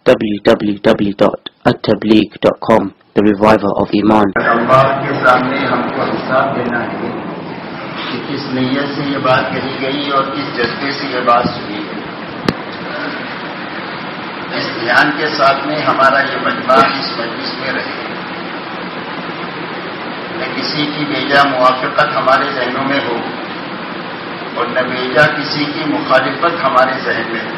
www.attableek.com, the reviver of Iman. اللہ کے سامنے ہم کو حساب دینا ہے کہ کس نیت سے یہ بات کہی گئی اور کس جذبے سے یہ بات سنی گئی. اس دھیان کے ساتھ میں ہمارا یہ مجمع اس مجلس میں رہے. نہ کسی کی بیجا موافقت ہمارے ذہنوں میں ہو اور نہ بیجا کسی کی مخالفت ہمارے ذہن میں ہو.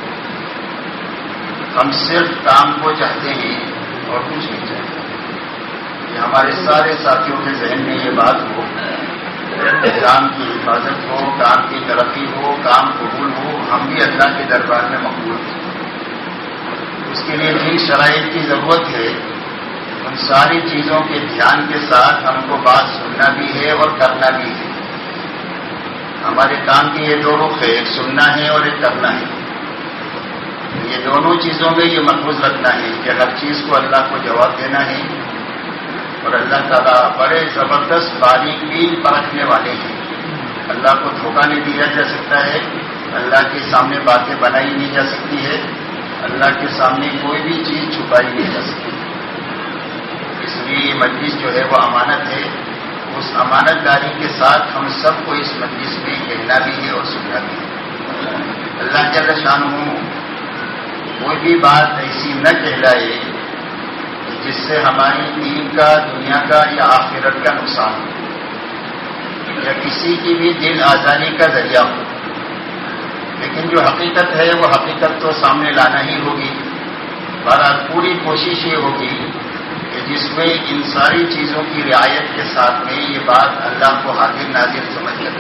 ہم صرف کام کو چاہتے ہیں اور کچھ نہیں چاہتے. کہ ہمارے سارے ساتھیوں کے ذہن میں یہ بات ہو، کام کی حفاظت ہو، کام کی ترقی ہو، کام قبول ہو، ہم بھی اللہ کے دربار میں مقبول ہیں. اس کے لیے جن شرائط کی ضرورت ہے ان ساری چیزوں کے دھیان کے ساتھ ہم کو بات سننا بھی ہے اور کرنا بھی ہے. ہمارے کام کی یہ دو رخ ہے، ایک سننا ہے اور ایک کرنا ہے. یہ دونوں چیزوں میں یہ محفوظ رکھنا ہے کہ ہر چیز کو اللہ کو جواب دینا ہے. اور اللہ تعالیٰ بڑے زبردست باریک بین پرکھنے والے ہیں. اللہ کو دھوکہ نہیں دیا جا سکتا ہے، اللہ کے سامنے باتیں بنائی نہیں جا سکتی ہے، اللہ کے سامنے کوئی بھی چیز چھپائی نہیں جا سکتی. اس لیے یہ مجلس جو ہے وہ امانت ہے. اس امانت داری کے ساتھ ہم سب کو اس مجلس میں کہنا بھی ہے اور سننا بھی ہے. اللہ جل شانہ کوئی بھی بات ایسی نہ کہلائے جس سے ہماری دین کا، دنیا کا یا آخرت کا نقصان ہو یا کسی کی بھی دل آزاری کا ذریعہ ہو. لیکن جو حقیقت ہے وہ حقیقت تو سامنے لانا ہی ہوگی. بہرحال پوری کوشش یہ ہوگی کہ جس میں ان ساری چیزوں کی رعایت کے ساتھ میں یہ بات اللہ کو حاضر ناظر سمجھ لگے.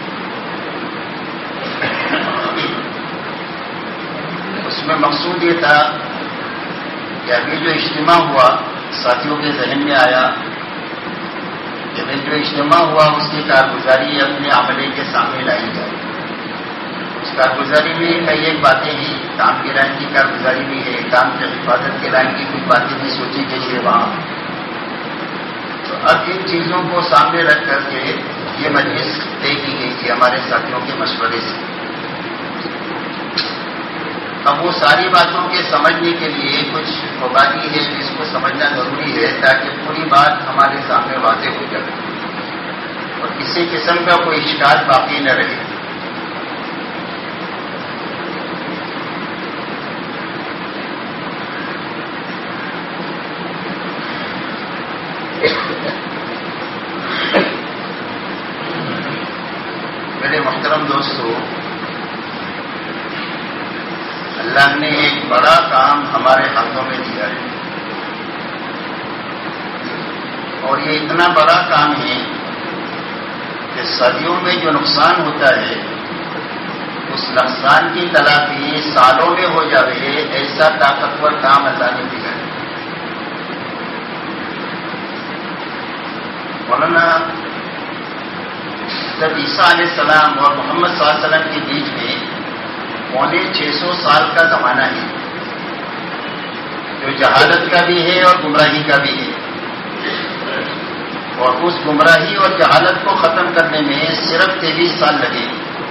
اس میں مقصود یہ تھا کہ ابھی جو اجتماع ہوا ساتھیوں کے ذہن میں آیا کہ جو اجتماع ہوا اس کی کارگزاری اپنے عملے کے سامنے لائی جائے. اس کارگزاری میں کئی ایک باتیں ہیں، کام کی لائن کی کارگزاری بھی ہے، کام کی حفاظت کی لائن کی کچھ باتیں بھی سوچی گئی ہے وہاں. تو اب ان چیزوں کو سامنے رکھ کر کے یہ مجلس طے کی گئی تھی ہمارے ساتھیوں کے مشورے سے. اب وہ ساری باتوں کے سمجھنے کے لیے کچھ مبادی ہے جس کو سمجھنا ضروری ہے تاکہ پوری بات ہمارے سامنے واضح ہو جائے اور کسی قسم کا کوئی اشکال باقی نہ رہے. میرے محترم دوستو، اللہ نے ایک بڑا کام ہمارے ہاتھوں میں دیا ہے اور یہ اتنا بڑا کام ہے کہ صدیوں میں جو نقصان ہوتا ہے اس نقصان کی تلافی سالوں میں ہو جائے ایسا طاقتور کام اللہ نے دیا ہے. مولانا جب عیسیٰ علیہ السلام اور محمد صلی اللہ علیہ وسلم کے بیچ میں 650 سال کا زمانہ ہے جو جہالت کا بھی ہے اور گمراہی کا بھی ہے. اور اس گمراہی اور جہالت کو ختم کرنے میں صرف 23 سال لگے.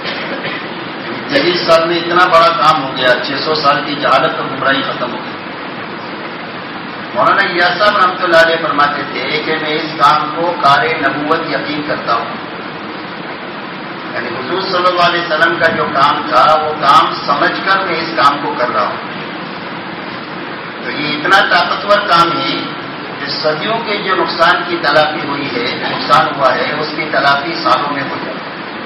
23 سال میں اتنا بڑا کام ہو گیا، 600 سال کی جہالت اور گمراہی ختم ہو گئی. مولانا الیاس صاحب رحمۃ اللہ علیہ فرماتے تھے کہ میں اس کام کو کار نبوت یقین کرتا ہوں. یعنی حضور صلی اللہ علیہ وسلم کا جو کام تھا وہ کام سمجھ کر میں اس کام کو کر رہا ہوں. تو یہ اتنا طاقتور کام ہے کہ صدیوں کے جو نقصان کی تلافی ہوئی ہے، نقصان ہوا ہے، اس کی تلافی سالوں میں ہو جائے.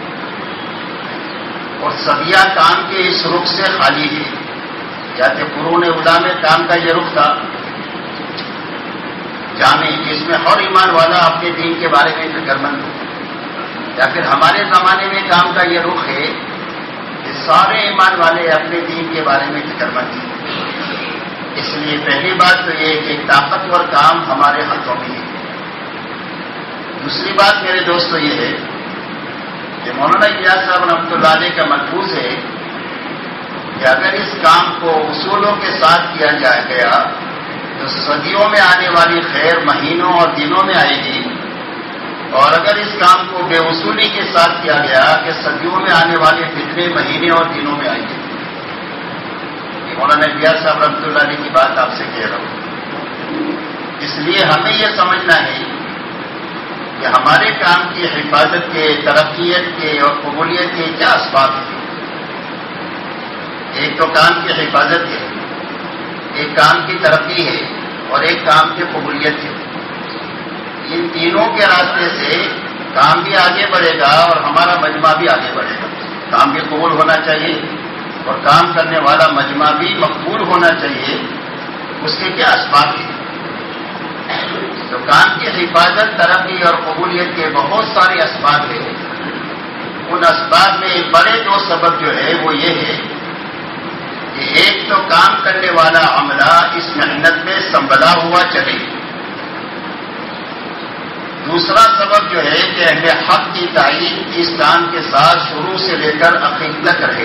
اور صدیہ کام کے اس رخ سے خالی ہے. یا کہ قرون اولیٰ میں کام کا یہ رخ تھا جامع جس میں ہر ایمان والا اپنے دین کے بارے میں فکر مند ہو. یا پھر ہمارے زمانے میں کام کا یہ رخ ہے کہ سارے ایمان والے اپنے دین کے بارے میں فکر مند ہیں. اس لیے پہلی بات تو یہ کہ ایک طاقتور کام ہمارے ہاتھوں میں ہے. دوسری بات میرے دوستو یہ ہے کہ مولانا الیاس صاحب رحمۃ اللہ علیہ کا ملفوظ ہے کہ اگر اس کام کو اصولوں کے ساتھ کیا جائے گیا تو صدیوں میں آنے والی خیر مہینوں اور دنوں میں آئے گی. اور اگر اس کام کو بے اصولی کے ساتھ کیا گیا کہ صدیوں میں آنے والے فتنے مہینے اور دنوں میں آئیں گے. مولانا الیاس صاحب رحمۃ اللہ علیہ لیے ہمیں یہ سمجھنا ہے کہ ہمارے کام کی حفاظت کے، ترقیت کے اور قبولیت کے کیا اسباب ہیں۔ ایک تو کام کی حفاظت ہے، ایک کام کی ترقی ہے اور ایک کام کی قبولیت ہے۔ ان تینوں کے راستے سے کام بھی آگے بڑھے گا اور ہمارا مجمع بھی آگے بڑھے گا۔ کام بھی قبول ہونا چاہیے اور کام کرنے والا مجمع بھی مقبول ہونا چاہیے۔ اس کے کیا اسباب ہیں؟ تو کام کی حفاظت، ترقی اور قبولیت کے بہت سارے اسباب ہیں۔ ان اسباب میں بڑے دو سبب جو ہے وہ یہ ہے کہ ایک تو کام کرنے والا عملہ اس محنت میں سنبھلا ہوا چلے، دوسرا سبب جو ہے کہ اہل حق کی تعین اس کام کے ساتھ شروع سے لے کر آخر تک رہے۔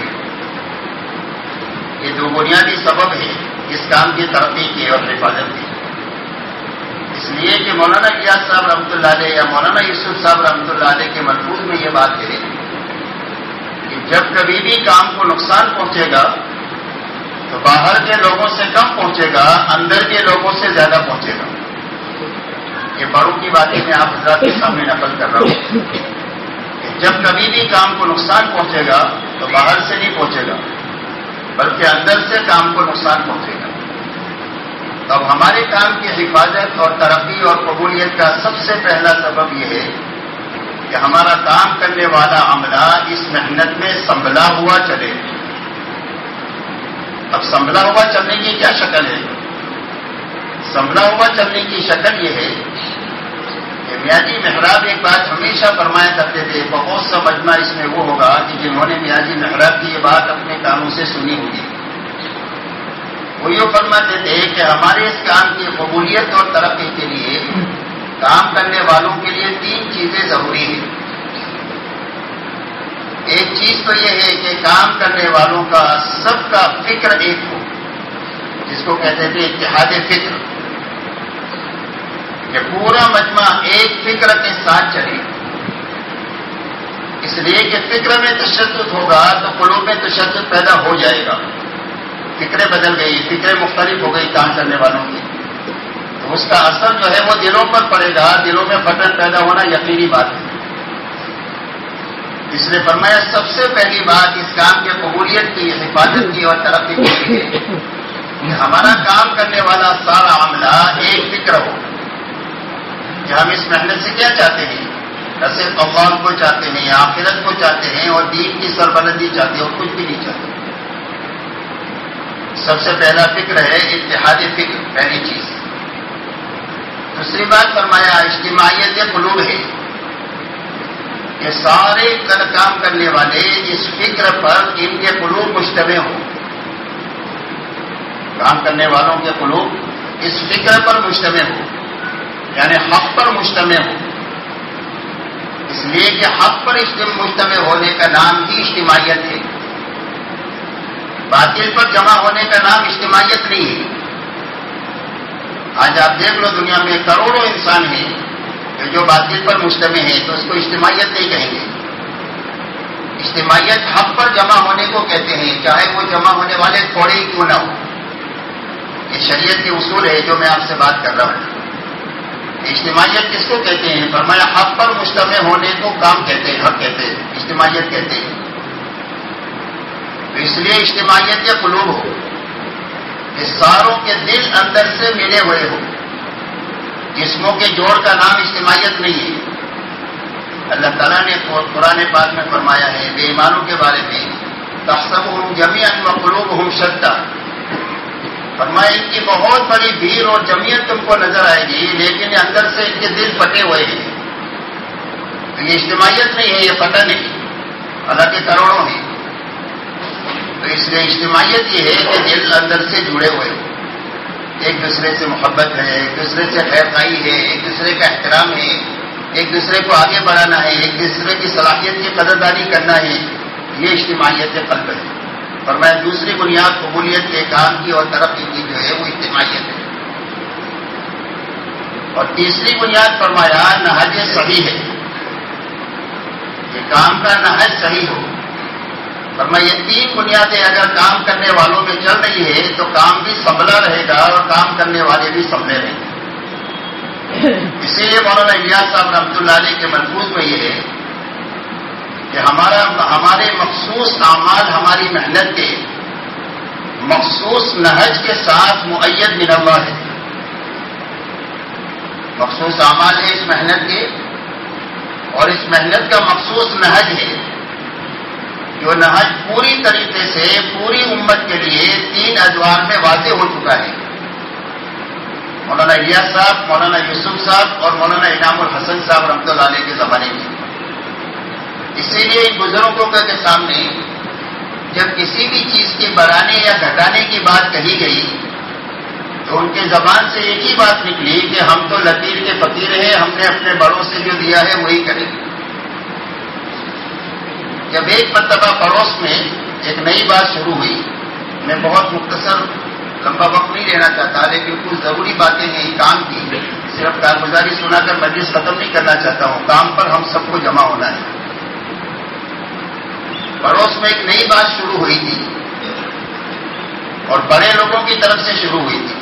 یہ دو بنیادی سبب ہیں اس کام کی ترقی کے اور حفاظت کے۔ اس لیے کہ مولانا الیاس صاحب رحمۃ اللہ علیہ یا مولانا یوسف صاحب رحمۃ اللہ علیہ کے ملفوظ میں یہ بات ہے کہ جب کبھی بھی کام کو نقصان پہنچے گا تو باہر کے لوگوں سے کم پہنچے گا، اندر کے لوگوں سے زیادہ پہنچے گا۔ یہ بڑوں کی باتیں میں آپ حضرات کے سامنے نقل کر رہا ہوں کہ جب کبھی بھی کام کو نقصان پہنچے گا تو باہر سے نہیں پہنچے گا بلکہ اندر سے کام کو نقصان پہنچے گا۔ تو اب ہمارے کام کی حفاظت اور ترقی اور قبولیت کا سب سے پہلا سبب یہ ہے کہ ہمارا کام کرنے والا عملہ اس محنت میں سنبھلا ہوا چلے۔ اب سنبھلا ہوا چلنے کی کیا شکل ہے؟ سنبھلا ہوا چلنے کی شکل یہ ہے کہ میاں جی محراب ایک بات ہمیشہ فرمایا کرتے تھے، بہت سا مجمع اس میں وہ ہوگا کہ جنہوں نے میاں جی محراب کی یہ بات اپنے کانوں سے سنی ہوگی۔ وہ یہ فرماتے تھے کہ ہمارے اس کام کی قبولیت اور ترقی کے لیے کام کرنے والوں کے لیے تین چیزیں ضروری ہیں۔ ایک چیز تو یہ ہے کہ کام کرنے والوں کا سب کا فکر ایک ہو، جس کو کہتے تھے اتحاد فکر، کہ پورا مجمع ایک فکر کے ساتھ چلے۔ اس لیے کہ فکر میں تشدد ہوگا تو قلوب میں تشدد پیدا ہو جائے گا۔ فکریں بدل گئی، فکریں مختلف ہو گئی کام کرنے والوں کی، تو اس کا اثر جو ہے وہ دلوں پر پڑے گا، دلوں میں پھٹن پیدا ہونا یقینی بات ہے۔ اس لیے فرمایا سب سے پہلی بات اس کام کی قبولیت کی، حفاظت کی اور ترقی کی ہے کہ ہمارا کام کرنے والا سارا عملہ ایک فکر ہو کہ ہم اس محنت سے کیا چاہتے ہیں، نہ صرف عوام کو چاہتے ہیں، آخرت کو چاہتے ہیں اور دین کی سربلندی چاہتے ہیں اور کچھ بھی نہیں چاہتے۔ سب سے پہلا فکر ہے اتحاد فکر، پہلی چیز۔ دوسری بات فرمایا اجتماعیت قلوب ہے کہ سارے کام کرنے والے اس فکر پر ان کے قلوب مجتمع ہوں۔ کام کرنے والوں کے قلوب اس فکر پر مجتمع ہو، یعنی حق پر مجتمع ہو۔ اس لیے کہ حق پر مجتمع ہونے کا نام ہی اجتماعیت ہے، باطل پر جمع ہونے کا نام اجتماعیت نہیں ہے۔ آج آپ دیکھ لو دنیا میں کروڑوں انسان ہیں کہ جو باطل پر مجتمع ہیں، تو اس کو اجتماعیت نہیں کہیں گے۔ اجتماعیت حق پر جمع ہونے کو کہتے ہیں، چاہے وہ جمع ہونے والے تھوڑے ہی کیوں نہ ہو۔ یہ شریعت کے اصول ہے جو میں آپ سے بات کر رہا ہوں۔ اجتماعیت کس کو کہتے ہیں؟ فرمایا حق پر مجتمع ہونے کو کام کہتے ہیں، حق کہتے ہیں، اجتماعیت کہتے ہیں۔ تو اس لیے اجتماعیت یا قلوب ہو کہ ساروں کے دل اندر سے ملے ہوئے ہو۔ جسموں کے جوڑ کا نام اجتماعیت نہیں ہے۔ اللہ تعالیٰ نے قرآن پاک میں فرمایا ہے بے ایمانوں کے بارے میں، تحسبهم جميعا وقلوبهم شتى، فرمایا ان کی بہت بڑی بھیڑ اور جمعیت تم کو نظر آئے گی لیکن اندر سے ان کے دل پھٹے ہوئے ہیں۔ تو یہ اجتماعیت نہیں ہے، یہ پتہ نہیں، حالانکہ کروڑوں ہیں۔ تو اس لیے اجتماعیت یہ ہے کہ دل اندر سے جڑے ہوئے ہو، ایک دوسرے سے محبت ہے، ایک دوسرے سے خیر خواہی ہے، ایک دوسرے کا احترام ہے، ایک دوسرے کو آگے بڑھانا ہے، ایک دوسرے کی صلاحیت کی قدردانی کرنا ہے۔ یہ اجتماعیت قلب ہے۔ فرمایا دوسری بنیاد قبولیت کے کام کی اور ترقی کی جو ہے وہ اجتماعیت ہے۔ اور تیسری بنیاد فرمایا نہج صحیح ہے، کہ کام کا نہج صحیح ہو۔ فرمایا یہ تین بنیادیں اگر کام کرنے والوں میں چل رہی ہے تو کام بھی سنبھلا رہے گا اور کام کرنے والے بھی سنبھلے رہیں گے۔ اسی لیے مولانا الیاس صاحب رحمۃ اللہ علیہ کے ملفوظ میں یہ ہے کہ ہمارے مخصوص اعمال ہماری محنت کے مخصوص نہج کے ساتھ مؤید من اللہ ہے. مخصوص اعمال ہے اس محنت کے، اور اس محنت کا مخصوص نہج ہے، جو نہج پوری طریقے سے پوری امت کے لیے 3 ادوار میں واضح ہو چکا ہے. مولانا الیاس صاحب، مولانا یوسف صاحب اور مولانا انعام الحسن صاحب رحمۃ اللہ علیہ کے زمانے میں. اسی لیے ان بزرگوں کے سامنے جب کسی بھی چیز کے بڑھانے یا گھٹانے کی بات کہی گئی تو ان کے زبان سے ایک ہی بات نکلی کہ ہم تو لکیر کے فقیر ہیں، ہم نے اپنے بڑوں سے جو دیا ہے وہی کریں گے. جب ایک مرتبہ پڑوس میں ایک نئی بات شروع ہوئی، میں بہت مختصر لمبا وقت نہیں لینا چاہتا، لیکن کچھ ضروری باتیں ہیں کام کی، صرف کارگزاری سنا کر مجلس ختم نہیں کرنا چاہتا ہوں. کام پر ہم سب کو جمع ہونا ہے. پڑوس میں ایک نئی بات شروع ہوئی تھی اور بڑے لوگوں کی طرف سے شروع ہوئی تھی.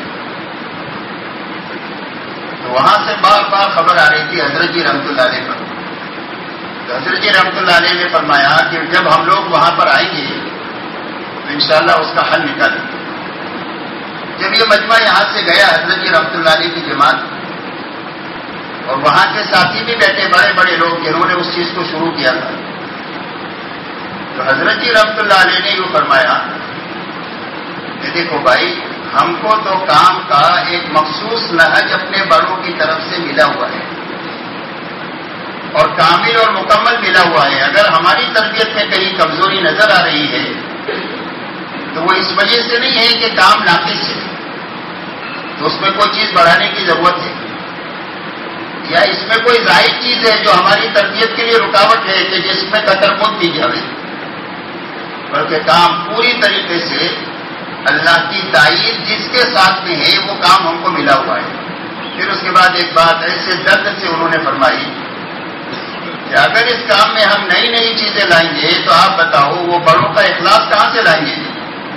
تو وہاں سے بار بار خبر آ رہی تھی حضرت جی رحمۃ اللہ علیہ پر. تو حضرت جی رحمۃ اللہ علیہ نے فرمایا کہ جب ہم لوگ وہاں پر آئیں گے تو انشاءاللہ اس کا حل نکالیں گے. جب یہ مجمع یہاں سے گیا حضرت جی رحمۃ اللہ علیہ کی جماعت، اور وہاں کے ساتھی بھی بیٹھے بڑے بڑے لوگ جنہوں نے اس چیز کو شروع کیا تھا، تو حضرت جی رحمۃ اللہ علیہ نے یہ فرمایا کہ دیکھو بھائی، ہم کو تو کام کا ایک مخصوص نہج اپنے بڑوں کی طرف سے ملا ہوا ہے اور کامل اور مکمل ملا ہوا ہے. اگر ہماری تربیت میں کہیں کمزوری نظر آ رہی ہے تو وہ اس وجہ سے نہیں ہے کہ کام ناقص ہے تو اس میں کوئی چیز بڑھانے کی ضرورت ہے، یا اس میں کوئی زائد چیز ہے جو ہماری تربیت کے لیے رکاوٹ ہے کہ جس میں قطر خود دی جائے، بلکہ کام پوری طریقے سے اللہ کی تائید جس کے ساتھ میں ہے وہ کام ہم کو ملا ہوا ہے. پھر اس کے بعد ایک بات ایسے درد سے انہوں نے فرمائی کہ اگر اس کام میں ہم نئی نئی چیزیں لائیں گے تو آپ بتاؤ وہ بڑوں کا اخلاص کہاں سے لائیں گے؟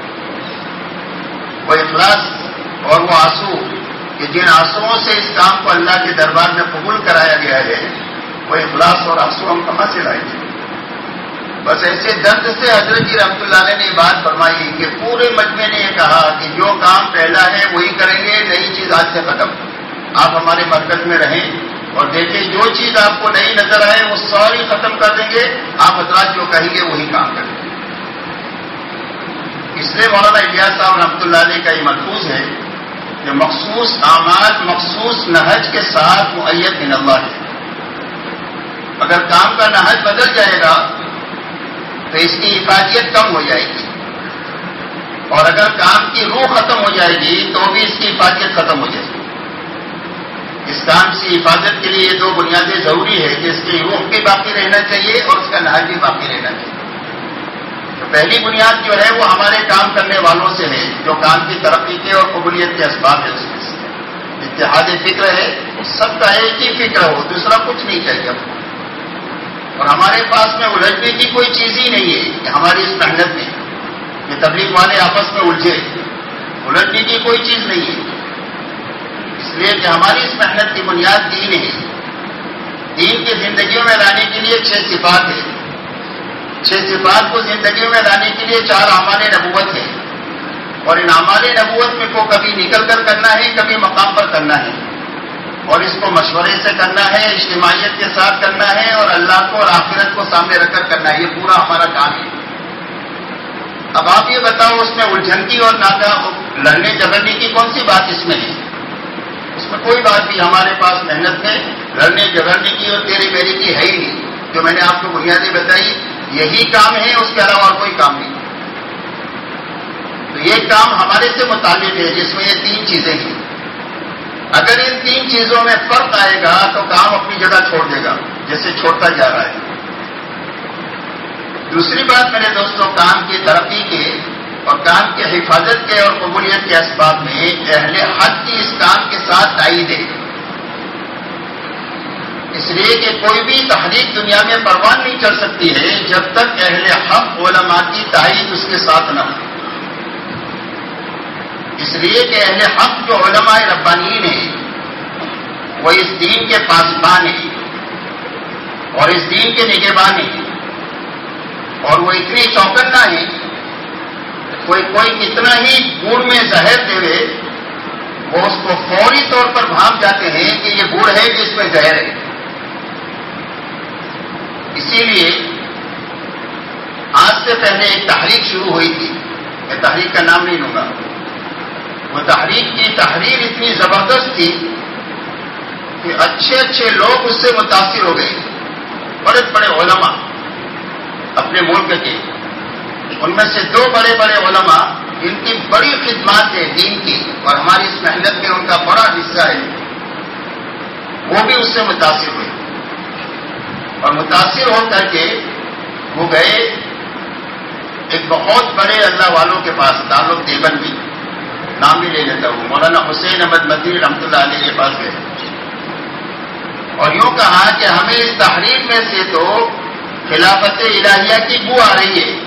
وہ اخلاص اور وہ آنسو کہ جن آنسوؤں سے اس کام کو اللہ کے دربار میں قبول کرایا گیا ہے، وہ اخلاص اور آنسو ہم کہاں سے لائیں گے؟ بس ایسے درد سے حضرت جی رحمۃ اللہ علیہ نے یہ بات فرمائی کہ پورے مجمع نے یہ کہا کہ جو کام پہلا ہے وہی کریں گے، نئی چیز آج سے ختم. آپ ہمارے مرکز میں رہیں اور دیکھیں جو چیز آپ کو نئی نظر آئے وہ ساری ختم کر دیں گے. آپ حضرات جو کہیں گے وہی کام کریں گے. اس لیے مولانا الیاس صاحب رحمۃ اللہ علیہ کا یہ ملفوظ ہے کہ مخصوص اعمال مخصوص نہج کے ساتھ مؤید من اللہ ہے. اگر کام کا نہج بدل جائے گا تو اس کی افادیت کم ہو جائے گی، اور اگر کام کی روح ختم ہو جائے گی تو بھی اس کی افادیت ختم ہو جائے گی. اس کام کی حفاظت کے لیے یہ 2 بنیادیں ضروری ہے کہ اس کی روح بھی باقی رہنا چاہیے اور اس کا نہج بھی باقی رہنا چاہیے. تو پہلی بنیاد جو ہے وہ ہمارے کام کرنے والوں سے ہے، جو کام کی ترقی کے اور قبولیت کے اسباب ہے. اس میں سے اتحاد فکر ہے، سب کا ایک ہی فکر ہو، دوسرا کچھ نہیں چاہیے. اور ہمارے پاس میں الجھنے کی کوئی چیز ہی نہیں ہے کہ ہماری اس محنت میں یہ تبلیغ والے آپس میں الجھے، الجھنے کی کوئی چیز نہیں ہے. اس لیے کہ ہماری اس محنت کی بنیاد دین ہے. دین کی زندگیوں میں لانے کے لیے 6 صفات ہیں. 6 صفات کو زندگیوں میں لانے کے لیے 4 اعمال نبوت ہیں، اور ان اعمال نبوت میں کو کبھی نکل کر کرنا ہے، کبھی مقام پر کرنا ہے، اور اس کو مشورے سے کرنا ہے، اجتماعیت کے ساتھ کرنا ہے، اور اللہ کو اور آخرت کو سامنے رکھ کر کرنا ہے. یہ پورا ہمارا کام ہے. اب آپ یہ بتاؤ اس میں الجھن کی اور لڑنے جھگڑنے کی کون سی بات اس میں ہے؟ اس میں کوئی بات بھی ہمارے پاس محنت میں لڑنے جھگڑنے کی اور تیری میری کی ہے ہی نہیں. جو میں نے آپ کو بنیادیں بتائی یہی کام ہے، اس کے علاوہ اور کوئی کام نہیں. تو یہ کام ہمارے سے متعلق ہے جس میں یہ 3 چیزیں ہیں. اگر ان 3 چیزوں میں فرق آئے گا تو کام اپنی جگہ چھوڑ دے گا جیسے چھوڑتا جا رہا ہے. دوسری بات میرے دوستوں، کام کی ترقی کے اور کام کی حفاظت کے اور قبولیت کے اسباب میں اہل حق کی اس کام کے ساتھ تائید ہے. اس لیے کہ کوئی بھی تحریک دنیا میں پروان نہیں چل سکتی ہے جب تک اہل حق علماء کی تائید اس کے ساتھ نہ ہو. اس لیے کہ اہل حق جو علماء ربانیین ہیں وہ اس دین کے پاسبان ہیں اور اس دین کے نگہبان ہیں، اور وہ اتنی چوکنا ہے، کوئی کتنا ہی گڑ میں زہر دے وہ اس کو فوری طور پر بھانپ جاتے ہیں کہ یہ گڑ ہے کہ اس میں زہر ہے۔ اسی لیے آج سے پہلے ایک تحریک شروع ہوئی تھی، میں تحریک کا نام نہیں لوں گا، وہ تحریک کی تحریر اتنی زبردست تھی کہ اچھے لوگ اس سے متاثر ہو گئے، بڑے بڑے علماء اپنے ملک کے، ان میں سے 2 بڑے علماء جن کی بڑی خدمات ہے دین کی اور ہماری اس محنت میں ان کا بڑا حصہ ہے، وہ بھی اس سے متاثر ہوئے، اور متاثر ہو کر کے وہ گئے ایک بہت بڑے اللہ والوں کے پاس، تعلق دیوبند بھی، نام بھی لے لیتا ہوں، مولانا حسین احمد مدنی رحمۃ اللہ علیہ کے پاس گئے اور یوں کہا کہ ہمیں اس تحریک میں سے تو خلافت الہیہ کی بو آ رہی ہے،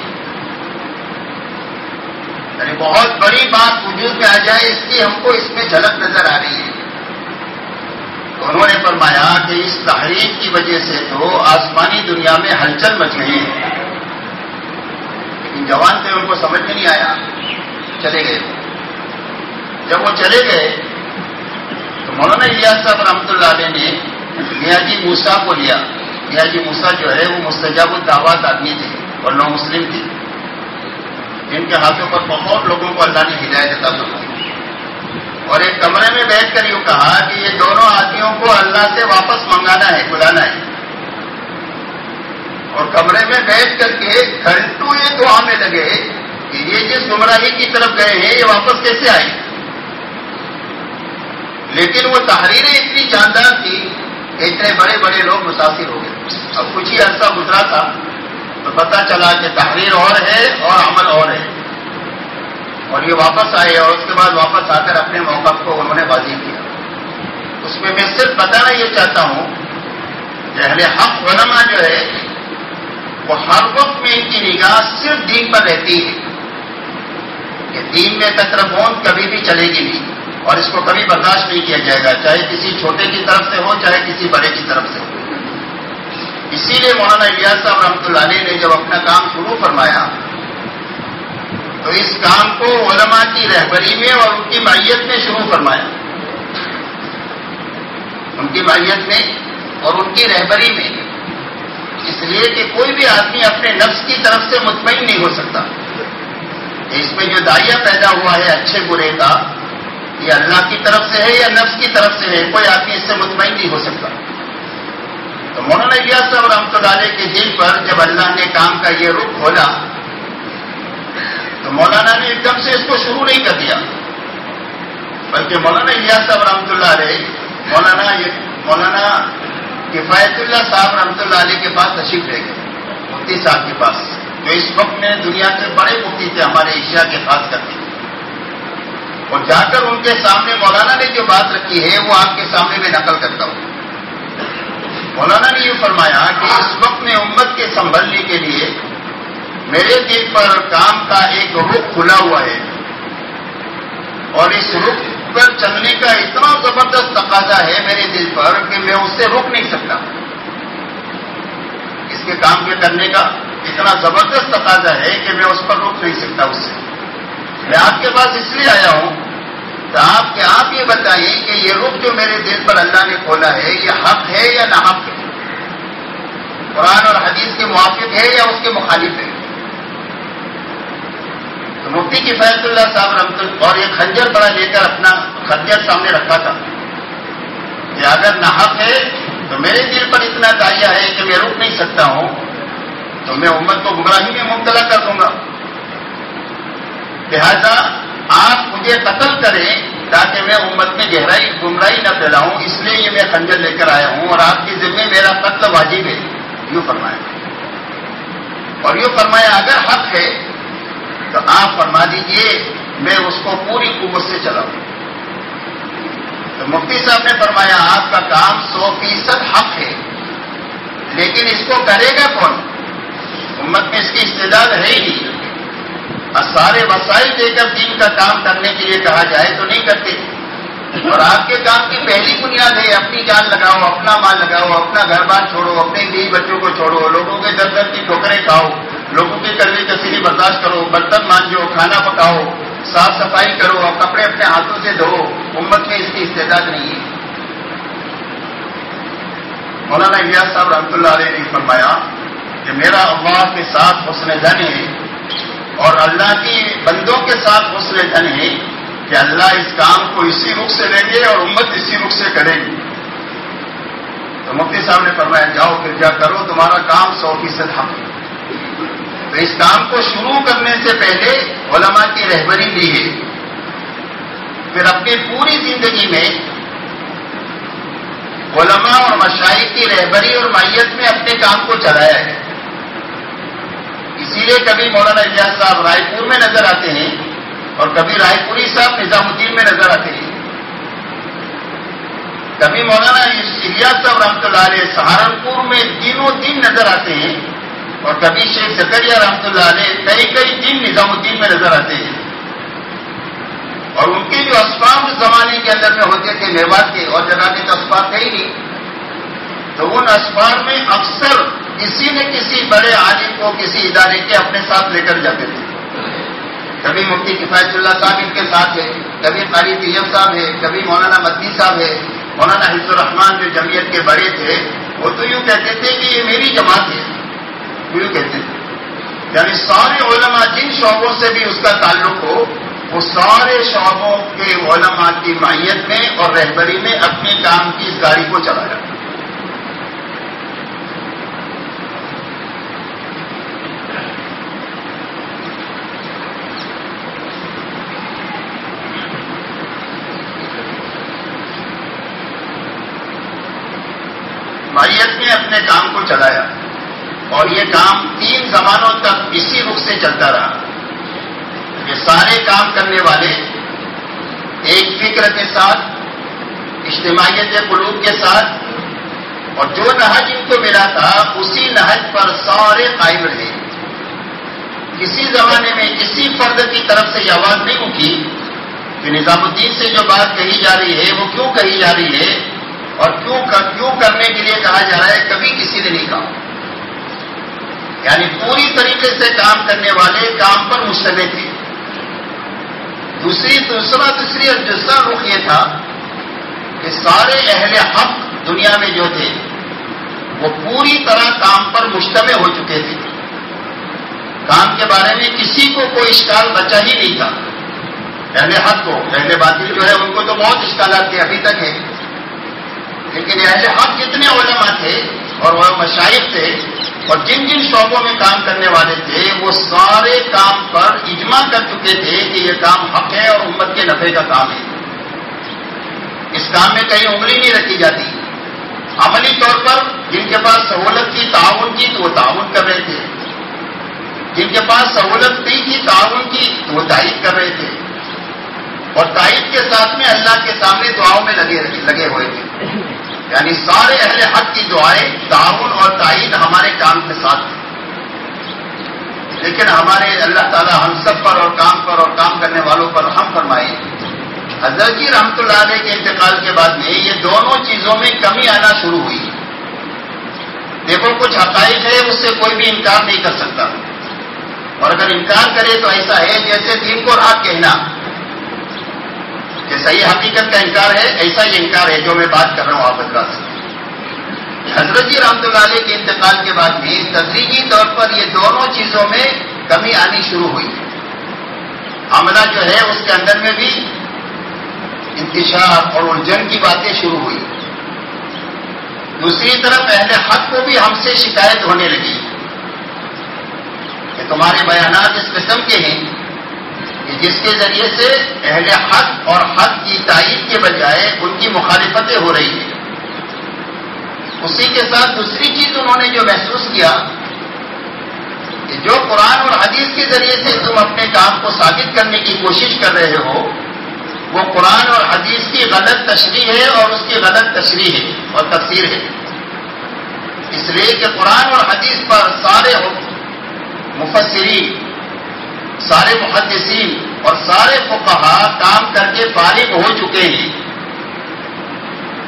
یعنی بہت بڑی بات وجود میں آ جائے اس کی ہم کو اس میں جھلک نظر آ رہی ہے۔ تو انہوں نے فرمایا کہ اس تحریک کی وجہ سے تو آسمانی دنیا میں ہلچل مچ گئی ہے، لیکن جوان تھے ان کو سمجھ میں نہیں آیا، چلے گئے۔ جب وہ چلے گئے تو مولانا الیاس صاحب رحمۃ اللہ علیہ نے میاں جی موسیٰ کو لیا۔ میاں جی موسیٰ جو ہے وہ مستجاب الدعوات آدمی تھے اور نو مسلم تھے، جن کے ہاتھوں پر بہت لوگوں کو اللہ نے ہدایت عطا فرمائی، اور ایک کمرے میں بیٹھ کر یوں کہا کہ یہ دونوں آدمیوں کو اللہ سے واپس منگانا ہے، بلانا ہے، اور کمرے میں بیٹھ کر کے گھنٹوں یہ دعا میں لگے کہ یہ جس گمراہی کی طرف گئے ہیں یہ واپس کیسے آئے۔ لیکن وہ تحریریں اتنی جاندار تھی کہ اتنے بڑے لوگ متاثر ہو گئے۔ اب کچھ ہی عرصہ گزرا تھا تو پتہ چلا کہ تحریر اور ہے اور عمل اور ہے، اور یہ واپس آئے اور اس کے بعد واپس آ کر اپنے موقف کو انہوں نے واضح کیا۔ اس میں صرف بتانا یہ چاہتا ہوں کہ اہل حق علماء جو ہے وہ ہر وقت میں ان کی نگاہ صرف دین پر رہتی ہے کہ دین میں تکربون کبھی بھی چلے گی نہیں، اور اس کو کبھی برداشت نہیں کیا جائے گا، چاہے کسی چھوٹے کی طرف سے ہو چاہے کسی بڑے کی طرف سے ہو۔ اسی لیے مولانا الیاس صاحب رحمۃ اللہ علیہ نے جب اپنا کام شروع فرمایا تو اس کام کو علماء کی رہبری میں اور ان کی معیت میں شروع فرمایا، ان کی معیت میں اور ان کی رہبری میں، اس لیے کہ کوئی بھی آدمی اپنے نفس کی طرف سے مطمئن نہیں ہو سکتا۔ اس میں جو دائیہ پیدا ہوا ہے اچھے برے کا، یہ اللہ کی طرف سے ہے یا نفس کی طرف سے ہے، کوئی آدمی اس سے مطمئن نہیں ہو سکتا۔ تو مولانا الیاس صاحب رحمۃ اللہ علیہ کے دل پر جب اللہ نے کام کا یہ رخ کھولا تو مولانا نے ایک دم سے اس کو شروع نہیں کر دیا، بلکہ مولانا الیاس صاحب رحمۃ اللہ علیہ مولانا کفایت اللہ صاحب رحمۃ اللہ علیہ کے پاس تشریف لے گئے، مفتی صاحب کے پاس، جو اس وقت میں دنیا کے بڑے مفتی تھے ہمارے ایشیا کے خاص کر کے، اور جا کر ان کے سامنے مولانا نے جو بات رکھی ہے وہ آپ کے سامنے میں نقل کرتا ہوں۔ مولانا نے یہ فرمایا کہ اس وقت میں امت کے سنبھلنے کے لیے میرے دل پر کام کا ایک رخ کھلا ہوا ہے، اور اس رخ پر چلنے کا اتنا زبردست تقاضا ہے میرے دل پر کہ میں اس سے رک نہیں سکتا، اس کے کام کے کرنے کا اتنا زبردست تقاضا ہے کہ میں اس پر رک نہیں سکتا۔ اس سے میں آپ کے پاس اس لیے آیا ہوں تو آپ یہ بتائیں کہ یہ رخ جو میرے دل پر اللہ نے کھولا ہے یہ حق ہے یا ناحق ہے، قرآن اور حدیث کے موافق ہے یا اس کے مخالف ہے۔ تو مفتی کفایت اللہ صاحب رحمۃ اللہ اور یہ خنجر بڑا لے کر اپنا خنجر سامنے رکھا تھا کہ اگر ناحق ہے تو میرے دل پر اتنا دائیہ ہے کہ میں رک نہیں سکتا ہوں، تو میں امت کو گمراہی میں مبتلا کر دوں گا، لہذا آپ مجھے قتل کریں تاکہ میں امت میں گمراہی نہ پھیلاؤں، اس لیے یہ میں خنجر لے کر آیا ہوں اور آپ کی ذمہ میرا قتل واجب ہے، یوں فرمایا۔ اور یوں فرمایا اگر حق ہے تو آپ فرما دیجئے میں اس کو پوری قوت سے چلاؤں۔ تو مفتی صاحب نے فرمایا آپ کا کام 100% حق ہے، لیکن اس کو کرے گا کون؟ امت میں اس کی استعداد ہے ہی نہیں، اور سارے وسائل دے کر دین کا کام کرنے کے لیے کہا جائے تو نہیں کرتے، اور آپ کے کام کی پہلی بنیاد ہے اپنی جان لگاؤ، اپنا مال لگاؤ، اپنا گھر بار چھوڑو، اپنے بیوی بچوں کو چھوڑو، لوگوں کے در در کی ٹھوکریں کھاؤ، لوگوں کی کڑوی کثیری برداشت کرو، برتن مانجو، کھانا پکاؤ، صاف صفائی کرو اور کپڑے اپنے ہاتھوں سے دھو. امت میں اس کی استعداد نہیں ہے. مولانا الیاس صاحب رحمۃ اللہ علیہ نے فرمایا کہ میرا اللہ کے ساتھ حسن ظن ہے اور اللہ کی بندوں کے ساتھ حسن ظن ہے کہ اللہ اس کام کو اسی رخ سے لیں گے اور امت اسی رخ سے کرے گی. تو مفتی صاحب نے فرمایا جاؤ پھر جا کرو، تمہارا کام 100% حق ہے. تو اس کام کو شروع کرنے سے پہلے علماء کی رہبری لی ہے، پھر اپنی پوری زندگی میں علماء اور مشائخ کی رہبری اور معیت میں اپنے کام کو چلایا ہے. اسی لیے کبھی مولانا الیاس صاحب رائے پور میں نظر آتے ہیں اور کبھی رائے پوری صاحب نظام الدین میں نظر آتے ہیں. کبھی مولانا الیاس صاحب رحمۃ اللہ علیہ سہارنپور میں دنوں دن نظر آتے ہیں اور کبھی شیخ زکریا رحمۃ اللہ علیہ کئی دن نظام الدین میں نظر آتے ہیں. اور ان کے جو اسباب زمانے کے اندر میں ہوتے تھے میوات کے اور جگہ کے تو اسباب تھے ہی نہیں، تو ان اسباب میں اکثر کسی نہ کسی بڑے عالم کو کسی ادارے کے اپنے ساتھ لے کر جاتے تھے. کبھی مفتی کفایت اللہ صاحب ان کے ساتھ ہے، کبھی قاری طیب صاحب ہے، کبھی مولانا مدنی صاحب ہے، مولانا حفظ الرحمان جو جمعیت کے بڑے تھے وہ تو یوں کہتے تھے کہ یہ میری جماعت ہے، یوں کہتے تھے. یعنی سارے علماء جن شعبوں سے بھی اس کا تعلق ہو وہ سارے شعبوں کے علماء کی معیت میں اور رہبری میں اپنے کام کی اس گاڑی کو چلایا. معیت میں اپنے کام کو چلایا اور یہ کام 3 زمانوں تک اسی رخ سے چلتا رہا. یہ سارے کام کرنے والے ایک فکر کے ساتھ، اجتماعیت قلوب کے ساتھ، اور جو نہج ان کو ملا تھا اسی نہج پر سارے قائم رہے. کسی زمانے میں کسی فرد کی طرف سے یہ آواز نہیں اٹھی کہ نظام الدین سے جو بات کہی جا رہی ہے وہ کیوں کہی جا رہی ہے اور کیوں کرنے کے لیے کہا جا رہا ہے، کبھی کسی نے نہیں کہا. یعنی پوری طریقے سے کام کرنے والے کام پر مشتمل تھے. دوسری رخ یہ تھا کہ سارے اہل حق دنیا میں جو تھے وہ پوری طرح کام پر مشتمل ہو چکے تھے. کام کے بارے میں کسی کو کوئی اشکال بچا ہی نہیں تھا. اہل حق کو، اہل باطل جو ہے ان کو تو بہت اشکالات تھے، ابھی تک ہے، لیکن اہل حق جتنے علماء تھے اور وہ مشائخ تھے اور جن جن شعبوں میں کام کرنے والے تھے وہ سارے کام پر اجماع کر چکے تھے کہ یہ کام حق ہے اور امت کے نفع کا کام ہے. اس کام میں کہیں انگلی نہیں رکھی جاتی. عملی طور پر جن کے پاس سہولت کی تعاون کی تو وہ تعاون کر رہے تھے، جن کے پاس سہولت نہیں تھی تعاون کی تو وہ تائید کر رہے تھے، اور تائید کے ساتھ میں اللہ کے سامنے دعاؤں میں لگے ہوئے تھے. یعنی سارے اہل حق کی دعائیں، تعاون اور تائید ہمارے کام کے ساتھ تھے. لیکن ہمارے اللہ تعالی ہم سب پر اور کام کرنے والوں پر رحم فرمائے. حضرت جی رحمۃ اللہ علیہ کے انتقال کے بعد میں یہ دونوں چیزوں میں کمی آنا شروع ہوئی. دیکھو کچھ حقائق ہے اس سے کوئی بھی انکار نہیں کر سکتا، اور اگر انکار کرے تو ایسا ہے جیسے دین کو راہ کہنا کہ صحیح حقیقت کا انکار ہے، ایسا ہی انکار ہے جو میں بات کر رہا ہوں آپ حضرات سے. حضرت جی رحمۃ اللہ علیہ کے انتقال کے بعد بھی تدریجی طور پر یہ دونوں چیزوں میں کمی آنی شروع ہوئی. عملہ جو ہے اس کے اندر میں بھی انتشار اور الجھن کی باتیں شروع ہوئی. دوسری طرف اہل حق کو بھی ہم سے شکایت ہونے لگی کہ تمہارے بیانات اس قسم کے ہیں کہ جس کے ذریعے سے اہل حق اور حق کی تائید کے بجائے ان کی مخالفتیں ہو رہی ہیں. اسی کے ساتھ دوسری چیز انہوں نے جو محسوس کیا کہ جو قرآن اور حدیث کے ذریعے سے تم اپنے کام کو ثابت کرنے کی کوشش کر رہے ہو وہ قرآن اور حدیث کی غلط تشریح ہے اور اس کی غلط تشریح ہے اور تفسیر ہے. اس لیے کہ قرآن اور حدیث پر سارے مفسرین، سارے محدثین اور سارے فقہا کام کر کے فارغ ہو چکے ہیں.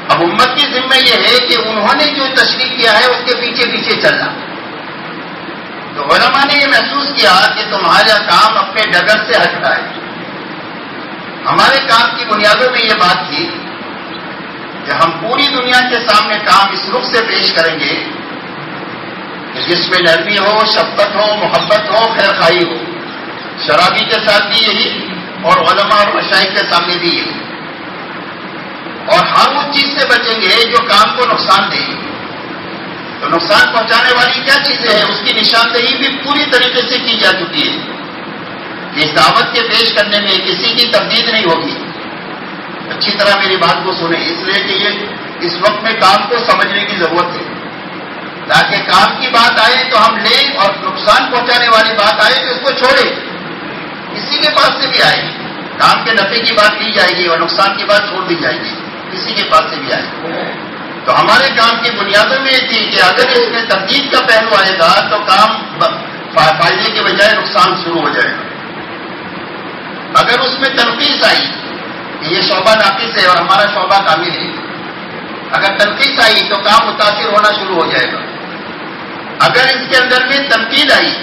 اب امت کی ذمہ یہ ہے کہ انہوں نے جو تشریح کیا ہے اس کے پیچھے پیچھے چلنا. تو علماء نے یہ محسوس کیا کہ تمہارا کام اپنے ڈگر سے ہٹتا ہے. ہمارے کام کی بنیادوں میں یہ بات تھی کہ ہم پوری دنیا کے سامنے کام اس رخ سے پیش کریں گے کہ جس میں نرمی ہو، شفقت ہو، محبت ہو، خیر خواہی ہو. شرابی کے ساتھ بھی یہی اور علماء اور مشائخ کے سامنے بھی یہی. اور ہم اس چیز سے بچیں گے جو کام کو نقصان دے. تو نقصان پہنچانے والی کیا چیزیں ہیں اس کی نشاندہی بھی پوری طریقے سے کی جا چکی ہے. اس دعوت کے پیش کرنے میں کسی کی تردید نہیں ہوگی. اچھی طرح میری بات کو سنیں، اس لیے کہ یہ اس وقت میں کام کو سمجھنے کی ضرورت ہے تاکہ کام کی بات آئے تو ہم لیں اور نقصان پہنچانے والی بات آئے تو اس کو چھوڑیں. کسی کے پاس سے بھی آئے کام کے نفع کی بات لی جائے گی اور نقصان کی بات چھوڑ دی جائے گی. کسی کے پاس سے بھی آئے تو ہمارے کام کی بنیادوں میں یہ تھی کہ اگر اس میں تردید کا پہلو آئے گا تو کام فائدے کے بجائے نقصان شروع ہو جائے گا. اگر اس میں تنقید آئی کہ یہ شعبہ ناقص ہے اور ہمارا شعبہ کامل ہے، اگر تنقید آئی تو کام متاثر ہونا شروع ہو جائے گا. اگر اس کے اندر میں تنقید آئی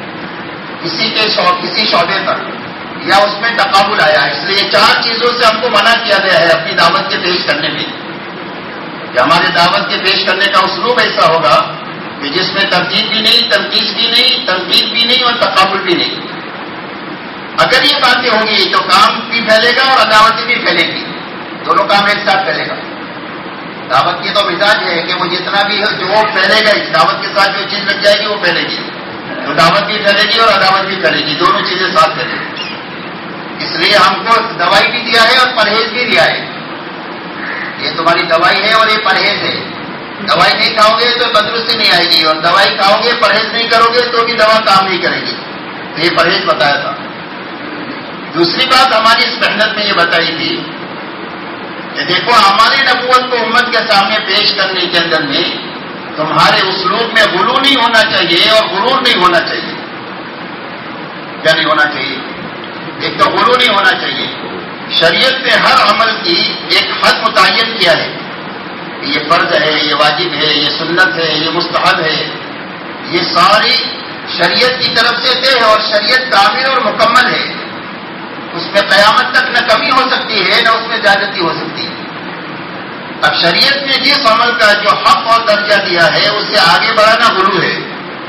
کسی شعبے پر یا اس میں تقابل آیا، اس لیے 4 چیزوں سے ہم کو منع کیا گیا ہے اپنی دعوت کے پیش کرنے میں کہ ہمارے دعوت کے پیش کرنے کا اسلوب ایسا ہوگا کہ جس میں تنقید بھی نہیں، تنقید بھی نہیں، تنقید بھی نہیں اور تقابل بھی نہیں. اگر یہ باتیں ہوں گی تو کام بھی پھیلے گا اور عداوت بھی پھیلے گی. دونوں کام ایک ساتھ پھیلے گا. دعوت کی تو مزاج ہے کہ وہ جتنا بھی ہے جو پھیلے گا، اس دعوت کے ساتھ جو چیز لگ جائے گی وہ پھیلے گی. تو دعوت بھی پھیلے گی اور عداوت بھی پھیلے گی، دونوں چیزیں ساتھ پھیلے گی. اس لیے ہم کو دوائی بھی دیا ہے اور پرہیز بھی دیا ہے. یہ تمہاری دوائی ہے اور یہ پرہیز ہے. دوائی نہیں کھاؤ گے تو تندرستی نہیں آئے گی اور دوائی کھاؤ گے پرہیز نہیں کرو گے تو بھی دوا کام نہیں کرے گی. تو یہ پرہیز بتایا تھا. دوسری بات ہماری اس محنت میں یہ بتائی تھی کہ دیکھو ہماری نبوت کو امت کے سامنے پیش کرنے کے اندر میں تمہارے اسلوب میں غلو نہیں ہونا چاہیے اور غرور نہیں ہونا چاہیے. کیا نہیں ہونا چاہیے؟ ایک تو غلو نہیں ہونا چاہیے. شریعت نے ہر عمل کی ایک حد متعین کیا ہے. یہ فرض ہے، یہ واجب ہے، یہ سنت ہے، یہ مستحب ہے. یہ ساری شریعت کی طرف سے طے ہے اور شریعت کامل اور مکمل ہے. اس میں قیامت تک نہ کمی ہو سکتی ہے نہ اس میں زیادتی ہو سکتی ہے. اب شریعت نے جس عمل کا جو حق اور درجہ دیا ہے اس سے آگے بڑھانا غلو ہے.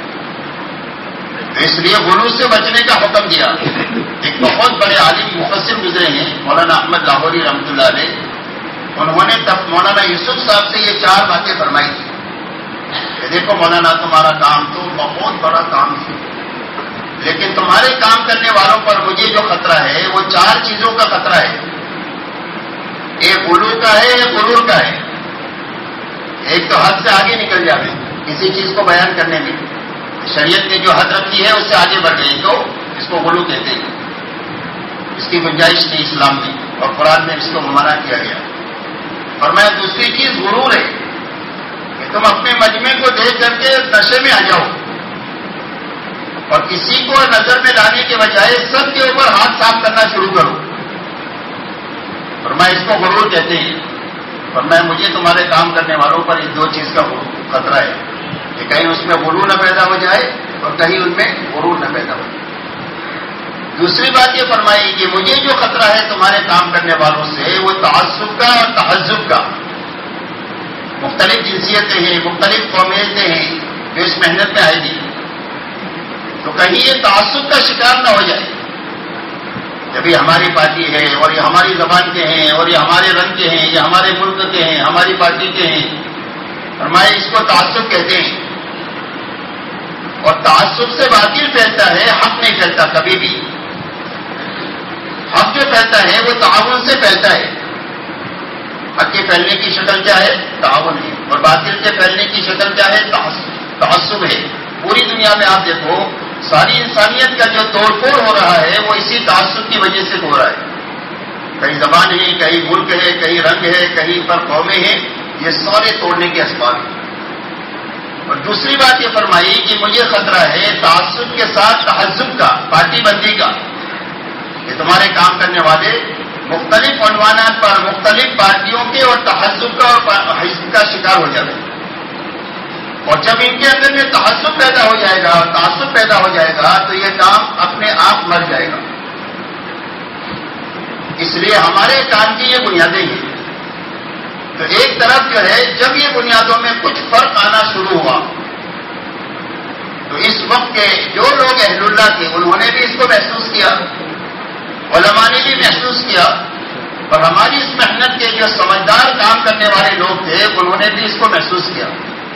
اس لیے غلو سے بچنے کا حکم دیا. ایک بہت بڑے عالم مفسر گزرے ہیں مولانا احمد لاہوری رحمۃ اللہ علیہ. انہوں نے تب مولانا یوسف صاحب سے یہ 4 باتیں فرمائی تھی کہ دیکھو مولانا تمہارا کام تو بہت بڑا کام ہے لیکن تمہارے کام کرنے والوں پر مجھے جو خطرہ ہے وہ 4 چیزوں کا خطرہ ہے. ایک غلو کا ہے، ایک غرور کا ہے. ایک تو حد سے آگے نکل جاوے کسی چیز کو بیان کرنے میں. شریعت نے جو حد رکھی ہے اس سے آگے بڑھ گئی تو اس کو غلو کہتے ہیں. اس کی گنجائش نہیں اسلام میں اور قرآن میں اس کو منع کیا گیا. فرمایا دوسری چیز غرور ہے کہ تم اپنے مجمع کو دیکھ کر کے نشے میں آ جاؤ اور کسی کو نظر میں لانے کے بجائے سب کے اوپر ہاتھ صاف کرنا شروع کرو. فرمایا اس کو غرور کہتے ہیں. فرمایا مجھے تمہارے کام کرنے والوں پر اس 2 چیز کا خطرہ ہے کہ کہیں اس میں غرور نہ پیدا ہو جائے اور کہیں ان میں غرور نہ پیدا ہو جائے. دوسری بات یہ فرمائی کہ مجھے جو خطرہ ہے تمہارے کام کرنے والوں سے وہ تعصب کا اور تہذب کا. مختلف جنسیتیں ہیں، مختلف قومیتیں ہیں جو اس محنت میں آئے گی تو کہیں یہ تعصب کا شکار نہ ہو جائے. جبھی ہماری پارٹی ہے اور یہ ہماری زبان کے ہیں اور یہ ہمارے رنگ کے ہیں، یہ ہمارے ملک کے ہیں، ہماری پارٹی کے ہیں. فرمائے اس کو تعصب کہتے ہیں. اور تعصب سے باطل پھیلتا ہے، حق نہیں پھیلتا کبھی بھی. حق جو پھیلتا ہے وہ تعاون سے پھیلتا ہے. حق کے پھیلنے کی شکل کیا ہے؟ تعاون ہے. اور باطل کے پھیلنے کی شکل کیا ہے؟ تعصب ہے. پوری دنیا میں آپ دیکھو ساری انسانیت کا جو توڑ پھوڑ ہو رہا ہے وہ اسی تعصب کی وجہ سے ہو رہا ہے. کہیں زبان ہے، کہیں ملک ہے، کہیں رنگ ہے، کہیں پر قومیں ہیں. یہ سارے توڑنے کے اسباب ہیں. اور دوسری بات یہ فرمائی کہ مجھے خطرہ ہے تعصب کے ساتھ تہذب کا، پارٹی بندی کا. کہ تمہارے کام کرنے والے مختلف عنوانات پر مختلف پارٹیوں کے اور اور تحزب کا اور حزب کا شکار ہو جائے. اور جب ان کے اندر میں تحزب پیدا ہو جائے گا اور تعصب پیدا ہو جائے گا تو یہ کام اپنے آپ مر جائے گا. اس لیے ہمارے کام کی یہ بنیادیں ہیں. تو ایک طرف جو ہے جب یہ بنیادوں میں کچھ فرق آنا شروع ہوا تو اس وقت کے جو لوگ اہل اللہ تھے انہوں نے بھی اس کو محسوس کیا, علماء نے بھی محسوس کیا, اور ہماری اس محنت کے جو سمجھدار کام کرنے والے لوگ تھے انہوں نے بھی اس کو محسوس کیا.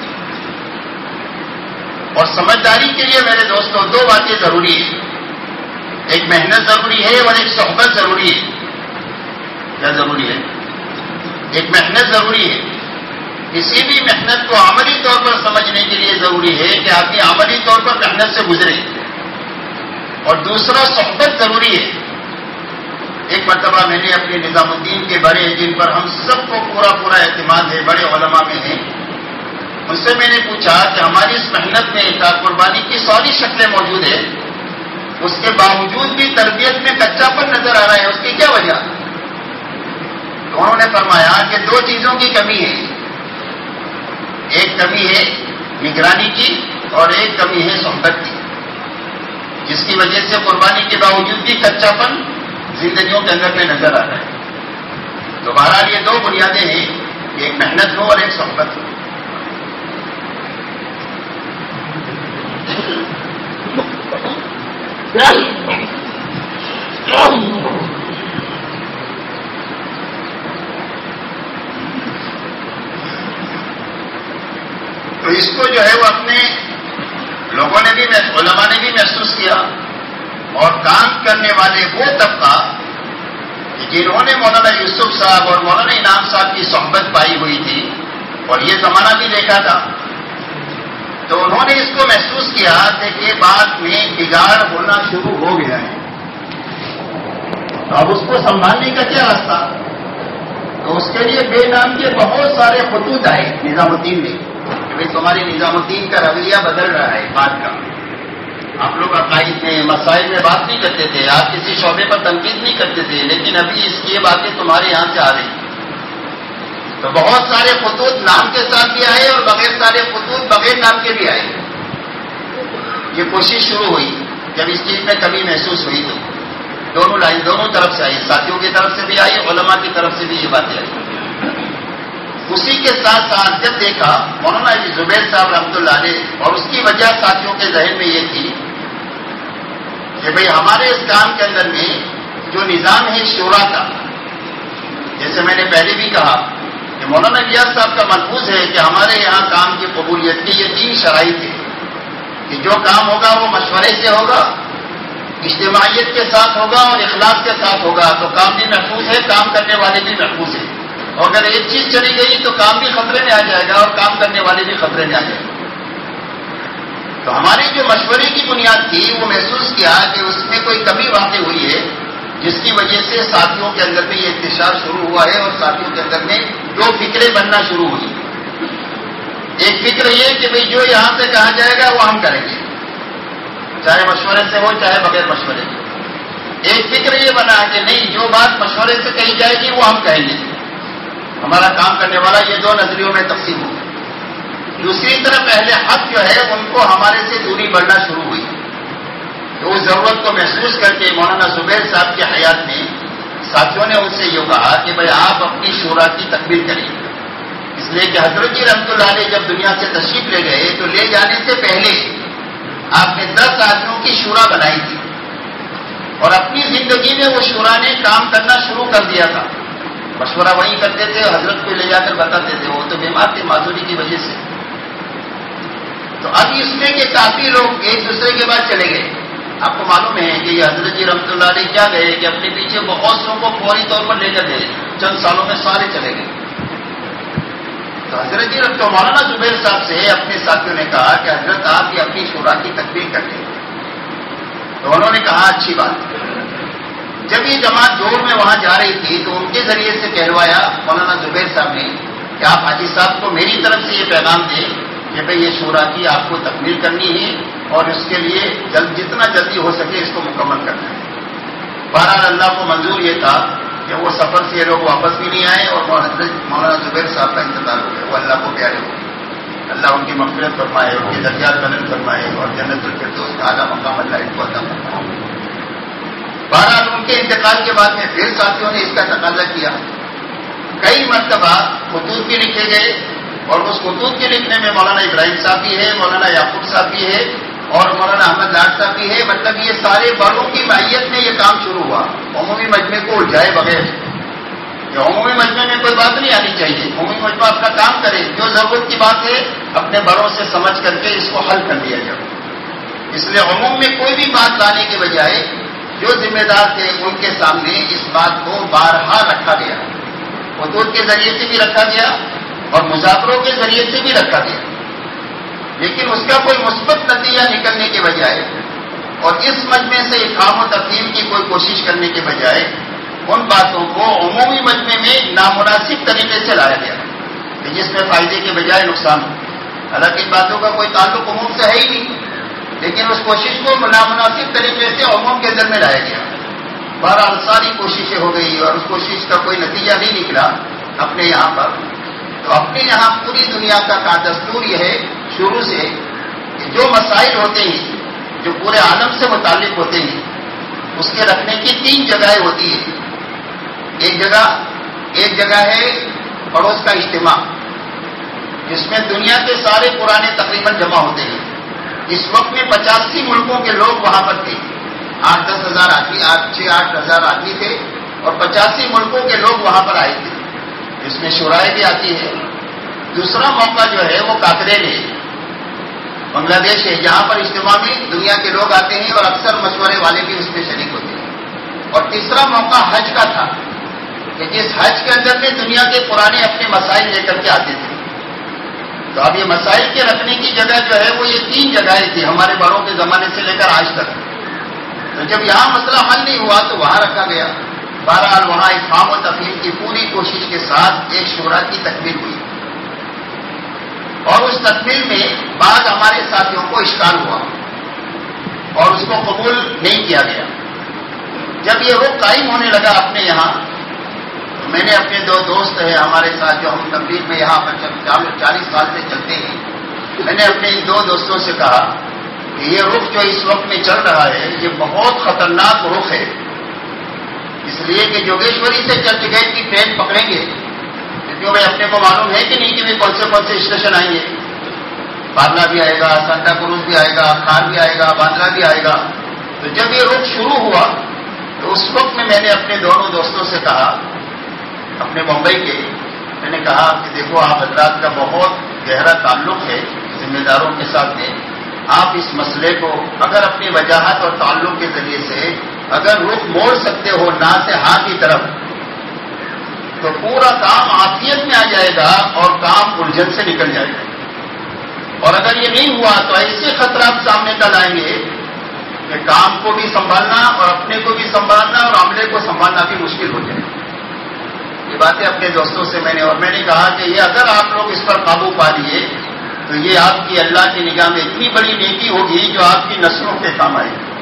اور سمجھداری کے لیے میرے دوستوں دو باتیں ضروری ہیں, ایک محنت ضروری ہے اور ایک صحبت ضروری ہے. کیا ضروری ہے؟ ایک محنت ضروری ہے. کسی بھی محنت کو عملی طور پر سمجھنے کے لیے ضروری ہے کہ آدمی عملی طور پر محنت سے گزرے, اور دوسرا صحبت ضروری ہے. ایک مرتبہ میں نے اپنے نظام الدین کے بڑے جن پر ہم سب کو پورا اعتماد ہے, بڑے علماء میں ہیں, ان سے میں نے پوچھا کہ ہماری اس محنت میں قربانی کی ساری شکلیں موجود ہیں, اس کے باوجود بھی تربیت میں کچا پن نظر آ رہا ہے, اس کی کیا وجہ؟ تو انہوں نے فرمایا کہ دو چیزوں کی کمی ہے. ایک کمی ہے نگرانی کی اور ایک کمی ہے صحبت کی, جس کی وجہ سے قربانی کے باوجود بھی کچا پن زندگیوں کے اندر میں نظر آ رہا ہے. تو بہرحال یہ دو بنیادیں ہیں کہ ایک محنت ہو اور ایک صحبت ہو. تو اس کو جو ہے وہ اپنے لوگوں نے بھی, علماء نے بھی محسوس کیا, اور کام کرنے والے وہ طبقہ جنہوں نے مولانا یوسف صاحب اور مولانا انعام صاحب کی صحبت پائی ہوئی تھی اور یہ زمانہ بھی دیکھا تھا, تو انہوں نے اس کو محسوس کیا کہ بات میں بگاڑ ہونا شروع ہو گیا ہے. اب اس کو سنبھالنے کا کیا راستہ؟ تو اس کے لیے بے نام کے بہت سارے خطوط آئے نظام الدین نے کہ بھائی تمہاری نظام الدین کا رویہ بدل رہا ہے بات کا. آپ لوگ عقائد میں مسائل میں بات نہیں کرتے تھے, آپ کسی شعبے پر تنقید نہیں کرتے تھے, لیکن ابھی اس کی باتیں تمہارے یہاں سے آ رہی. تو بہت سارے خطوط نام کے ساتھ بھی آئے اور بغیر سارے خطوط بغیر نام کے بھی آئے. یہ کوشش شروع ہوئی جب اس چیز میں کمی محسوس ہوئی تو دونوں لائن دونوں طرف سے آئی, ساتھیوں کی طرف سے بھی آئی, علماء کی طرف سے بھی یہ باتیں آئی. اسی کے ساتھ ساتھ جب دیکھا مولانا زبیر صاحب رحمۃ اللہ علیہ, اور اس کی وجہ ساتھیوں کے ذہن میں یہ تھی کہ بھئی ہمارے اس کام کے اندر میں جو نظام ہے شورا کا, جیسے میں نے پہلے بھی کہا کہ مولانا ریاض صاحب کا ملحوظ ہے کہ ہمارے یہاں کام کی قبولیت کی یہ 3 شرائط ہے کہ جو کام ہوگا وہ مشورے سے ہوگا, اجتماعیت کے ساتھ ہوگا اور اخلاص کے ساتھ ہوگا. تو کام بھی محفوظ ہے, کام کرنے والے بھی محفوظ ہیں. اور اگر ایک چیز چلی گئی تو کام بھی خطرے میں آ جائے گا اور کام کرنے والے بھی خطرے میں آ جائے گا. تو ہماری جو مشورے کی بنیاد تھی وہ محسوس کیا کہ اس میں کوئی کمی واقع ہوئی ہے, جس کی وجہ سے ساتھیوں کے اندر میں یہ انتشار شروع ہوا ہے, اور ساتھیوں کے اندر میں 2 فکریں بننا شروع ہوئی. ایک فکر یہ کہ بھئی جو یہاں سے کہا جائے گا وہ ہم کریں گے, چاہے مشورے سے ہو چاہے بغیر مشورے کے. ایک فکر یہ بنا کہ نہیں, جو بات مشورے سے کہی جائے گی وہ ہم کہیں گے. ہمارا کام کرنے والا یہ 2 نظریوں میں تقسیم ہوگا. دوسری طرف اہل حق جو ہے ان کو ہمارے سے دوری بڑھنا شروع ہوئی. تو اس ضرورت کو محسوس کر کے مولانا زبیر صاحب کی حیات میں ساتھیوں نے ان سے یہ کہا کہ بھئی آپ اپنی شورا کی تکمیل کریں. اس لیے کہ حضرت جی رحمۃ اللہ علیہ جب دنیا سے تشریف لے گئے تو لے جانے سے پہلے آپ نے 10 آدمیوں کی شورا بنائی تھی, اور اپنی زندگی میں وہ شورا نے کام کرنا شروع کر دیا تھا. مشورہ وہیں کرتے تھے, حضرت کو لے جا کر بتاتے تھے, وہ تو بیمار تھے معذوری کی وجہ سے. تو اب اس میں کہ کافی لوگ ایک دوسرے کے بعد چلے گئے. آپ کو معلوم ہے کہ یہ حضرت جی رحمۃ اللہ علیہ کیا گئے کہ اپنے پیچھے بہت لوگوں کو فوری طور پر لے کر گئے, چند سالوں میں سارے چلے گئے. تو حضرت جی تو مولانا زبیر صاحب سے اپنے ساتھیوں نے کہا کہ حضرت آپ یہ اپنی شورا کی تکمیل کر لیں. تو انہوں نے کہا اچھی بات. جب یہ جماعت دور میں وہاں جا رہی تھی تو ان کے ذریعے سے کہلوایا مولانا زبیر صاحب نے کہ آپ حاجی صاحب کو میری طرف سے یہ پیغام دیں کہ بھئی یہ شورا کی آپ کو تکمیل کرنی ہے, اور اس کے لیے جتنا جلدی ہو سکے اس کو مکمل کرنا ہے. بہرحال اللہ کو منظور یہ تھا کہ وہ سفر سے یہ لوگ واپس بھی نہیں آئے اور مولانا زبیر صاحب کا انتقال ہو گیا. وہ اللہ کو پیارے ہو گئے. اللہ ان کی مغفرت فرمائے, ان کے درجات بلند فرمائے اور جنت الفردوس کا اعلیٰ مقام اللہ ان کو عطا فرمائے. بہرحال ان کے انتقال کے بعد میں پھر ساتھیوں نے اس کا تقاضا کیا. کئی مرتبہ خطوط بھی لکھے گئے اور اس خطوط کے لکھنے میں مولانا ابراہیم صاحب بھی ہے, مولانا یعقوب صاحب بھی ہے اور مولانا احمد لاڈ صاحب بھی ہے. مطلب یہ سارے بڑوں کی معیت میں یہ کام شروع ہوا. عمومی مجمع کو الجھائے بغیر, یہ عمومی مجمع میں کوئی بات نہیں آنی چاہیے. عمومی مجمع اپنا کام کرے, جو ضرورت کی بات ہے اپنے بڑوں سے سمجھ کر کے اس کو حل کر دیا جائے. اس لیے عموم میں کوئی بھی بات لانے کے بجائے جو ذمہ دار تھے ان کے سامنے اس بات کو بارہا رکھا گیا. خطوط کے ذریعے سے بھی رکھا گیا اور مذاکروں کے ذریعے سے بھی رکھا گیا, لیکن اس کا کوئی مثبت نتیجہ نکلنے کے بجائے اور اس مجمع سے افہام و تفہیم کی کوئی کوشش کرنے کے بجائے ان باتوں کو عمومی مجمع میں نامناسب طریقے سے لایا گیا کہ جس میں فائدے کے بجائے نقصان ہو. حالانکہ ان باتوں کا کوئی تعلق عموم سے ہے ہی نہیں, لیکن اس کوشش کو نامناسب طریقے سے عموم کے اندر میں لایا گیا. بہرحال ساری کوششیں ہو گئی اور اس کوشش کا کوئی نتیجہ نہیں نکلا اپنے یہاں پر. تو اپنے یہاں پوری دنیا کا دستور یہ ہے شروع سے کہ جو مسائل ہوتے ہیں جو پورے عالم سے متعلق ہوتے ہیں اس کے رکھنے کی 3 جگہیں ہوتی ہیں. ایک جگہ ہے پڑوس کا اجتماع, جس میں دنیا کے سارے پرانے تقریباً جمع ہوتے ہیں. اس وقت میں 85 ملکوں کے لوگ وہاں پر تھے. 8-10 ہزار آدمی, 6-8 ہزار آدمی تھے اور 85 ملکوں کے لوگ وہاں پر آئے تھے. اس میں شورائیں بھی آتی ہے. دوسرا موقع جو ہے وہ کاکرین ہے, بنگلہ دیش ہے, جہاں پر اجتماع میں دنیا کے لوگ آتے ہیں اور اکثر مشورے والے بھی اس میں شریک ہوتے ہیں. اور تیسرا موقع حج کا تھا کہ جس حج کے اندر میں دنیا کے پرانے اپنے مسائل لے کر کے آتے تھے. تو اب یہ مسائل کے رکھنے کی جگہ جو ہے وہ یہ 3 جگہیں تھی ہمارے بڑوں کے زمانے سے لے کر آج تک. تو جب یہاں مسئلہ حل نہیں ہوا تو وہاں رکھا گیا. بہرحال وہاں افہام و تفہیم کی پوری کوشش کے ساتھ ایک شورا کی تکمیل ہوئی اور اس تکمیل میں بعض ہمارے ساتھیوں کو اشکال ہوا اور اس کو قبول نہیں کیا گیا. جب یہ رخ قائم ہونے لگا اپنے یہاں تو میں نے اپنے 2 دوست ہیں ہمارے ساتھ جو ہم تبلیغ میں یہاں پر 40 سال سے چلتے ہیں, میں نے اپنے ان 2 دوستوں سے کہا کہ یہ رخ جو اس وقت میں چل رہا ہے یہ بہت خطرناک رخ ہے. اس لیے کہ جوگیشوری سے چرچ گیٹ کی ٹرین پکڑیں گے کیونکہ بھائی اپنے کو معلوم ہے کہ نہیں کہ کون سے اسٹیشن آئیں گے. بادلہ بھی آئے گا, سانتا کروز بھی آئے گا, کھار بھی آئے گا, باندرا بھی آئے گا. تو جب یہ رخ شروع ہوا تو اس وقت میں نے اپنے دونوں دوستوں سے کہا, اپنے ممبئی کے, میں نے کہا کہ دیکھو آپ حضرات کا بہت گہرا تعلق ہے ذمہ داروں کے ساتھ میں, آپ اس مسئلے کو اگر اپنی وجاہت اور تعلق کے ذریعے سے اگر رخ موڑ سکتے ہو نہ سے ہاں کی طرف تو پورا کام عافیت میں آ جائے گا اور کام الجھن سے نکل جائے گا. اور اگر یہ نہیں ہوا تو ایسے خطرات سامنے کا لائیں گے کہ کام کو بھی سنبھالنا اور اپنے کو بھی سنبھالنا اور عملے کو سنبھالنا بھی مشکل ہو جائے. یہ باتیں اپنے دوستوں سے میں نے کہا کہ یہ اگر آپ لوگ اس پر قابو پا لیے تو یہ آپ کی اللہ کی نگاہ میں اتنی بڑی نیکی ہوگی جو آپ کی نسلوں کے کام آئے گی.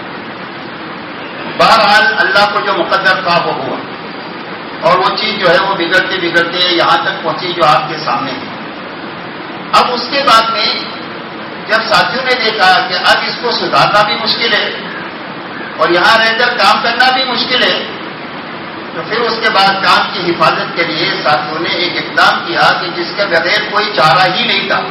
بہرحال اللہ کو جو مقدر تھا وہ ہوا اور وہ چیز جو ہے وہ بگڑتے بگڑتے یہاں تک پہنچی جو آپ کے سامنے ہے. اب اس کے بعد میں جب ساتھیوں نے دیکھا کہ اب اس کو سدھارنا بھی مشکل ہے اور یہاں رہ کر کام کرنا بھی مشکل ہے تو پھر اس کے بعد کام کی حفاظت کے لیے ساتھیوں نے ایک اقدام کیا کہ جس کے بغیر کوئی چارہ ہی نہیں تھا.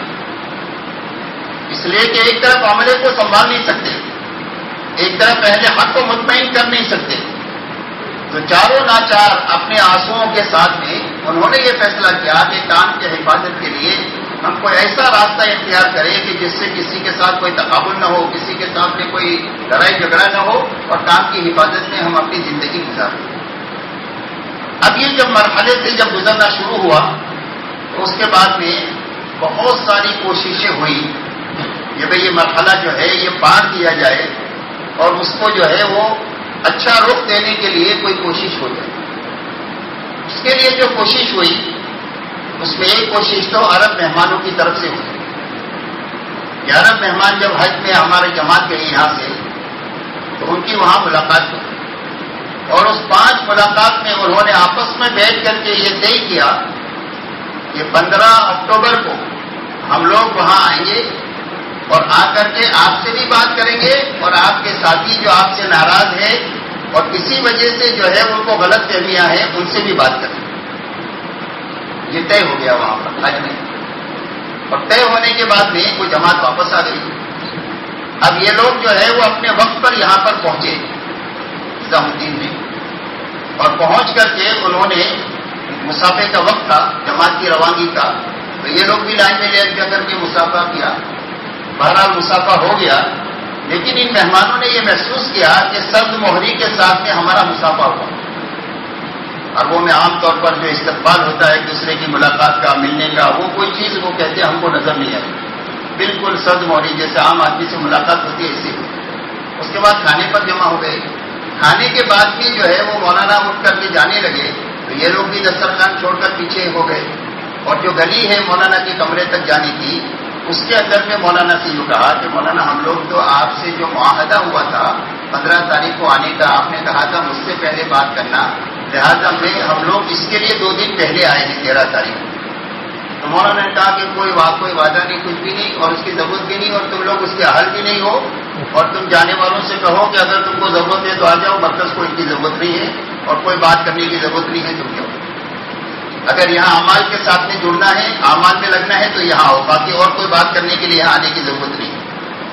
اس لیے کہ ایک طرف عملے کو سنبھال نہیں سکتے, ایک طرف اہل حق کو مطمئن کر نہیں سکتے, تو چاروں ناچار اپنے آنسوؤں کے ساتھ میں انہوں نے یہ فیصلہ کیا کہ کام کی حفاظت کے لیے ہم کوئی ایسا راستہ اختیار کریں کہ جس سے کسی کے ساتھ کوئی تقابل نہ ہو, کسی کے ساتھ میں کوئی لڑائی جھگڑا نہ ہو اور کام کی حفاظت میں ہم اپنی زندگی گزاریں. اب یہ جب مرحلے سے جب گزرنا شروع ہوا تو اس کے بعد میں بہت ساری کوششیں ہوئی کہ بھئی یہ مرحلہ جو ہے یہ پار کیا جائے اور اس کو جو ہے وہ اچھا رخ دینے کے لیے کوئی کوشش ہو جائے. اس کے لیے جو کوشش ہوئی اس میں ایک کوشش تو عرب مہمانوں کی طرف سے ہوئی. یہ عرب مہمان جب حج میں ہمارے جماعت گئی یہاں سے تو ان کی وہاں ملاقات ہوئی. اور اس 5 ملاقات میں انہوں نے آپس میں بیٹھ کر کے یہ طے کیا کہ 15 اکتوبر کو ہم لوگ وہاں آئیں گے اور آ کر کے آپ سے بھی بات کریں گے اور آپ کے ساتھی جو آپ سے ناراض ہیں اور کسی وجہ سے جو ہے ان کو غلط فہمیاں ہیں ان سے بھی بات کریں گے۔ یہ طے ہو گیا وہاں پر حج میں، اور طے ہونے کے بعد میں وہ جماعت واپس آ گئی۔ اب یہ لوگ جو ہے وہ اپنے وقت پر یہاں پر پہنچے نظام الدین میں، اور پہنچ کر کے انہوں نے مسافے کا وقت تھا جماعت کی روانگی کا، تو یہ لوگ بھی لائن میں لے جا کر کے مسافہ کیا۔ بہرحال مسافہ ہو گیا، لیکن ان مہمانوں نے یہ محسوس کیا کہ سرد مہری کے ساتھ میں ہمارا مسافہ ہوا۔ عربوں میں عام طور پر جو استقبال ہوتا ہے ایک دوسرے کی ملاقات کا، ملنے کا، وہ کوئی چیز وہ کہتے ہیں ہم کو نظر نہیں آئی، بالکل سرد مہری جیسے عام آدمی سے ملاقات ہوتی ہے اسی۔ اس کے بعد کھانے پر جمع ہو گئے۔ کھانے کے بعد بھی جو ہے وہ مولانا اٹھ کر کے جانے لگے تو یہ لوگ بھی دسترخوان چھوڑ کر پیچھے ہو گئے، اور جو گلی ہے مولانا کے کمرے تک جانے کی، اس کے اندر میں مولانا سے یوں کہا کہ مولانا ہم لوگ تو آپ سے جو معاہدہ ہوا تھا 15 تاریخ کو آنے کا، آپ نے کہا تھا مجھ سے پہلے بات کرنا، لہٰذا ہم لوگ اس کے لیے 2 دن پہلے آئے ہیں 13 تاریخ کو۔ تو مولانا نے کہا کہ کوئی وعدہ نہیں، کچھ بھی نہیں، اور اس کی ضرورت بھی نہیں، اور تم لوگ اس کے اہل بھی نہیں ہو، اور تم جانے والوں سے کہو کہ اگر تم کو ضرورت ہے تو آ جاؤ، مرکز کو ان کی ضرورت نہیں ہے اور کوئی بات کرنے کی ضرورت نہیں ہے، تم کیوں؟ اگر یہاں اعمال کے ساتھ میں جڑنا ہے، اعمال میں لگنا ہے تو یہاں آؤ، باقی اور کوئی بات کرنے کے لیے یہاں آنے کی ضرورت نہیں ہے۔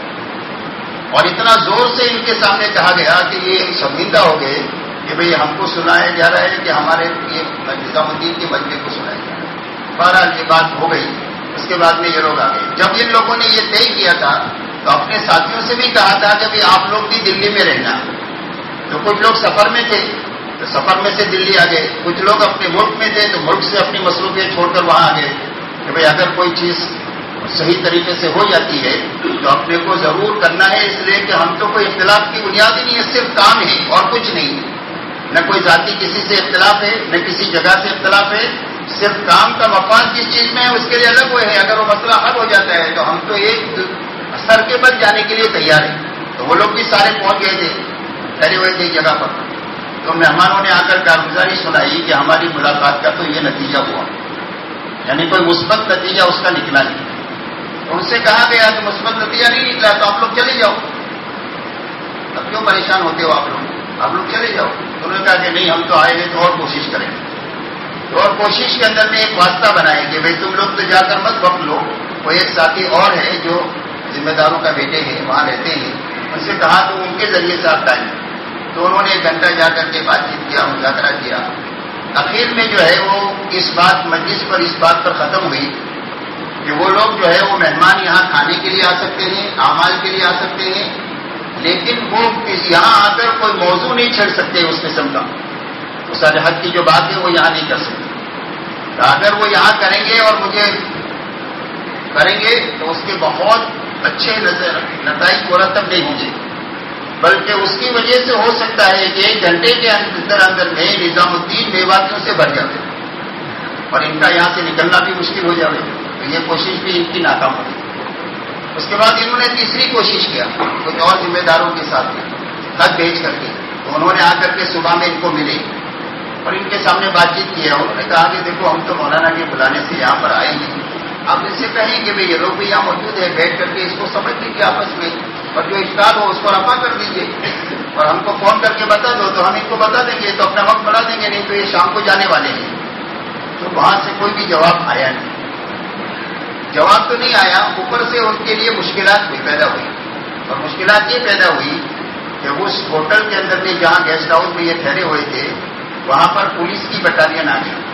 اور اتنا زور سے ان کے سامنے کہا گیا کہ یہ شرمندہ ہو گئے کہ بھئی ہم کو سنایا جا رہا ہے کہ ہمارے یہ نظام الدین کے مجمع کو سنایا جا رہا ہے۔ بہرحال یہ بات ہو گئی۔ اس کے بعد میں یہ لوگ آ گئے۔ جب ان لوگوں نے یہ طے کیا تھا تو اپنے ساتھیوں سے بھی کہا تھا کہ بھئی آپ لوگ بھی دلی میں رہنا، تو کچھ لوگ سفر میں تھے تو سفر میں سے دلی آ گئے، کچھ لوگ اپنے ملک میں تھے تو ملک سے اپنی مصروفیت چھوڑ کر وہاں آ گئے کہ بھئی اگر کوئی چیز صحیح طریقے سے ہو جاتی ہے تو اپنے کو ضرور کرنا ہے، اس لیے کہ ہم تو کوئی اختلاف کی بنیاد ہی نہیں ہے، صرف کام ہے اور کچھ نہیں ہے، نہ کوئی ذاتی کسی سے اختلاف ہے نہ کسی جگہ سے اختلاف ہے، صرف کام کا مفاد جس چیز میں ہے اس کے لیے الگ ہوئے ہیں، اگر وہ مسئلہ حل ہو جاتا ہے تو ہم تو ایک سر کے بل جانے کے لیے تیار ہیں۔ تو وہ لوگ بھی سارے پہنچ گئے تھے، ٹھہرے ہوئے تھے جگہ پر، تو مہمانوں نے آ کر کارگزاری سنائی کہ ہماری ملاقات کا تو یہ نتیجہ ہوا، یعنی کوئی مثبت نتیجہ اس کا نکلا نہیں۔ ان سے کہا گیا کہ مثبت نتیجہ نہیں نکلا تو آپ لوگ چلے جاؤ، اب کیوں پریشان ہوتے ہو آپ لوگ چلے جاؤ۔ انہوں نے کہا کہ نہیں ہم تو آئے ہیں تو اور کوشش کریں گے، تو اور کوشش کے اندر میں ایک واسطہ بنائے کہ بھائی تم لوگ تو جا کر مت وقت لو، کوئی ایک ساتھی اور ہے جو ذمہ داروں کا بیٹے ہیں وہاں رہتے ہیں، ان سے کہا تو ان کے ذریعے سے آپ ٹائم، تو انہوں نے 1 گھنٹہ جا کر کے بات چیت کیا، مذاکرہ کیا۔ اخیر میں جو ہے وہ اس بات مجلس پر اس بات پر ختم ہوئی کہ وہ لوگ جو ہے وہ مہمان یہاں کھانے کے لیے آ سکتے ہیں، اعمال کے لیے آ سکتے ہیں، لیکن وہ یہاں آ کر کوئی موضوع نہیں چھیڑ سکتے اس قسم کا، اس حد کی جو بات ہے وہ یہاں نہیں کر سکتے۔ تو اگر وہ یہاں کریں گے اور مجھے کریں گے تو اس کے بہت اچھے نتائج مرتب نہیں ہوں گے، بلکہ اس کی وجہ سے ہو سکتا ہے کہ 1 گھنٹے کے اندر میں نظام الدین بیواتیوں سے بھر جاتے اور ان کا یہاں سے نکلنا بھی مشکل ہو جائے، تو یہ کوشش بھی ان کی ناکام ہوئی۔ اس کے بعد انہوں نے تیسری کوشش کیا کچھ اور ذمہ داروں کے ساتھ خط بھیج کر کے، تو انہوں نے آ کر کے صبح میں ان کو ملے اور ان کے سامنے بات چیت کیا۔ انہوں نے کہا کہ دیکھو ہم تو مولانا کے بلانے سے یہاں پر آئے ہیں، آپ ان سے کہیں کہ بھئی یہ لوگ بھی یہاں موجود ہے، بیٹھ کر کے اس کو سمجھ لیجیے آپس میں، اور جو اشکال ہو اس کو رفع کر دیجیے اور ہم کو فون کر کے بتا دو تو ہم ان کو بتا دیں گے، تو اپنا وقت بڑھا دیں گے، نہیں تو یہ شام کو جانے والے ہیں۔ تو وہاں سے کوئی بھی جواب آیا نہیں، جواب تو نہیں آیا، اوپر سے ان کے لیے مشکلات بھی پیدا ہوئی، اور مشکلات یہ پیدا ہوئی کہ اس ہوٹل کے اندر میں جہاں گیسٹ ہاؤس میں یہ ٹھہرے ہوئے تھے وہاں پر پولیس کی بٹالین آ گئی،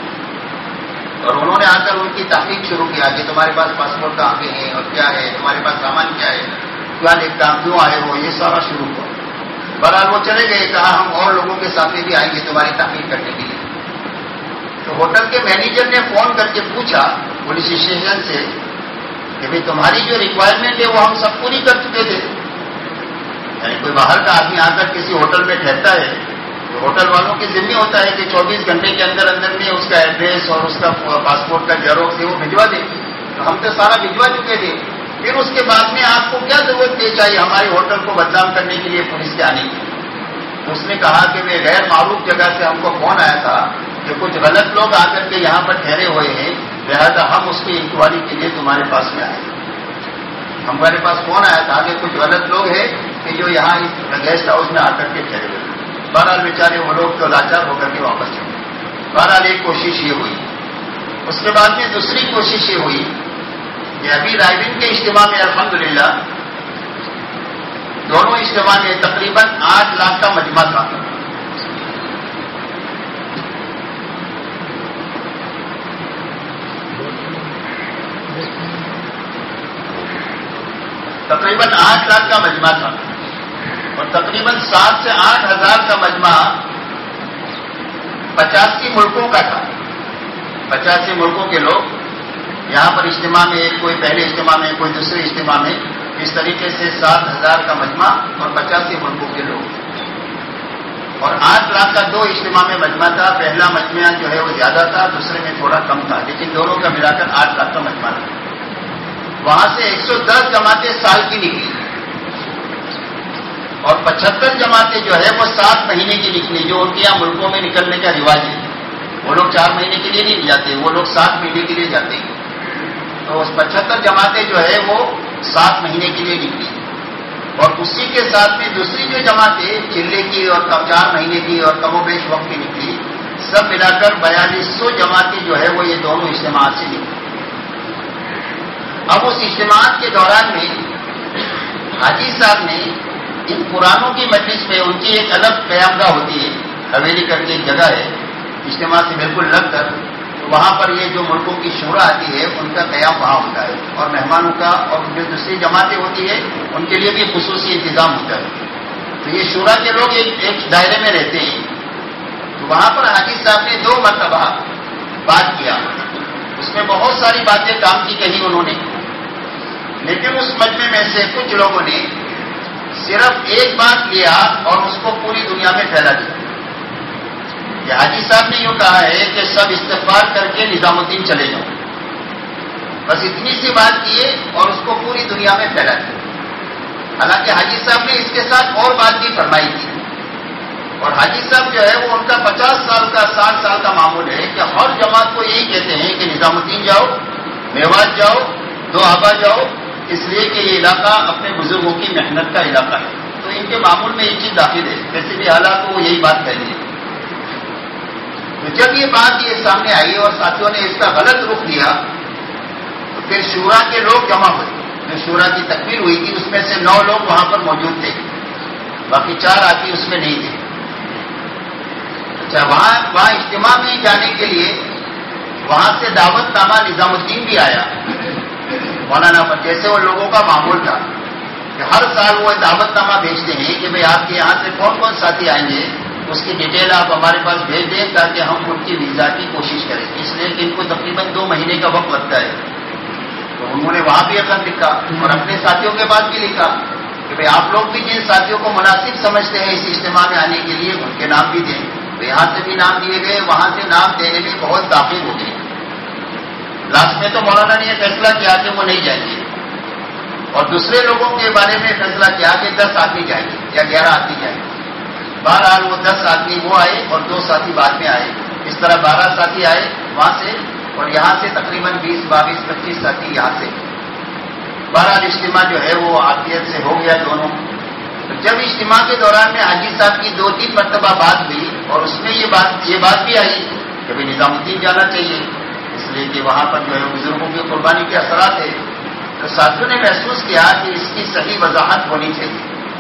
اور انہوں نے آ کر ان کی تحقیق شروع کیا کہ تمہارے پاس پاسپورٹ کہاں پہ ہے اور کیا ہے، تمہارے پاس سامان کیا ہے، کیا لکھتا کیوں آئے ہو، یہ سارا شروع ہوا۔ بہرحال وہ چلے گئے، کہا ہم اور لوگوں کے ساتھ بھی آئیں گے تمہاری تحقیق کرنے کے لیے۔ تو ہوٹل کے مینیجر نے فون کر کے پوچھا پولیس اسٹیشن سے کہ بھئی تمہاری جو ریکوائرمنٹ ہے وہ ہم سب پوری کر چکے تھے، یعنی کوئی باہر کا آدمی آ کر کسی ہوٹل میں ٹھہرتا ہے تو ہوٹل والوں کے ذمہ ہوتا ہے کہ 24 گھنٹے کے اندر میں اس کا ایڈریس اور اس کا پاسپورٹ کا جیروکس ہے وہ بھجوا دیں، تو ہم تو سارا بھجوا چکے تھے، پھر اس کے بعد میں آپ کو کیا ضرورت ہے چاہیے ہمارے ہوٹل کو بدنام کرنے کے لیے پولیس کے آنے کی۔ اس نے کہا کہ وہ غیر معروف جگہ سے ہم کو فون آیا تھا کہ کچھ غلط لوگ آ کر کے یہاں پر ٹھہرے ہوئے ہیں، لہذا ہم اس کی انکوائری کے لیے تمہارے پاس میں آئے۔ ہمارے پاس فون آیا تھا کہ کچھ غلط لوگ ہیں کہ جو یہاں اس گیسٹ ہاؤس میں آ کر کے ٹھہرے ہوئے۔ بہرحال بیچارے وہ لوگ تو لاچار ہو کر کے واپس چلے۔ بہرحال ایک کوشش یہ ہوئی۔ اس کے بعد میں دوسری کوشش یہ ہوئی کہ ابھی رائے کے اجتماع میں الحمدللہ دونوں اجتماع میں تقریباً 8 لاکھ کا مجمع تھا۔ تقریباً 8 لاکھ کا مجمع تھا اور تقریباً 7 سے 8 ہزار کا مجمع 85 ملکوں کا تھا۔ 85 ملکوں کے لوگ یہاں پر اجتماع میں، کوئی پہلے اجتماع میں، کوئی دوسرے اجتماع میں، اس طریقے سے 7,000 کا مجمع اور 85 ملکوں کے لوگ، اور 8 لاکھ کا 2 اجتماع میں مجمع تھا۔ پہلا مجمع جو ہے وہ زیادہ تھا، دوسرے میں تھوڑا کم تھا، لیکن دونوں کا ملا کر 8 لاکھ کا مجمع تھا۔ وہاں سے 110 جماعتیں سال کی نکلی اور 75 جماعتیں جو ہے وہ 7 مہینے کی نکلی، جو ان کے یہاں ملکوں میں نکلنے کا رواج ہے۔ وہ لوگ 4 مہینے کے لیے نہیں جاتے، وہ لوگ 7 مہینے کے لیے جاتے ہیں۔ تو اس 75 جماعتیں جو ہے وہ 7 مہینے کے لیے نکلی، اور اسی کے ساتھ میں دوسری جو جماعتیں چلے کی اور 4 مہینے کی اور کم و بیش وقت کی نکلی، سب ملا کر 4200 جماعتیں جو ہے وہ یہ دونوں اجتماعات سے نکلی۔ اب اس اجتماعات کے دوران میں حاجی صاحب نے ان قرآنوں کی مجلس میں، ان کی ایک الگ قیام گاہ ہوتی ہے، حویلی کر کے ایک جگہ ہے اجتماع سے بالکل لگ کر، وہاں پر یہ جو ملکوں کی شورا آتی ہے ان کا قیام وہاں ہوتا ہے، اور مہمانوں کا اور جو دوسری جماعتیں ہوتی ہے ان کے لیے بھی خصوصی انتظام ہوتا ہے۔ تو یہ شورا کے لوگ ایک دائرے میں رہتے ہیں۔ تو وہاں پر حاجی صاحب نے 2 مرتبہ بات کیا، اس میں بہت ساری باتیں کام کی کہی انہوں نے، لیکن اس مجمع میں سے کچھ لوگوں نے صرف ایک بات لیا اور اس کو پوری دنیا میں پھیلا دیا۔ یہ حاجی صاحب نے یوں کہا ہے کہ سب استغفار کر کے نظام الدین چلے جاؤ، بس اتنی سی بات کیے اور اس کو پوری دنیا میں پھیلا دیا۔ حالانکہ حاجی صاحب نے اس کے ساتھ اور بات بھی فرمائی تھی، اور حاجی صاحب جو ہے وہ ان کا 50 سال کا 60 سال کا معمول ہے کہ ہر جماعت کو یہی کہتے ہیں کہ نظام الدین جاؤ، میوات جاؤ، دوآبا جاؤ، اس لیے کہ یہ علاقہ اپنے بزرگوں کی محنت کا علاقہ ہے۔ تو ان کے معمول میں یہ چیز داخل ہے، کیسے بھی حالات وہ یہی بات کہتے ہیں۔ تو جب یہ بات یہ سامنے آئی اور ساتھیوں نے اس کا غلط رخ لیا، تو پھر شورا کے لوگ جمع ہوئے۔ جو شورا کی تکمیل ہوئی تھی اس میں سے 9 لوگ وہاں پر موجود تھے، باقی 4 آدمی اس میں نہیں تھے۔ اچھا، وہاں اجتماع میں جانے کے لیے وہاں سے دعوت نامہ نظام الدین بھی آیا مولانا پر، جیسے وہ لوگوں کا معمول تھا کہ ہر سال وہ دعوت نامہ بھیجتے ہیں کہ بھئی آپ کے یہاں سے کون کون ساتھی آئیں گے، اس کی ڈیٹیل آپ ہمارے پاس بھیج دیں تاکہ ہم ان کی ویزا کی کوشش کریں، اس لیے کہ ان کو تقریباً 2 مہینے کا وقت لگتا ہے۔ تو انہوں نے وہاں بھی خط لکھا اور اپنے ساتھیوں کے بعد بھی لکھا کہ بھئی آپ لوگ بھی جن ساتھیوں کو مناسب سمجھتے ہیں اس اجتماع میں آنے کے لیے ان کے نام بھی دیں۔ تو یہاں سے بھی نام دیے گئے، وہاں سے نام دینے میں بہت تاخیر ہو گئی۔ لاسٹ میں تو مولانا نے یہ فیصلہ کیا کہ وہ نہیں جائیں گے، اور دوسرے لوگوں کے بارے میں فیصلہ کیا کہ 10 آدمی جائیں گے یا 11 آدمی جائیں گے۔ بہرحال وہ 10 آدمی وہ آئے اور 2 ساتھی بعد میں آئے، اس طرح 12 ساتھی آئے وہاں سے، اور یہاں سے تقریباً 20, 22, 25 ساتھی یہاں سے۔ بہرحال اجتماع جو ہے وہ عافیت سے ہو گیا دونوں۔ تو جب اجتماع کے دوران میں حاجی صاحب کی 2-3 مرتبہ بات ہوئی اور اس میں یہ بات بھی آئی کہ بھئی نظام الدین جانا چاہیے، اس لیے کہ وہاں پر جو ہے بزرگوں کی قربانی کے اثرات ہیں، تو ساتھیوں نے محسوس کیا کہ اس کی صحیح وضاحت ہونی چاہیے۔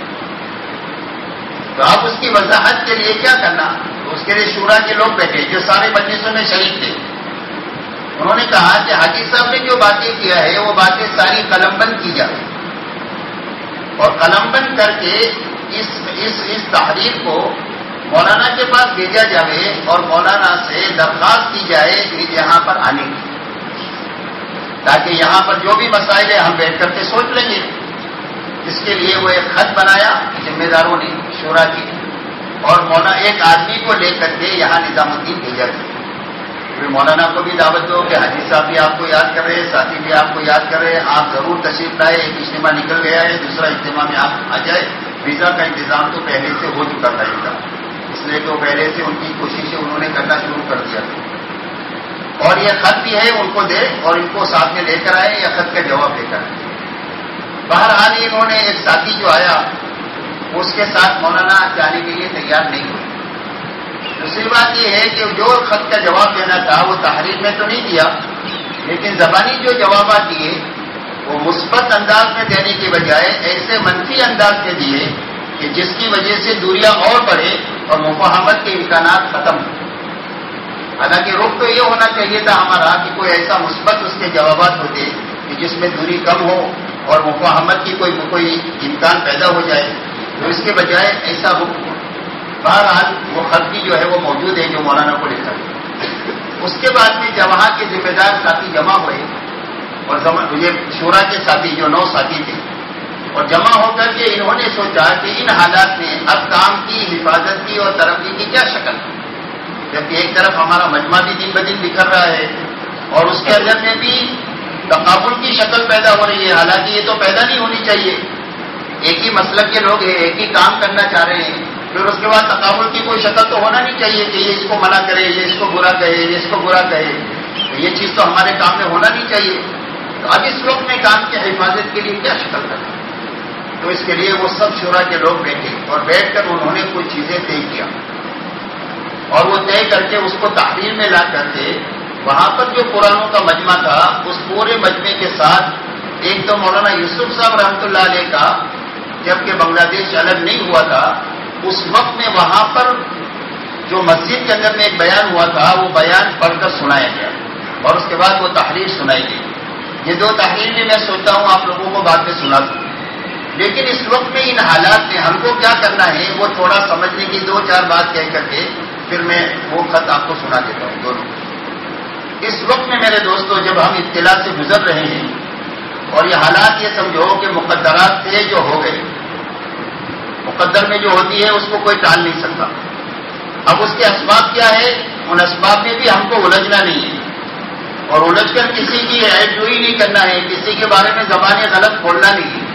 تو اب اس کی وضاحت کے لیے کیا کرنا، تو اس کے لیے شورا کے لوگ بیٹھے جو سارے مجلسوں میں شریک تھے۔ انہوں نے کہا کہ حاجی صاحب نے جو باتیں کیا ہے وہ باتیں ساری قلم بند کی جائے، اور قلم بند کر کے اس تحریر کو مولانا کے پاس بھیجا جائے اور مولانا سے درخواست کی جائے کہ یہاں پر آنے کی، تاکہ یہاں پر جو بھی مسائل ہیں ہم بیٹھ کر کے سوچ لیں گے۔ اس کے لیے وہ ایک خط بنایا ذمہ داروں نے شورا کی، اور مولانا ایک آدمی کو لے کر کے یہاں نظام الدین بھیجا گیا۔ مولانا کو بھی دعوت دو کہ حاجی صاحب بھی آپ کو یاد کر رہے ہیں، ساتھی بھی آپ کو یاد کر رہے ہیں، آپ ضرور تشریف لائے، ایک اجتماع نکل گیا ہے، دوسرا اجتماع میں آپ آ جائے، ویزا کا انتظام تو پہلے سے ہو چکا تھا ان کا، اس لیے تو پہلے سے ان کی کوششیں انہوں نے کرنا شروع کر دیا تھا۔ اور یہ خط بھی ہے ان کو دے اور ان کو ساتھ میں لے کر آئے یا خط کا جواب لے کر آئے۔ بہرحال انہوں نے ایک ساتھی جو آیا اس کے ساتھ مولانا جانے کے لیے تیار نہیں ہوئے۔ دوسری بات یہ ہے کہ جو خط کا جواب دینا تھا وہ تحریر میں تو نہیں دیا، لیکن زبانی جو جوابات دیے وہ مثبت انداز میں دینے کے بجائے ایسے منفی انداز میں دیے کہ جس کی وجہ سے دوریاں اور بڑھے اور مفاہمت کے امکانات ختم ہو۔ حالانکہ رخ تو یہ ہونا چاہیے تھا ہمارا کہ کوئی ایسا مثبت اس کے جوابات ہوتے کہ جس میں دوری کم ہو اور مفاہمت کی کوئی امکان پیدا ہو جائے، تو اس کے بجائے ایسا رخ ہو۔ بہرحال وہ خط بھی جو ہے وہ موجود ہے جو مولانا کو لکھا ہے۔ اس کے بعد بھی جب وہاں کے ذمہ دار ساتھی جمع ہوئے اور یہ شورا کے ساتھی جو 9 ساتھی تھے، اور جمع ہو کر کے انہوں نے سوچا کہ ان حالات میں اب کام کی حفاظت کی اور ترقی کی کیا شکل ہے، جبکہ ایک طرف ہمارا مجمع بھی دن بدن بکھر رہا ہے اور اس کے اندر میں بھی تقابل کی شکل پیدا ہو رہی ہے، حالانکہ یہ تو پیدا نہیں ہونی چاہیے۔ ایک ہی مسلک کے لوگ ہیں، ایک ہی کام کرنا چاہ رہے ہیں، پھر اس کے بعد تقابل کی کوئی شکل تو ہونا نہیں چاہیے کہ یہ اس کو منع کرے، یہ اس کو برا کہے، یہ اس کو برا کہے، یہ چیز تو ہمارے کام میں ہونا نہیں چاہیے۔ تو اب اس وقت میں کام کی حفاظت کے لیے کیا شکل کرنا؟ تو اس کے لیے وہ سب شورا کے لوگ بیٹھے اور بیٹھ کر انہوں نے کچھ چیزیں طے کیا، اور وہ طے کر کے اس کو تحریر میں لا کر کے وہاں پر جو قرآنوں کا مجمع تھا اس پورے مجمع کے ساتھ ایک تو مولانا یوسف صاحب رحمۃ اللہ علیہ کا جبکہ بنگلہ دیش الگ نہیں ہوا تھا اس وقت میں وہاں پر جو مسجد کے اندر میں ایک بیان ہوا تھا وہ بیان پڑھ کر سنایا گیا اور اس کے بعد وہ تحریر سنائی گئی۔ یہ 2 تحریر بھی میں سوچتا ہوں آپ لوگوں کو بعد میں سنا دوں، لیکن اس وقت میں ان حالات میں ہم کو کیا کرنا ہے وہ تھوڑا سمجھنے کی 2-4 بات کہہ کر کے پھر میں وہ خط آپ کو سنا دیتا ہوں دونوں۔ اس وقت میں میرے دوستوں جب ہم اطلاع سے گزر رہے ہیں اور یہ حالات یہ سمجھو کہ مقدرات سے جو ہو گئے، مقدر میں جو ہوتی ہے اس کو کوئی ٹال نہیں سکتا۔ اب اس کے اسباب کیا ہے، ان اسباب میں بھی ہم کو الجھنا نہیں ہے اور الجھ کر کسی کی عیب جوئی نہیں کرنا ہے، کسی کے بارے میں زبانیں غلط کھولنا نہیں ہے۔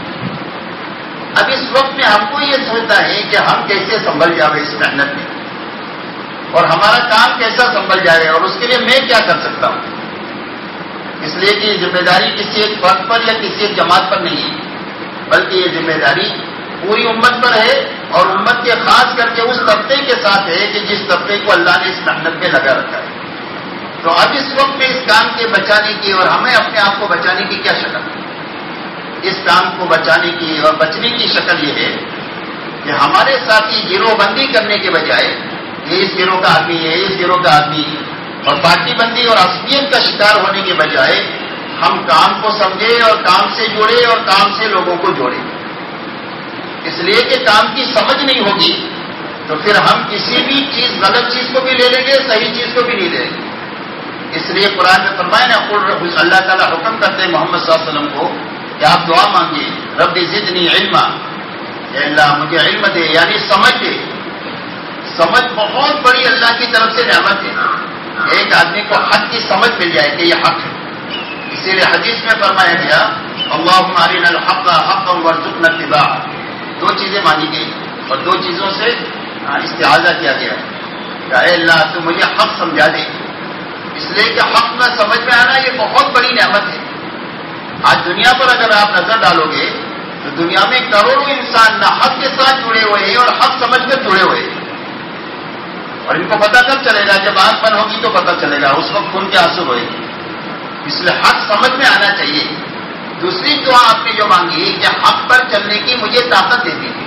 اب اس وقت میں ہم کو یہ سوچنا ہے کہ ہم کیسے سنبھل جائے اس محنت میں اور ہمارا کام کیسا سنبھل جائے اور اس کے لیے میں کیا کر سکتا ہوں۔ اس لیے کہ ذمہ داری کسی ایک فرد پر یا کسی ایک جماعت پر نہیں ہے، بلکہ یہ ذمہ داری پوری امت پر ہے اور امت کے خاص کر کے اس طبقے کے ساتھ ہے کہ جس طبقے کو اللہ نے اس محنت میں لگا رکھا ہے۔ تو اب اس وقت میں اس کام کے بچانے کی اور ہمیں اپنے آپ کو بچانے کی کیا شکل ہے؟ اس کام کو بچانے کی اور بچنے کی شکل یہ ہے کہ ہمارے ساتھی گروہ بندی کرنے کے بجائے یہ اس گروہ کا آدمی ہے، اس گروہ کا آدمی ہے، اور پارٹی بندی اور عصبیت کا شکار ہونے کے بجائے ہم کام کو سمجھے اور کام سے جوڑے اور کام سے لوگوں کو جوڑے۔ اس لیے کہ کام کی سمجھ نہیں ہوگی تو پھر ہم کسی بھی چیز غلط چیز کو بھی لے لیں گے، صحیح چیز کو بھی نہیں لیں گے۔ اس لیے قرآن میں فرمایا نا، اللہ تعالیٰ حکم کرتے ہیں محمد صلی اللہ علیہ وسلم کو کہ آپ دعا مانگیے، رب زدنی علما، اے اللہ مجھے علم دے، یعنی سمجھ دے۔ سمجھ بہت بڑی اللہ کی طرف سے نعمت ہے، ایک آدمی کو حق کی سمجھ مل جائے کہ یہ حق ہے۔ اسی لیے حدیث میں فرمایا گیا اللہم ارنا الحق حقا وارزقنا اتباعہ، 2 چیزیں مانی گئی اور 2 چیزوں سے استعاذہ کیا گیا کہ اے اللہ تو مجھے حق سمجھا دے۔ اس لیے کہ حق میں سمجھ میں آنا یہ بہت بڑی نعمت ہے۔ آج دنیا پر اگر آپ نظر ڈالو گے تو دنیا میں کروڑوں انسان نہ حق کے ساتھ جڑے ہوئے ہیں اور حق سمجھ کر جڑے ہوئے ہیں، اور ان کو پتہ کب چلے گا؟ جب آنکھ بند ہوگی تو پتہ چلے گا، اس وقت خون کے آنسو ہوئے گی۔ اس لیے حق سمجھ میں آنا چاہیے۔ دوسری دعا آپ نے جو مانگی کہ حق پر چلنے کی مجھے طاقت دے دیجیے۔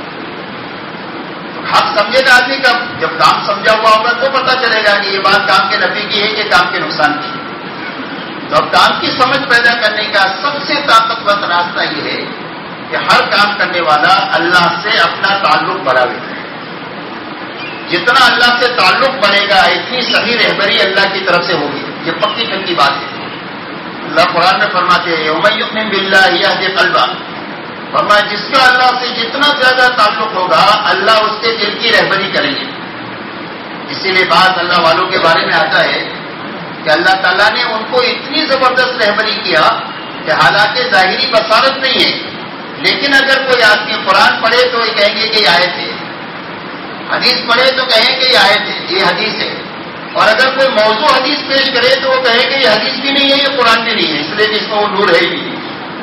حق سمجھے گا آدمی کب؟ جب کام سمجھا ہوا ہوگا تو پتہ چلے گا کہ یہ بات کام کے نفع کی ہے کہ کام کے نقصان کی ہے۔ تو اب کام کی سمجھ پیدا کرنے کا سب سے طاقتور راستہ یہ ہے کہ ہر کام کرنے والا اللہ سے اپنا تعلق بڑھاوے۔ جتنا اللہ سے تعلق بڑھے گا اتنی صحیح رہبری اللہ کی طرف سے ہوگی، یہ پکی پکی بات ہے۔ اللہ قرآن میں فرماتے ہیں وَمَن يُؤْمِن بِاللَّهِ يَهْدِ قَلْبَهُ، فرمایا جس کا اللہ سے جتنا زیادہ تعلق ہوگا اللہ اس کے دل کی رہبری کریں گے۔ اسی لیے بات اللہ والوں کے بارے میں آتا ہے کہ اللہ تعالیٰ نے ان کو اتنی زبردست رہبری کیا کہ حالانکہ ظاہری بصارت نہیں ہے لیکن اگر کوئی آدمی قرآن پڑھے تو یہ کہیں گے کہ یہ آیت ہے، حدیث پڑھے تو کہیں کہ یہ آیت ہے، یہ حدیث ہے، اور اگر کوئی موضوع حدیث پیش کرے تو وہ کہے کہ یہ حدیث بھی نہیں ہے، یہ قرآن بھی نہیں ہے، اس لیے کہ اس میں وہ نور ہے ہی نہیں۔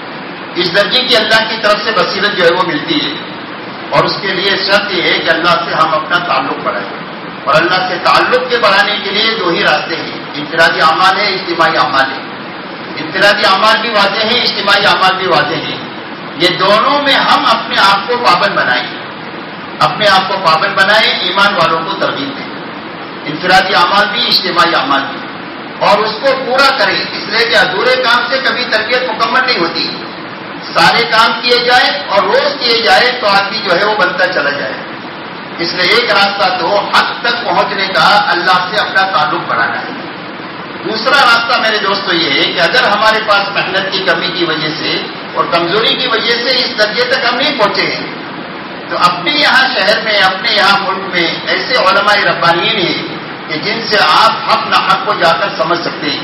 اس درجے کی اللہ کی طرف سے بصیرت جو ہے وہ ملتی ہے، اور اس کے لیے شرط یہ ہے کہ اللہ سے ہم اپنا تعلق بڑھائیں، اور اللہ سے تعلق کے بڑھانے کے لیے دو ہی راستے ہیں، انفرادی اعمال ہے، اجتماعی اعمال ہے۔ انفرادی اعمال بھی واضح ہیں، اجتماعی اعمال بھی واضح ہیں، یہ دونوں میں ہم اپنے آپ کو پابند بنائیں، اپنے آپ کو پابند بنائیں، ایمان والوں کو ترغیب دیں، انفرادی اعمال بھی اجتماعی اعمال بھی، اور اس کو پورا کریں، اس لیے کہ ادھورے کام سے کبھی تربیت مکمل نہیں ہوتی، سارے کام کیے جائے اور روز کیے جائے تو آدمی جو ہے وہ بنتا چلا جائے۔ اس لیے ایک راستہ تو حق تک پہنچنے کا اللہ سے اپنا تعلق بڑھانا ہے۔ دوسرا راستہ میرے دوستو یہ ہے کہ اگر ہمارے پاس محنت کی کمی کی وجہ سے اور کمزوری کی وجہ سے اس درجے تک ہم نہیں پہنچے ہیں، تو اپنے یہاں شہر میں، اپنے یہاں ملک میں ایسے علماء ربانیین ہیں کہ جن سے آپ حق نہ حق کو جا کر سمجھ سکتے ہیں۔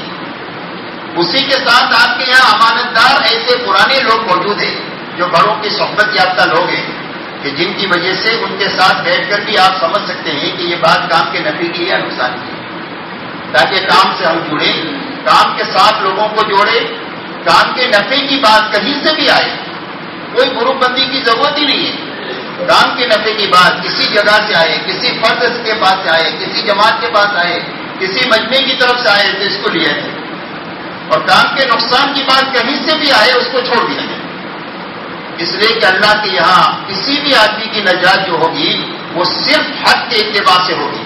اسی کے ساتھ آپ کے یہاں امانت دار ایسے پرانے لوگ موجود ہیں جو بڑوں کی صحبت یافتہ لوگ ہیں کہ جن کی وجہ سے ان کے ساتھ بیٹھ کر بھی آپ سمجھ سکتے ہیں کہ یہ بات کام کے نفع کی یا نقصان کی، تاکہ کام سے ہم جڑیں، کام کے ساتھ لوگوں کو جوڑیں، کام کے نفع کی بات کہیں سے بھی آئے، کوئی گروپ بندی کی ضرورت ہی نہیں ہے، کام کے نفع کی بات کسی جگہ سے آئے، کسی فرد کے پاس سے آئے، کسی جماعت کے پاس آئے، کسی مجمع کی طرف سے آئے تو اس کو لیا جائے، اور کام کے نقصان کی بات کہیں سے بھی آئے اس کو چھوڑ دیا جائے، اس لیے کہ اللہ کے یہاں کسی بھی آدمی کی نجات جو ہوگی وہ صرف حق کے اتباع سے ہوگی،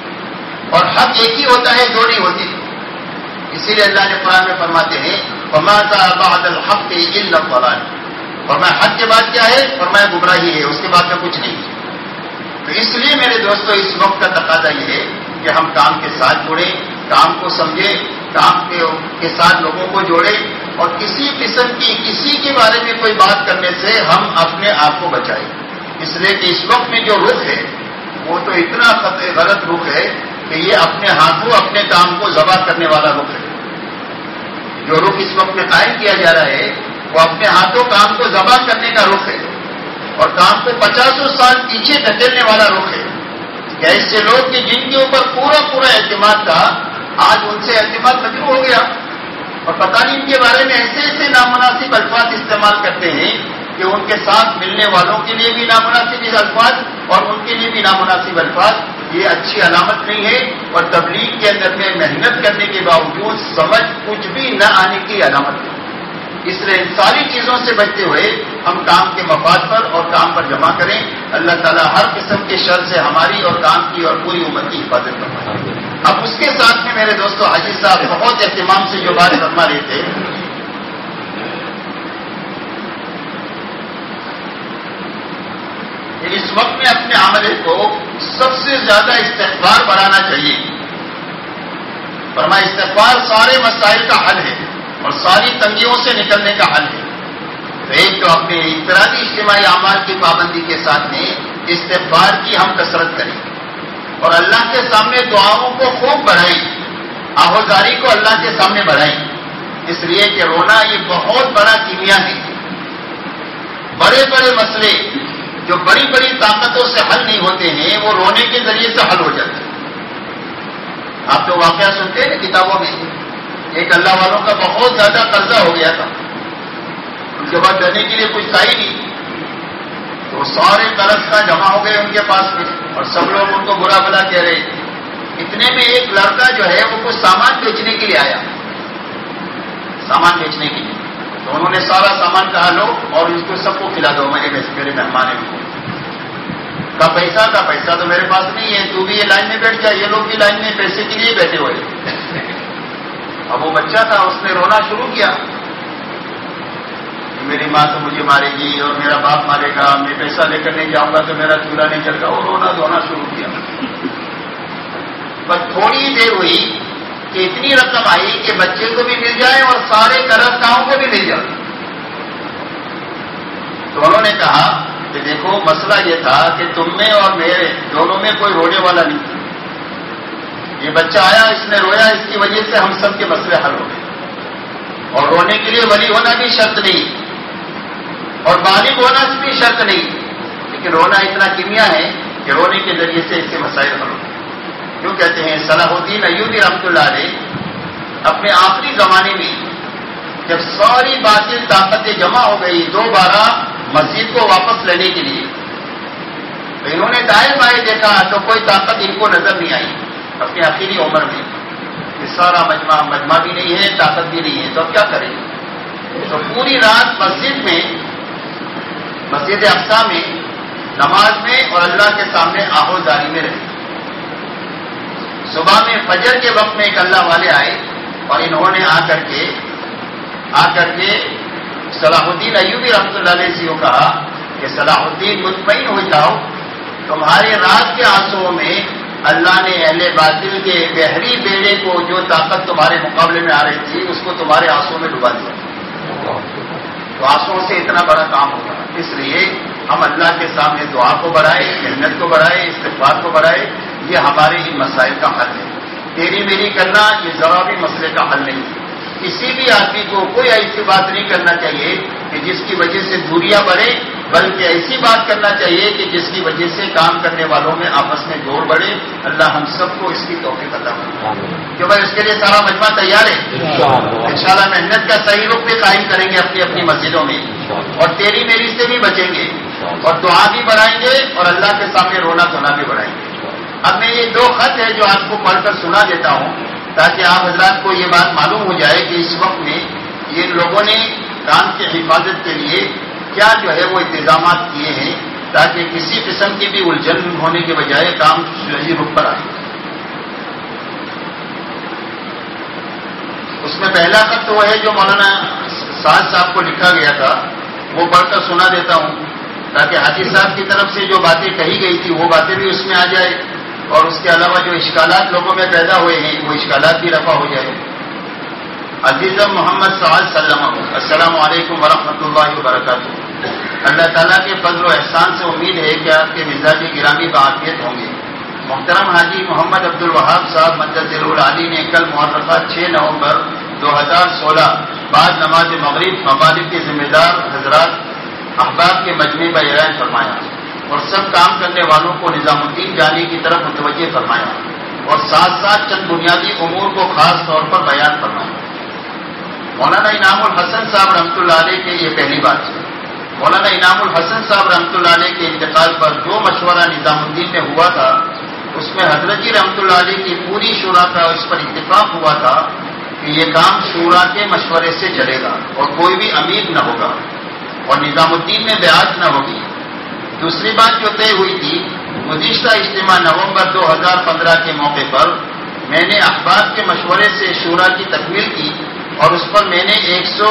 اور حق ایک ہی ہوتا ہے، دو نہیں ہوتے۔ اسی لیے اللہ نے قرآن میں فرماتے ہیں وَمَا بَعْدَ الْحَقِّ إِلَّا الضَّلَالُ، فرمایا حق کے بعد کیا ہے؟ فرمایا گمراہی ہے، اس کے بعد میں کچھ نہیں۔ تو اس لیے میرے دوستو اس وقت کا تقاضا یہ ہے کہ ہم کام کے ساتھ جڑیں، کام کو سمجھیں، کام کے ساتھ لوگوں کو جوڑیں، اور کسی قسم کی کسی کے بارے میں کوئی بات کرنے سے ہم اپنے آپ کو بچائیں، اس لیے کہ اس وقت میں جو رخ ہے وہ تو اتنا غلط رخ ہے کہ یہ اپنے ہاتھوں اپنے کام کو ذبح کرنے والا رخ ہے۔ جو رخ اس وقت میں قائم کیا جا رہا ہے وہ اپنے ہاتھوں کام کو ذبح کرنے کا رخ ہے، اور کام کو 50 سال پیچھے دھکیلنے والا رخ ہے۔ ایسے لوگ کہ جن کے اوپر پورا اعتماد تھا، آج ان سے اعتماد مجروح ہو گیا، اور پتہ نہیں ان کے بارے میں ایسے نامناسب الفاظ استعمال کرتے ہیں کہ ان کے ساتھ ملنے والوں کے لیے بھی نامناسب الفاظ اور ان کے لیے بھی نامناسب الفاظ۔ یہ اچھی علامت نہیں ہے، اور تبلیغ کے اندر میں محنت کرنے کے باوجود سمجھ کچھ بھی نہ آنے کی علامت ہے۔ اس لیے ان ساری چیزوں سے بچتے ہوئے ہم کام کے مفاد پر اور کام پر جمع کریں۔ اللہ تعالیٰ ہر قسم کے شر سے ہماری اور کام کی اور پوری امت کی حفاظت فرمائے۔ اب اس کے ساتھ میں میرے دوستو حاجی صاحب بہت اہتمام سے جو بات فرما رہے تھے، اس وقت میں اپنے عملے کو سب سے زیادہ استغفار بڑھانا چاہیے۔ فرمایا استغفار سارے مسائل کا حل ہے اور ساری تنگیوں سے نکلنے کا حل ہے۔ تو ایک تو اپنے انفرادی اجتماعی اعمال کی پابندی کے ساتھ میں استغفار کی ہم کثرت کریں، اور اللہ کے سامنے دعاؤں کو خوب بڑھائیں، آہوزاری کو اللہ کے سامنے بڑھائیں، اس لیے کہ رونا یہ بہت بڑا کیمیا ہے۔ بڑے مسئلے جو بڑی طاقتوں سے حل نہیں ہوتے ہیں وہ رونے کے ذریعے سے حل ہو جاتے ہیں۔ آپ جو واقعہ سنتے ہیں کتابوں میں، ایک اللہ والوں کا بہت زیادہ قرضہ ہو گیا تھا، ان کے بعد دینے کے لیے کچھ تھا ہی نہیں، تو سارے قرض کا جمع ہو گئے ان کے پاس میں، اور سب لوگ ان کو برا بھلا کہہ رہے۔ اتنے میں ایک لڑکا جو ہے وہ کچھ سامان بیچنے کے لیے آیا، سامان بیچنے کے لیے، تو انہوں نے سارا سامان کہا لو اور اس کو سب کو کھلا دو، میرے مہمان ہیں۔ کا پیسہ تو میرے پاس نہیں ہے، تو بھی یہ لائن میں بیٹھ جا، یہ لوگ بھی لائن میں پیسے کے لیے بیٹھے ہوئے۔ اب وہ بچہ تھا، اس نے رونا شروع کیا، میری ماں تو مجھے مارے گی اور میرا باپ مارے گا، میں پیسہ لے کر نہیں جاؤں گا تو میرا چولہا نہیں چل گا، وہ رونا دھونا شروع کیا۔ پر تھوڑی دیر ہوئی کہ اتنی رقم آئی کہ بچے کو بھی مل جائے اور سارے قرض داؤں کو بھی مل جائے۔ تو انہوں نے کہا کہ دیکھو مسئلہ یہ تھا کہ تم میں اور میرے دونوں میں کوئی رونے والا نہیں تھا، یہ بچہ آیا، اس نے رویا، اس کی وجہ سے ہم سب کے مسئلے حل ہو گئے، اور رونے کے لیے ولی ہونا بھی شرط نہیں، اور بالغ ہونا بھی شرط نہیں، لیکن رونا اتنا کیمیا ہے کہ رونے کے ذریعے سے اس کے مسائل حل ہوتے ہیں۔ کیوں کہتے ہیں صلاح الدین ایوبی رحمۃ اللہ علیہ اپنے آخری زمانے میں جب ساری باطل طاقتیں جمع ہو گئی دوبارہ مسجد کو واپس لینے کے لیے، تو انہوں نے دائیں بائیں دیکھا تو کوئی طاقت ان کو نظر نہیں آئی اپنی آخری عمر میں، کہ سارا مجمع بھی نہیں ہے، طاقت بھی نہیں ہے، تو اب کیا کریں؟ تو پوری رات مسجد اقصی میں نماز میں اور اللہ کے سامنے آہوزاری میں رہے۔ صبح میں فجر کے وقت میں ایک اللہ والے آئے اور انہوں نے آ کر کے صلاح الدین ایوبی رحمۃ اللہ علیہ سے کہا کہ صلاح الدین مطمئن ہو جاؤ، تمہارے رات کے آنسوؤں میں اللہ نے اہل باطل کے بحری بیڑے کو جو طاقت تمہارے مقابلے میں آ رہی تھی اس کو تمہارے آنسوؤں میں ڈبا دیا، تو آنسوؤں سے اتنا بڑا کام ہوگا۔ اس لیے ہم اللہ کے سامنے دعا کو بڑھائے، محنت کو بڑھائے، استغفار کو بڑھائے، یہ ہمارے ان مسائل کا حل ہے۔ تیری میری کرنا یہ ذرا بھی مسئلے کا حل نہیں ہے۔ کسی بھی آدمی کو کوئی ایسی بات نہیں کرنا چاہیے کہ جس کی وجہ سے دوریاں بڑھے، بلکہ ایسی بات کرنا چاہیے کہ جس کی وجہ سے کام کرنے والوں میں آپس میں جوڑ بڑھے۔ اللہ ہم سب کو اس کی توفیق عطا فرمائے کہ بھائی اس کے لیے سارا مجمع تیار ہے، انشاءاللہ محنت کا صحیح رخ بھی قائم کریں گے اپنی اپنی مسجدوں میں، اور تیری میری سے بھی بچیں گے، اور دعا بھی بڑھائیں گے، اور اللہ کے سامنے رونا دھونا بھی بڑھائیں گے۔ اب میں یہ 2 خط ہے جو آپ کو پڑھ کر سنا دیتا ہوں تاکہ آپ حضرات کو یہ بات معلوم ہو جائے کہ اس وقت میں یہ لوگوں نے کام کی حفاظت کے لیے کیا جو ہے وہ انتظامات کیے ہیں تاکہ کسی قسم کی بھی الجھن ہونے کے بجائے کام صحیح رخ پر آئے۔ اس میں پہلا خط وہ ہے جو مولانا سعد صاحب کو لکھا گیا تھا، وہ پڑھ کر سنا دیتا ہوں تاکہ حاجی صاحب کی طرف سے جو باتیں کہی گئی تھی وہ باتیں بھی اس میں آ جائے، اور اس کے علاوہ جو اشکالات لوگوں میں پیدا ہوئے ہیں وہ اشکالات بھی رفع ہو جائے۔ عزیزم محمد سعد السلام علیکم ورحمۃ اللہ وبرکاتہ۔ اللہ تعالیٰ کے فضل و احسان سے امید ہے کہ آپ کے مزاج گرامی بعافیت ہوں گے۔ محترم حاجی محمد عبد الوہاب صاحب مجدد العالی نے کل محرقہ 6 نومبر 2016 بعد نماز مغرب ممالک کے ذمہ دار حضرات احباب کے مجمع کا اعلان فرمایا اور سب کام کرنے والوں کو نظام الدین جانے کی طرف متوجہ فرمایا، اور ساتھ ساتھ چند بنیادی امور کو خاص طور پر بیان فرمایا۔ مولانا انعام الحسن صاحب رحمۃ اللہ علیہ کے یہ پہلی بات ہے۔ مولانا انعام الحسن صاحب رحمۃ اللہ علیہ کے انتقال پر جو مشورہ نظام الدین میں ہوا تھا اس میں حضرت جی رحمۃ اللہ علیہ کی پوری شورا کا اس پر اتفاق ہوا تھا کہ یہ کام شورا کے مشورے سے چلے گا اور کوئی بھی امیر نہ ہوگا اور نظام الدین میں بیعت نہ ہوگی۔ دوسری بات جو طے ہوئی تھی، گزشتہ اجتماع نومبر 2015 کے موقع پر میں نے احباب کے مشورے سے شورا کی تکمیل کی اور اس پر میں نے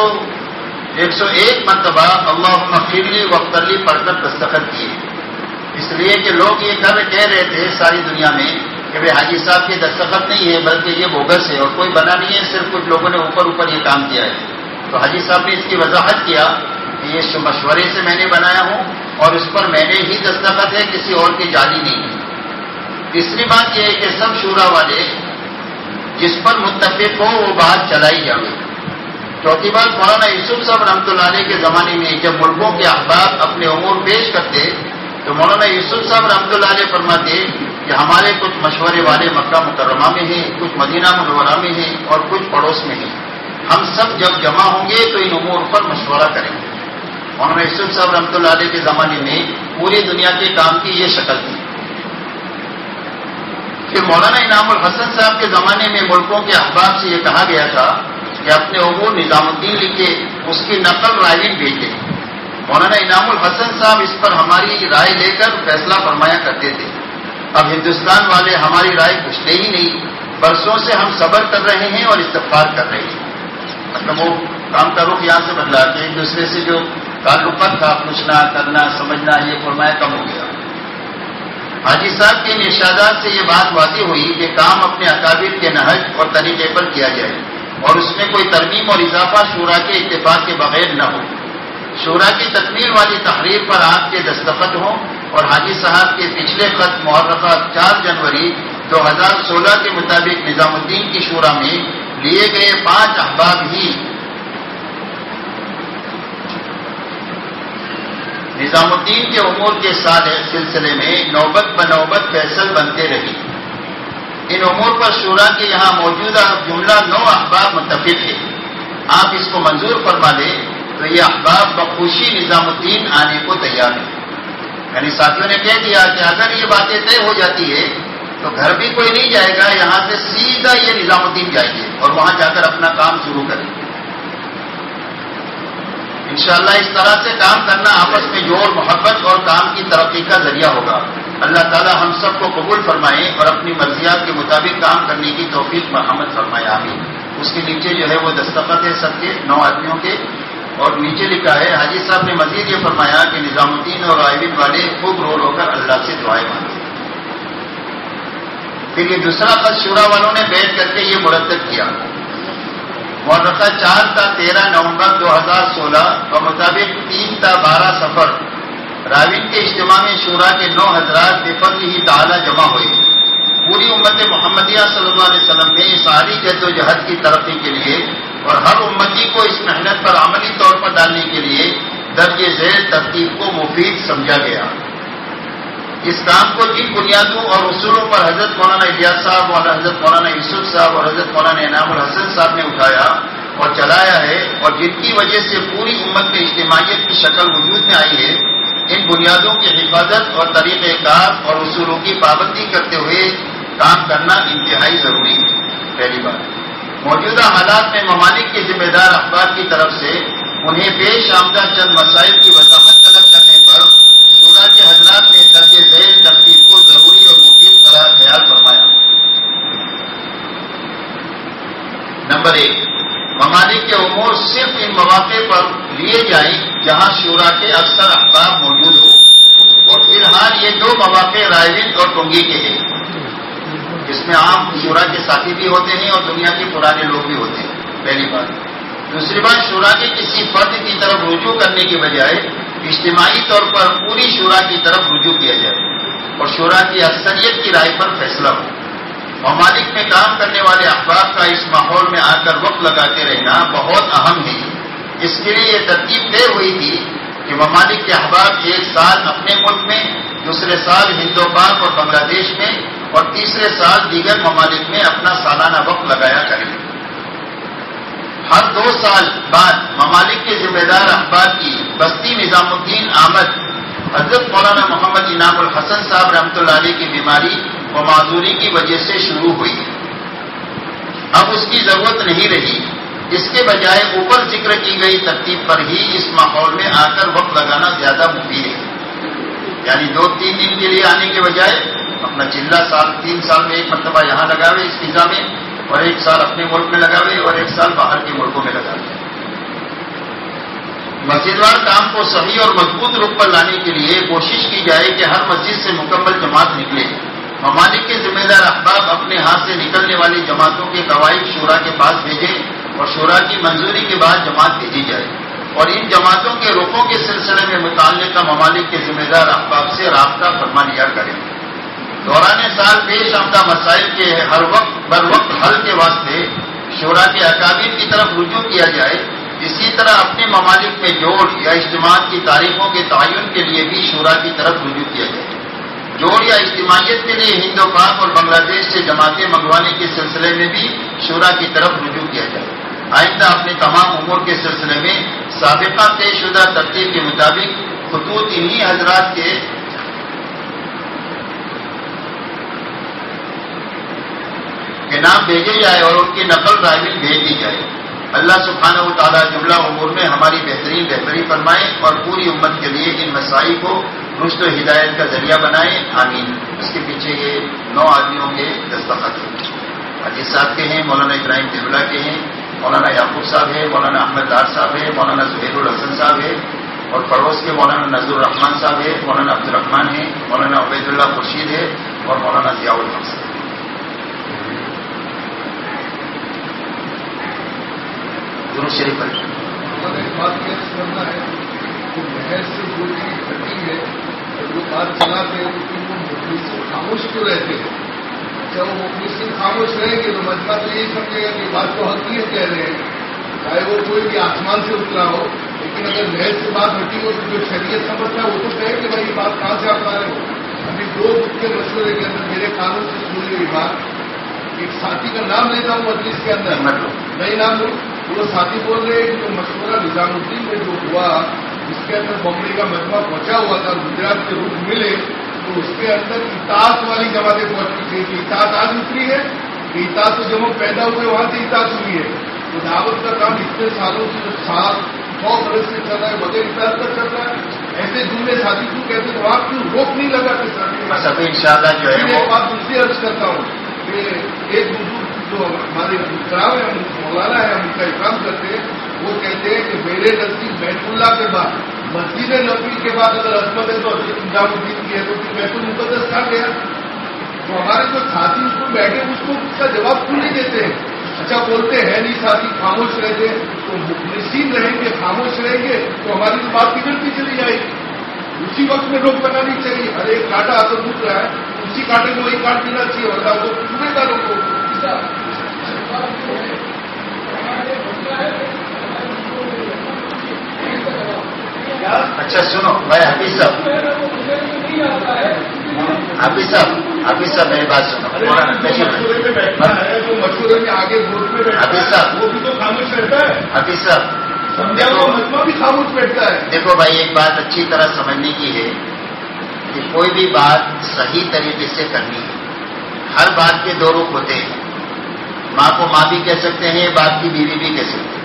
101 مرتبہ اللہم اغفر لی واغفر لی پڑھ کر دستخط کیے، اس لیے کہ لوگ یہ کہہ رہے تھے ساری دنیا میں کہ بھائی حاجی صاحب کے دستخط نہیں ہے بلکہ یہ بوگس ہے اور کوئی بنا نہیں ہے، صرف کچھ لوگوں نے اوپر یہ کام کیا ہے۔ تو حاجی صاحب نے اس کی وضاحت کیا کہ یہ مشورے سے میں نے بنایا ہوں اور اس پر میں نے ہی دستخط ہے، کسی اور کی جعلی نہیں ہے۔ تیسری بات یہ ہے کہ سب شورا والے جس پر متفق ہو وہ بات چلائی جائے۔ چوتھی بات، مولانا یوسف صاحب رحمۃ اللہ علیہ کے زمانے میں جب ملکوں کے احباب اپنے امور پیش کرتے تو مولانا یوسف صاحب رحمۃ اللہ علیہ فرماتے کہ ہمارے کچھ مشورے والے مکہ مکرمہ میں ہیں، کچھ مدینہ منورہ میں ہیں اور کچھ پڑوس میں ہیں، ہم سب جب جمع ہوں گے تو ان امور پر مشورہ کریں گے۔ مولانا یوسف صاحب رحمۃ اللہ علیہ کے زمانے میں پوری دنیا کے کام کی یہ شکل تھی۔ پھر مولانا انعام الحسن صاحب کے زمانے میں ملکوں کے احباب سے یہ کہا گیا تھا کہ اپنے امور نظام الدین لکھے، اس کی نقل رائے بھیجے۔ مولانا انعام الحسن صاحب اس پر ہماری رائے لے کر فیصلہ فرمایا کرتے تھے۔ اب ہندوستان والے ہماری رائے پوچھتے ہی نہیں، برسوں سے ہم صبر کر رہے ہیں اور استغفار کر رہے ہیں۔ مطلب وہ کام کا رخ یہاں سے بدلا کہ ایک دوسرے سے جو تعلقات تھا پوچھنا کرنا سمجھنا یہ فرمایا کم ہو گیا۔ حاجی صاحب کے ارشادات سے یہ بات واضح ہوئی کہ کام اپنے اکابر کے نہج اور طریقے پر کیا جائے اور اس میں کوئی ترمیم اور اضافہ شورا کے اتفاق کے بغیر نہ ہو۔ شورا کی تکمیل والی تحریر پر آپ کے دستخط ہوں اور حاجی صاحب کے پچھلے خط محرقہ 4 جنوری 2016 کے مطابق نظام الدین کی شورا میں لیے گئے 5 احباب ہی نظام الدین کے امور کے سلسلے میں نوبت بنوبت فیصل بنتے رہی۔ ان امور پر شورا کے یہاں موجودہ جملہ 9 احباب متفق ہے۔ آپ اس کو منظور فرما لیں تو یہ احباب بخوشی نظام الدین آنے کو تیار ہے۔ یعنی ساتھیوں نے کہہ دیا کہ اگر یہ باتیں طے ہو جاتی ہے تو گھر بھی کوئی نہیں جائے گا، یہاں سے سیدھا یہ نظام الدین جائیں گے اور وہاں جا کر اپنا کام شروع کریں گے۔ انشاءاللہ اس طرح سے کام کرنا آپس میں جوڑ محبت اور کام کی ترقی کا ذریعہ ہوگا۔ اللہ تعالی ہم سب کو قبول فرمائے اور اپنی مرضیات کے مطابق کام کرنے کی توفیق مرحمت فرمائے، آمین۔ اس کے نیچے جو ہے وہ دستخط ہے سب کے 9 آدمیوں کے، اور نیچے لکھا ہے حاجی صاحب نے مزید یہ فرمایا کہ نظام الدین اور رائبین والے خوب رو رو کر اللہ سے دعائیں مانگے۔ پھر یہ دوسرا خط شورا والوں نے بیٹھ کر کے یہ مرتب کیا۔ مورخہ 4 تا 13 نومبر 2016 بمطابق 3 تا 12 صفر راوین کے اجتماع میں شورا کے 9 حضرات بفضلہ تعالی جمع ہوئے۔ پوری امت محمدیہ صلی اللہ علیہ وسلم میں اس عالی جد و جہد کی ترقی کے لیے اور ہر امتی کو اس محنت پر عملی طور پر ڈالنے کے لیے درج ذیل ترتیب کو مفید سمجھا گیا۔ اس کام کو جن بنیادوں اور اصولوں پر حضرت مولانا الیاس صاحب اور حضرت مولانا یوسف صاحب اور حضرت مولانا انعام الحسن صاحب نے اٹھایا اور چلایا ہے اور جن کی وجہ سے پوری امت میں اجتماعیت کی شکل وجود میں آئی ہے، ان بنیادوں کی حفاظت اور طریقہ کار اور اصولوں کی پابندی کرتے ہوئے کام کرنا انتہائی ضروری ہے۔ پہلی بات، موجودہ حالات میں ممالک کے ذمہ دار احباب کی طرف سے انہیں پیش آمدہ چند مسائل کی وضاحت طلب کرنے پر شورا کے حضرات نے درج ذیل ترتیب کو ضروری اور مفید قرار خیال فرمایا۔ نمبر 1، ممالک کے امور صرف ان مواقع پر لیے جائیں جہاں شورا کے اکثر احباب موجود ہو، اور فی الحال یہ 2 مواقع رائبین اور ٹنگی کے ہیں، جس میں عام شورا کے ساتھی بھی ہوتے ہیں اور دنیا کے پرانے لوگ بھی ہوتے ہیں، پہلی بات۔ دوسری بات، شورا کے کسی فرد کی طرف رجوع کرنے کی بجائے اجتماعی طور پر پوری شورا کی طرف رجوع کیا جائے اور شورا کی اکثریت کی رائے پر فیصلہ ہو۔ ممالک میں کام کرنے والے احباب کا اس ماحول میں آ کر وقت لگاتے رہنا بہت اہم ہے۔ اس کے لیے یہ ترتیب طے ہوئی تھی کہ ممالک کے احباب 1 سال اپنے ملک میں، دوسرے سال ہند و پاک اور بنگلہ دیش میں، اور تیسرے سال دیگر ممالک میں اپنا سالانہ وقت لگایا کریں۔ ہر 2 سال بعد ممالک کے ذمہ دار احباب کی بستی نظام الدین آمد حضرت مولانا محمد انعام الحسن صاحب رحمۃ اللہ علیہ کی بیماری و معذوری کی وجہ سے شروع ہوئی۔ اب اس کی ضرورت نہیں رہی، اس کے بجائے اوپر ذکر کی گئی ترتیب پر ہی اس ماحول میں آ کر وقت لگانا زیادہ مفید ہے۔ یعنی 2-3 دن کے لیے آنے کے بجائے اپنا چلہ 3 سال میں 1 مرتبہ یہاں لگاوے اس فضا میں، اور 1 سال اپنے ملک میں لگاوے اور 1 سال باہر کے ملکوں میں لگاوے۔ مسجدوار کام کو صحیح اور مضبوط رخ پر لانے کے لیے کوشش کی جائے کہ ہر مسجد سے مکمل جماعت نکلے۔ ممالک کے ذمہ دار احباب اپنے ہاتھ سے نکلنے والی جماعتوں کے قواعد شورا کے پاس بھیجیں اور شورا کی منظوری کے بعد جماعت بھیجی جائے، اور ان جماعتوں کے رخوں کے سلسلے میں متعلقہ ممالک کے ذمہ دار احباب سے رابطہ فرما لیا کریں۔ دوران سال پیش آمدہ مسائل کے ہر وقت بر وقت حل کے واسطے شورا کے اکابر کی طرف رجوع کیا جائے۔ اسی طرح اپنے ممالک میں جوڑ یا اجتماعات کی تاریخوں کے تعین کے لیے بھی شورا کی طرف رجوع کیا جائے۔ جوڑ یا اجتماعیت کے لیے ہند و پاک اور بنگلہ دیش سے جماعتیں منگوانے کے سلسلے میں بھی شورا کی طرف رجوع کیا جائے۔ آئندہ اپنے تمام امور کے سلسلے میں سابقہ طے شدہ ترتیب کے مطابق خطوط انہی حضرات کے نام بھیجے جائے اور ان کی نقل رائبین بھیج دی جائے۔ اللہ سبحانہ و تعالیٰ جملہ امور میں ہماری بہتری فرمائے اور پوری امت کے لیے ان مسائل کو رشد و ہدایت کا ذریعہ بنائے، آمین۔ اس کے پیچھے یہ 9 آدمیوں کے دستخط ہیں۔ حاجی صاحب کے ہیں، مولانا ابراہیم دیولا کے ہیں، مولانا یعقوب صاحب ہے، مولانا احمد دار صاحب ہے، مولانا زہیر الحسن صاحب ہے، اور فروز کے مولانا نذر الرحمان صاحب ہے، مولانا عبد الرحمان ہے، مولانا عبید اللہ خورشید ہے، اور مولانا ضیاء الحق صاحب۔ شریف پر ایک بات یہ سمجھنا ہے کہ محض سے جو چیز گھٹی ہے اور جو بات چلاتے ہیں تو وہ مخلصین خاموش کیوں رہتے ہیں؟ جب وہ مخلصین خاموش رہیں گے تو مجمع تو یہی سمجھے گا کہ بات کو حقیقت کہہ رہے ہیں، چاہے وہ کوئی بھی آسمان سے اترا ہو لیکن اگر محض سے بات ہٹی ہو تو جو شریعت سمجھتا ہے وہ تو کہے کہ بھائی یہ بات کہاں سے آپ لا رہے ہو. ابھی 2 کے مشورے کے اندر میرے قانون سے سنی ہوئی بات، ایک ساتھی کا نام لیتا ہوں مجلس کے اندر، نہیں نام لوں، وہ ساتھی بول رہے ہیں جو مشورہ نظام الدین میں جو ہوا اس کے اندر بمبئی کا مجمع پہنچا ہوا تھا، گجرات کے رخ ملے تو اس کے اندر اطاعت والی جماعتیں پہنچنی چاہیے کہ اطاعت آج اتری ہے کہ اطاعت تو جب ہم پیدا ہوئے وہاں سے اطاعت ہوئی ہے. تو دعوت کا کام اتنے سالوں سے جو 100 برس سے چل رہا ہے بغیر اطاعت کا چل رہا ہے. ایسے جملے ساتھی کیوں کہتے تو آپ کیوں روک نہیں لگاتے ساتھی؟ انشاءاللہ جو ہے ایک بات دوسری عرض کرتا ہوں کہ ایک بزرگ جو ہمارے کرام ہے، مولانا ہے، ہم ان کا احترام کرتے ہیں، وہ کہتے ہیں کہ میرے نزدیک بیت اللہ کے بعد مسجد نبوی کے بعد اگر عظمت ہے تو حضرت نظام الدین کی ہے تو پھر بیت المقدس کہاں گیا؟ تو ہمارے جو ساتھی اس کو بیٹھے اس کو اس کا جواب کیوں نہیں دیتے ہیں؟ اچھا بولتے ہیں نہیں ساتھی خاموش رہتے تو مخلصین رہیں گے، خاموش رہیں گے تو ہماری تو بات بگڑتی چلی جائے گی. اسی وقت میں روک لگانی چاہیے. ہر ایک کانٹا آ کر ڈوب رہا ہے، اسی کانٹے کو وہی کاٹ دینا چاہیے، ورنہ وہ پورے داروں کو. اچھا سنو بھائی حفیظ صاحب میری بات سنو. مشورے میں آگے ووٹ میں حفیظ صاحب، وہ بھی تو خاموش رہتا ہے. حفیظ صاحب مجمع بھی خاموش بیٹھتا ہے. دیکھو بھائی، ایک بات اچھی طرح سمجھنے کی ہے کہ کوئی بھی بات صحیح طریقے سے کرنی ہے. ہر بات کے 2 رخ ہوتے ہیں. ماں کو ماں بھی کہہ سکتے ہیں، باپ کی بیوی بھی کہہ سکتے ہیں.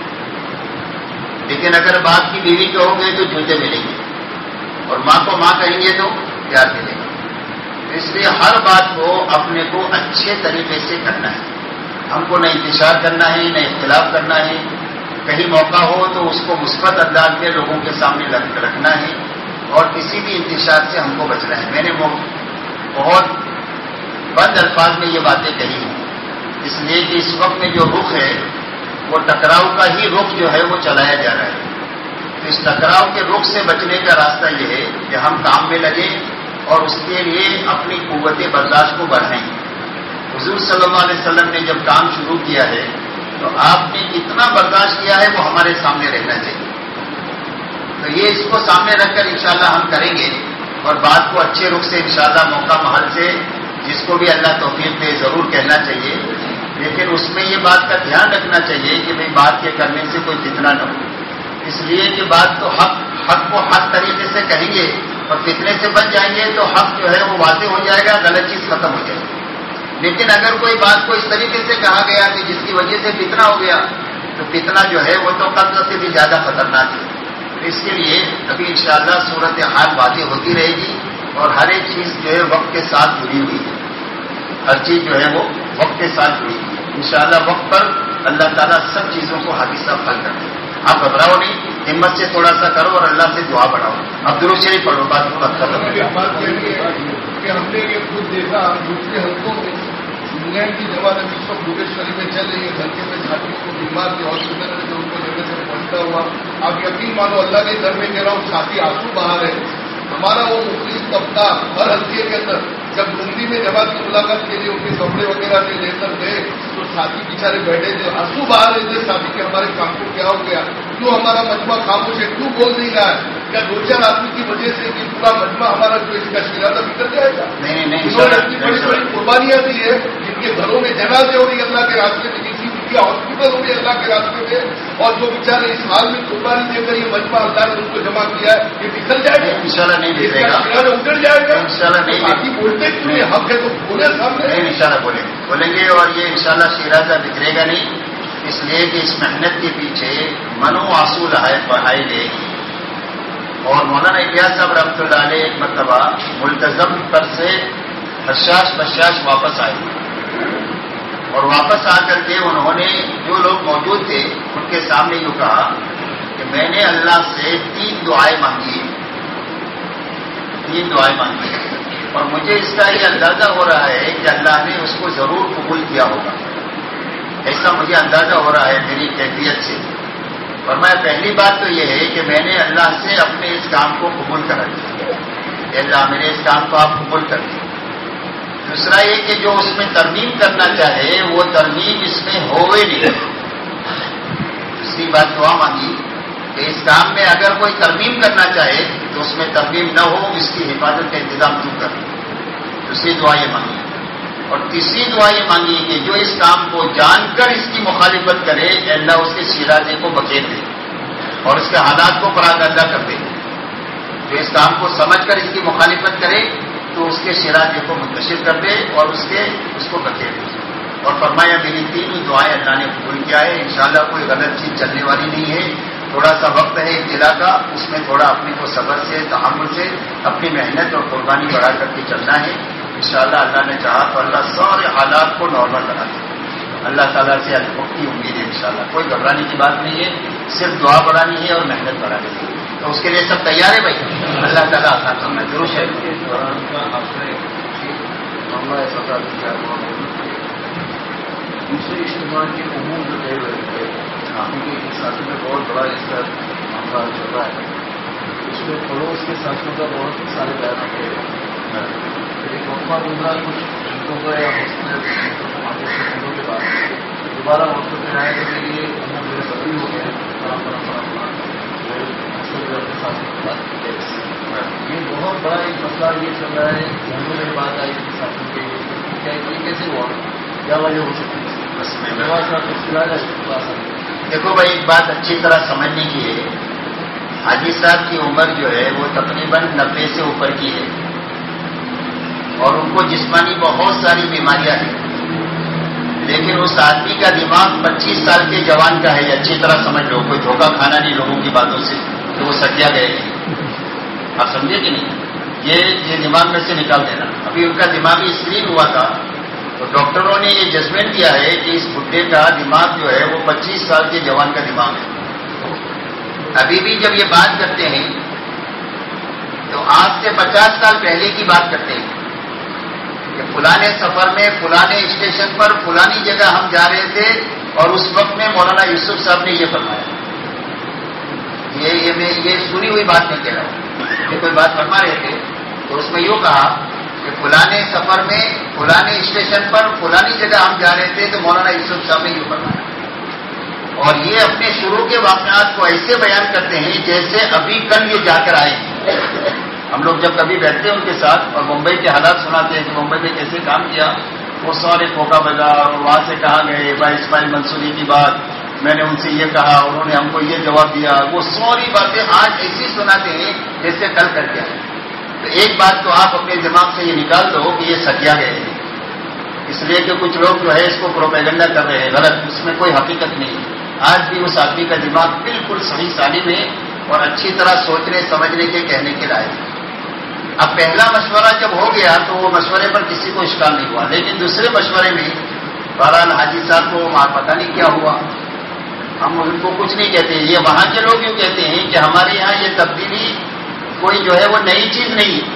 لیکن اگر باپ کی بیوی کہو گے تو جوتے ملیں گے، اور ماں کو ماں کہیں گے تو پیار ملے گا. اس لیے ہر بات کو اپنے کو اچھے طریقے سے کرنا ہے. ہم کو نہ انتشار کرنا ہے، نہ اختلاف کرنا ہے. کہیں موقع ہو تو اس کو مثبت انداز میں لوگوں کے سامنے رکھنا ہے، اور کسی بھی انتشار سے ہم کو بچنا ہے. میں نے بہت بند الفاظ میں یہ باتیں کہی ہیں، اس لیے کہ اس وقت میں جو رخ ہے وہ ٹکراؤ کا ہی رخ جو ہے وہ چلایا جا رہا ہے. تو اس ٹکراؤ کے رخ سے بچنے کا راستہ یہ ہے کہ ہم کام میں لگیں اور اس کے لیے اپنی قوت برداشت کو بڑھائیں. حضور صلی اللہ علیہ وسلم نے جب کام شروع کیا ہے تو آپ نے کتنا برداشت کیا ہے وہ ہمارے سامنے رہنا چاہیے. تو یہ اس کو سامنے رکھ کر انشاءاللہ ہم کریں گے، اور بات کو اچھے رخ سے انشاءاللہ موقع محل سے جس کو بھی اللہ توفیق دے ضرور کہنا چاہیے. لیکن اس میں یہ بات کا دھیان رکھنا چاہیے کہ بھئی بات کے کرنے سے کوئی فتنہ نہ ہو. اس لیے کہ بات تو حق کو حق طریقے سے کہیں گے اور فتنے سے بچ جائیں گے تو حق جو ہے وہ واضح ہو جائے گا، غلط چیز ختم ہو جائے گی. لیکن اگر کوئی بات کو اس طریقے سے کہا گیا کہ جس کی وجہ سے فتنہ ہو گیا تو فتنہ جو ہے وہ تو قتل سے بھی زیادہ خطرناک ہے. اس کے لیے ابھی انشاءاللہ صورتحال واضح ہوتی رہے گی، اور ہر ایک چیز جو ہے وقت کے ساتھ جڑی ہوئی ہے. ہر چیز جو ہے وہ وقت کے ساتھ جڑی ہوئی ہے. انشاءاللہ وقت پر اللہ تعالیٰ سب چیزوں کو حادثہ حل کر دیں. آپ گھبراؤ نہیں، ہمت سے تھوڑا سا کرو اور اللہ سے دعا بڑھاؤ. اب درود شریف پڑھو. بات کو بات یہ ہے کہ ہم نے یہ خود دیکھا دوسرے حلقوں میں انگلینڈ کی جماعت ابھی اس وقت بھوگیشوری میں چل رہی ہے. ہلکے میں چھاتی کو بیمار کے ہاسپٹل میں جو ان کو لینے سے پہنچتا ہوا. آپ یقین مانو اللہ کے گھر میں کہہ رہا ہوں چھاتی آنسو بہا رہے. ہمارا وہ مخلص طبقہ ہر حلقے کے اندر جب ڈومری میں جماعت کی ملاقات کے لیے ان کے کپڑے وغیرہ سے لے کر گئے تو ساتھی بیچارے بیٹھے تھے، آنسو بہا رہے تھے ساتھی کے ہمارے کام کو کیا ہو گیا، کیوں ہمارا مجمع خاموش ہے، کیوں بول نہیں رہا ہے؟ کیا 2-4 آدمی کی وجہ سے کہ پورا مجمع ہمارا جو اس کا شرادہ بکر جائے گا؟ انہوں نے اتنی بڑی بڑی قربانیاں دی ہے، جن کے گھروں میں جنازے ہو رہی اللہ کے راستے میں، کسی کی ہاسپٹل ہو رہی اللہ کے راستے میں، اور جو بیچارے اس حال میں قربانی دے کر یہ مجمع اللہ نے ان کو جمع کیا ہے، یہ بکھر جائے گا انشاءاللہ. نہیں بکھرے گا، اجڑ جائے گا انشاءاللہ. نہیں ساتھی بولتے کیوں نہیں؟ حق ہے تو بولے سامنے. نہیں انشاءاللہ بولیں گے، اور یہ انشاءاللہ شیرازہ بکھرے گا نہیں. اس لیے کہ اس محنت کے پیچھے منو آنسو بہائے گئے. اور مولانا الیاس صاحب رحمۃ اللہ علیہ ایک مرتبہ ملتزم پر سے بشاش واپس آئے، اور واپس آ کر کے انہوں نے جو لوگ موجود تھے ان کے سامنے یوں کہا کہ میں نے اللہ سے 3 دعائیں مانگی، اور مجھے اس کا یہ اندازہ ہو رہا ہے کہ اللہ نے اس کو ضرور قبول کیا ہوگا. ایسا مجھے اندازہ ہو رہا ہے میری کیفیت سے. اور میں پہلی بات تو یہ ہے کہ میں نے اللہ سے اپنے اس کام کو قبول کرا دیا، اللہ میرے اس کام کو آپ قبول کر دیں. دوسرا یہ کہ جو اس میں ترمیم کرنا چاہے وہ ترمیم اس میں ہوئے نہیں. دوسری بات دعا مانگی کہ اس کام میں اگر کوئی ترمیم کرنا چاہے تو اس میں ترمیم نہ ہو، اس کی حفاظت کا انتظام تو کر. دوسری دعا یہ مانگی. اور تیسری دعا یہ مانگی کہ جو اس کام کو جان کر اس کی مخالفت کرے، اللہ اس کے شیرازے کو بکیر دے اور اس کے حالات کو پراگندہ کر دے. جو اس کام کو سمجھ کر اس کی مخالفت کرے تو اس کے شیرازے کو منتشر کر دے اور اس کو بکیر دے. اور فرمایا میری تینوں دعائیں اللہ نے قبول کیا ہے. انشاءاللہ کوئی غلط چیز چلنے والی نہیں ہے. تھوڑا سا وقت ہے ابتدا کا، اس میں تھوڑا اپنے کو صبر سے، تحمل سے، اپنی محنت اور قربانی بڑھا کر کے چلنا ہے. انشاءاللہ اللہ نے چاہا تو اللہ سارے حالات کو نارمل بنا دے. اللہ تعالیٰ سے الفق کی امید ہے. انشاءاللہ کوئی گھبرانے کی بات نہیں ہے، صرف دعا بڑھانی ہے اور محنت بڑھانی ہے. تو اس کے لیے سب تیار ہے بھائی. اللہ تعالیٰ آسان کرنا ضرور ہے. دوسرے اجتماع کے عموم جو طے ہوئے تھے، کیونکہ ساتھی میں بہت بڑا اس کا معاملہ چل رہا ہے. اس میں پڑوس کے ساتھیوں کا بہت سارے بیان کیے گئے. ایک وقفہ گزرا کچھ گھنٹوں کا یا گھنٹوں کے بعد دوبارہ وقت میں آئے تو میرے لیے میرے بدل ہو گئے. اپنے ساتھی کے بات یہ بہت بڑا ایک مسئلہ یہ چل رہا ہے. گھنٹوں میں بات آئی ساتھی کے کیا یہ کیسے ہوا، کیا وجہ ہو سکتی ہے؟ دیکھو بھائی، ایک بات اچھی طرح سمجھنے کی ہے. حاجی صاحب کی عمر جو ہے وہ تقریباً 90 سے اوپر کی ہے اور ان کو جسمانی بہت ساری بیماریاں ہیں. لیکن اس آدمی کا دماغ 25 سال کے جوان کا ہے. یہ اچھی طرح سمجھ لو، کوئی دھوکہ کھانا نہیں لوگوں کی باتوں سے کہ وہ سٹیا گئے ہیں. آپ سمجھے کہ نہیں؟ یہ دماغ میں سے نکال دینا. ابھی ان کا دماغی اسکرین ہوا تھا تو ڈاکٹروں نے یہ ججمنٹ دیا ہے کہ اس بڈھے کا دماغ جو ہے وہ 25 سال کے جوان کا دماغ ہے. ابھی بھی جب یہ بات کرتے ہیں تو آج سے 50 سال پہلے کی بات کرتے ہیں کہ فلانے سفر میں فلانے اسٹیشن پر فلانی جگہ ہم جا رہے تھے اور اس وقت میں مولانا یوسف صاحب نے یہ فرمایا. یہ سنی ہوئی بات نہیں کہہ رہا ہوں. یہ کوئی بات فرما رہے تھے تو اس میں یوں کہا کہ فلانے سفر میں فلانے اسٹیشن پر فلانی جگہ ہم جا رہے تھے تو مولانا یوسف صاحب نے یوں فرمایا. اور یہ اپنے شروع کے واقعات کو ایسے بیان کرتے ہیں جیسے ابھی کل یہ جا کر آئے. ہم لوگ جب کبھی بیٹھتے ہیں ان کے ساتھ اور ممبئی کے حالات سناتے ہیں کہ ممبئی میں کیسے کام کیا، وہ سارے کھوکھا بازار اور وہاں سے کہاں گئے، بھائی اسماعیل منصوری کی بات میں نے ان سے یہ کہا، انہوں نے ہم کو یہ جواب دیا، وہ ساری باتیں آج ایسی سناتے ہیں جیسے کل کر کے آئے. تو ایک بات تو آپ اپنے دماغ سے یہ نکال دو کہ یہ سٹیا گئے ہیں. اس لیے کہ کچھ لوگ جو ہے اس کو پروپیگنڈا کر رہے ہیں غلط، اس میں کوئی حقیقت نہیں. آج بھی اس آدمی کا دماغ بالکل صحیح سالم ہے اور اچھی طرح سوچنے سمجھنے کے کہنے کے لائق ہے. اب پہلا مشورہ جب ہو گیا تو وہ مشورے پر کسی کو اشکال نہیں ہوا، لیکن دوسرے مشورے میں بہرحال حاجی صاحب کو وہاں پتہ نہیں کیا ہوا. ہم ان کو کچھ نہیں کہتے. یہ وہاں کے لوگ یوں کہتے ہیں کہ ہمارے یہاں یہ تبدیلی کوئی جو ہے وہ نئی چیز نہیں ہے.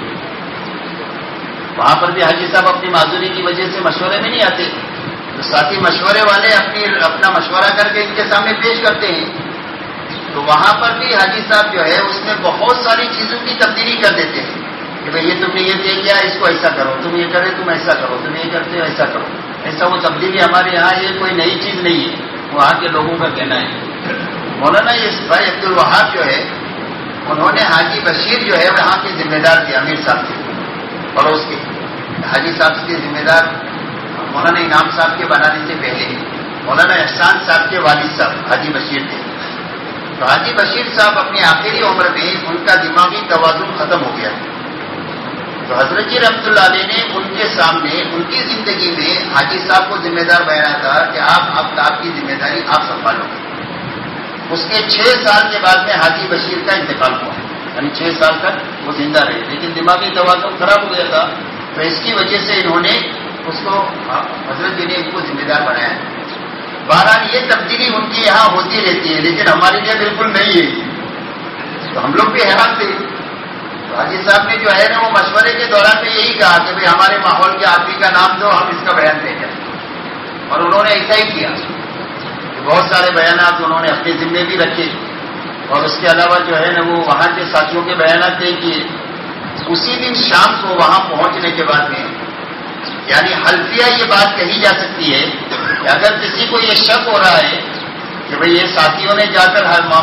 وہاں پر بھی حاجی صاحب اپنی معذوری کی وجہ سے مشورے میں نہیں آتے تو ساتھی مشورے والے اپنا مشورہ کر کے ان کے سامنے پیش کرتے ہیں. تو وہاں پر بھی حاجی صاحب جو ہے اس میں بہت ساری چیزوں کی تبدیلی کر دیتے ہیں کہ بھئی یہ تم نے یہ دیکھ لیا، اس کو ایسا کرو، تم یہ کرے تم ایسا کرو، تم یہ کرتے ہو ایسا کرو. ایسا وہ تبدیلی ہمارے یہاں یہ کوئی نئی چیز نہیں ہے، وہاں کے لوگوں کا کہنا ہے. مولانا یہ بھائی عبد الوہاب جو ہے انہوں نے حاجی بشیر جو ہے وہاں کے ذمہ دار تھے، امیر صاحب تھے پڑوس کے. حاجی صاحب کے ذمہ دار مولانا انعام صاحب کے بنانے سے پہلے مولانا احسان صاحب کے والد صاحب حاجی بشیر تھے. تو حاجی بشیر صاحب اپنی آخری عمر میں ان کا دماغی توازن ختم ہو گیا. تو حضرت جی رحمۃ اللہ علیہ نے ان کے سامنے ان کی زندگی میں حاجی صاحب کو ذمہ دار بنایا تھا کہ آپ کی ذمہ داری آپ سنبھالو. اس کے 6 سال کے بعد میں حاجی بشیر کا انتقال ہوا، یعنی 6 سال تک وہ زندہ رہے لیکن دماغی توازن خراب ہو گیا تھا. تو اس کی وجہ سے انہوں نے اس کو حضرت جی نے ان کو ذمہ دار بنایا. بہرحال یہ تبدیلی ان کی یہاں ہوتی رہتی ہے لیکن ہمارے لیے بالکل نہیں ہے. تو ہم لوگ بھی حیران تھے. حاجی صاحب نے جو ہے نا وہ مشورے کے دوران میں یہی کہا کہ بھئی ہمارے ماحول کے آدمی کا نام دو، ہم اس کا بیان دیں گے. اور انہوں نے ایسا ہی کیا. بہت سارے بیانات انہوں نے اپنے ذمے بھی رکھے اور اس کے علاوہ جو ہے نا وہ وہاں کے ساتھیوں کے بیانات طے کیے. اسی دن شام کو وہاں پہنچنے کے بعد میں یعنی حلفیہ یہ بات کہی جا سکتی ہے کہ اگر کسی کو یہ شک ہو رہا ہے کہ بھئی یہ ساتھیوں نے جا کر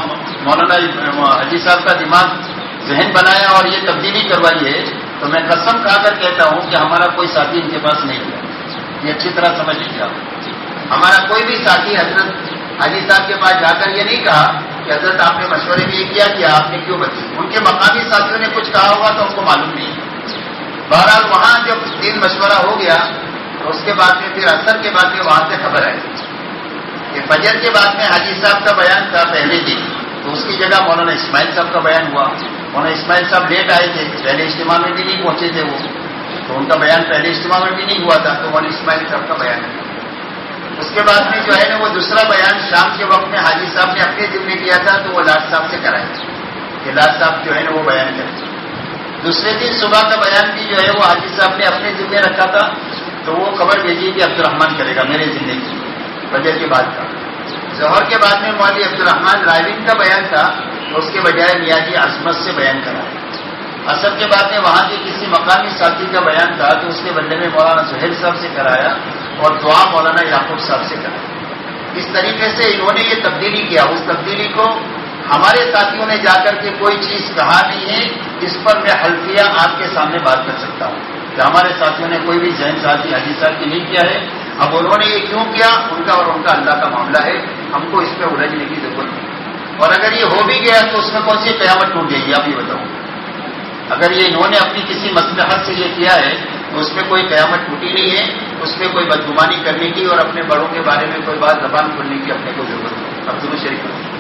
مولانا حاجی صاحب کا دماغ ذہن بنایا اور یہ تبدیلی کروائی ہے، تو میں قسم کھا کر کہتا ہوں کہ ہمارا کوئی ساتھی ان کے پاس نہیں ہے. یہ اچھی طرح سمجھ لیجیے آپ. ہمارا کوئی بھی ساتھی حضرت حاجی صاحب کے پاس جا کر یہ نہیں کہا کہ حضرت آپ نے مشورے میں یہ کیا آپ نے کیوں بدلی. ان کے مقامی ساتھیوں نے کچھ کہا ہوگا تو ان کو معلوم نہیں ہے. بہرحال وہاں جب دن مشورہ ہو گیا تو اس کے بعد میں پھر اثر کے بعد میں وہاں سے خبر آئی کہ فجر کے بعد میں حاجی صاحب کا بیان تھا پہلے دن، تو اس کی جگہ مولانا اسماعیل صاحب کا بیان ہوا. مولانا اسماعیل صاحب لیٹ آئے تھے، پہلے اجتماع میں بھی نہیں پہنچے تھے وہ، تو ان کا بیان پہلے اجتماع میں بھی نہیں ہوا تھا، تو مولانا اسماعیل صاحب کا بیان ہے. اس کے بعد میں جو ہے نا وہ دوسرا بیان شام کے وقت میں حاجی صاحب نے اپنے ذمہ کیا تھا، تو وہ لاٹ صاحب سے کرایا کہ لاٹ صاحب جو ہے نا وہ بیان کریں. دوسرے دن صبح کا بیان بھی جو ہے وہ حاجی صاحب نے اپنے ذمہ رکھا تھا، تو وہ خبر بھیجی کہ عبدالرحمان کرے گا میرے ذمہ کی فجر کے بعد کا. ظہر کے بعد میں مولوی عبدالرحمان رائوین کا بیان تھا، تو اس کے بجائے میاں جی عظمت سے بیان کرا. اثر کے بعد میں وہاں کے کسی مقامی ساتھی کا بیان تھا، تو اس کے بدلے میں مولانا سہیل صاحب سے کرایا اور دعا مولانا یعقوب صاحب سے کرایا. اس طریقے سے انہوں نے یہ تبدیلی کیا. اس تبدیلی کو ہمارے ساتھیوں نے جا کر کے کوئی چیز کہا نہیں ہے، اس پر میں حلفیہ آپ کے سامنے بات کر سکتا ہوں کہ ہمارے ساتھیوں نے کوئی بھی ذہن سازی حاجی صاحب کی نہیں کیا ہے. اب انہوں نے یہ کیوں کیا، ان کا اور ان کا اللہ کا معاملہ ہے، ہم کو اس پہ الجھنے کی ضرورت نہیں. اور اگر یہ ہو بھی گیا تو اس میں کون سی قیامت ٹوٹ جائے گی آپ یہ بتاؤ. اگر یہ انہوں نے اپنی کسی مصلحت سے یہ کیا ہے تو اس میں کوئی قیامت ٹوٹی نہیں ہے، اس میں کوئی بدگمانی کرنے کی اور اپنے بڑوں کے بارے میں کوئی بات زبان کھولنے کی اپنے کو ضرورت نہیں. اب دونوں شریک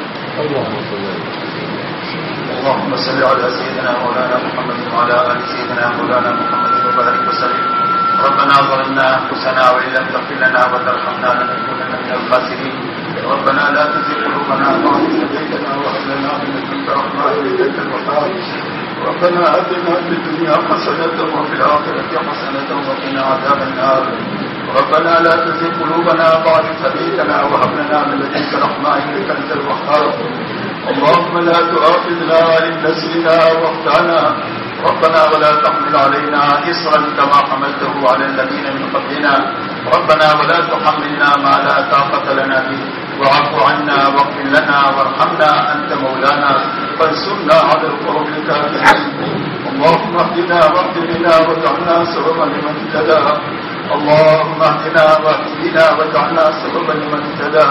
اللهم صل على سيدنا مولانا محمد وعلى ال سيدنا مولانا محمد وبارك وسلم. ربنا ظلمنا انفسنا وان لم تغفر لنا وترحمنا لنكونن من الخاسرين. ربنا لا تزغ قلوبنا بعد إذ هديتنا وهب لنا من لدنك رحمة إنك الوهاب. ربنا آتنا في الدنيا حسنة وفي الآخرة حسنة وقنا عذاب النار. ربنا لا تزغ قلوبنا بعد إذ هديتنا وهب لنا من لدنك رحمة إنك أنت الوهاب. اللهم لا تؤاخذنا إن نسينا واخطأنا. ربنا ولا تحمل علينا إصرا كما حملته على الذين من قبلنا. ربنا ولا تحملنا ما لا طاقة لنا به. واعف عنا واغفر لنا وارحمنا أنت مولانا فانصرنا على القوم الكافرين. اللهم اهدنا واهد بنا واجعلنا سببا لمن اهتدى. اللهم اهدنا واهد بنا واجعلنا سببا لمن اهتدى.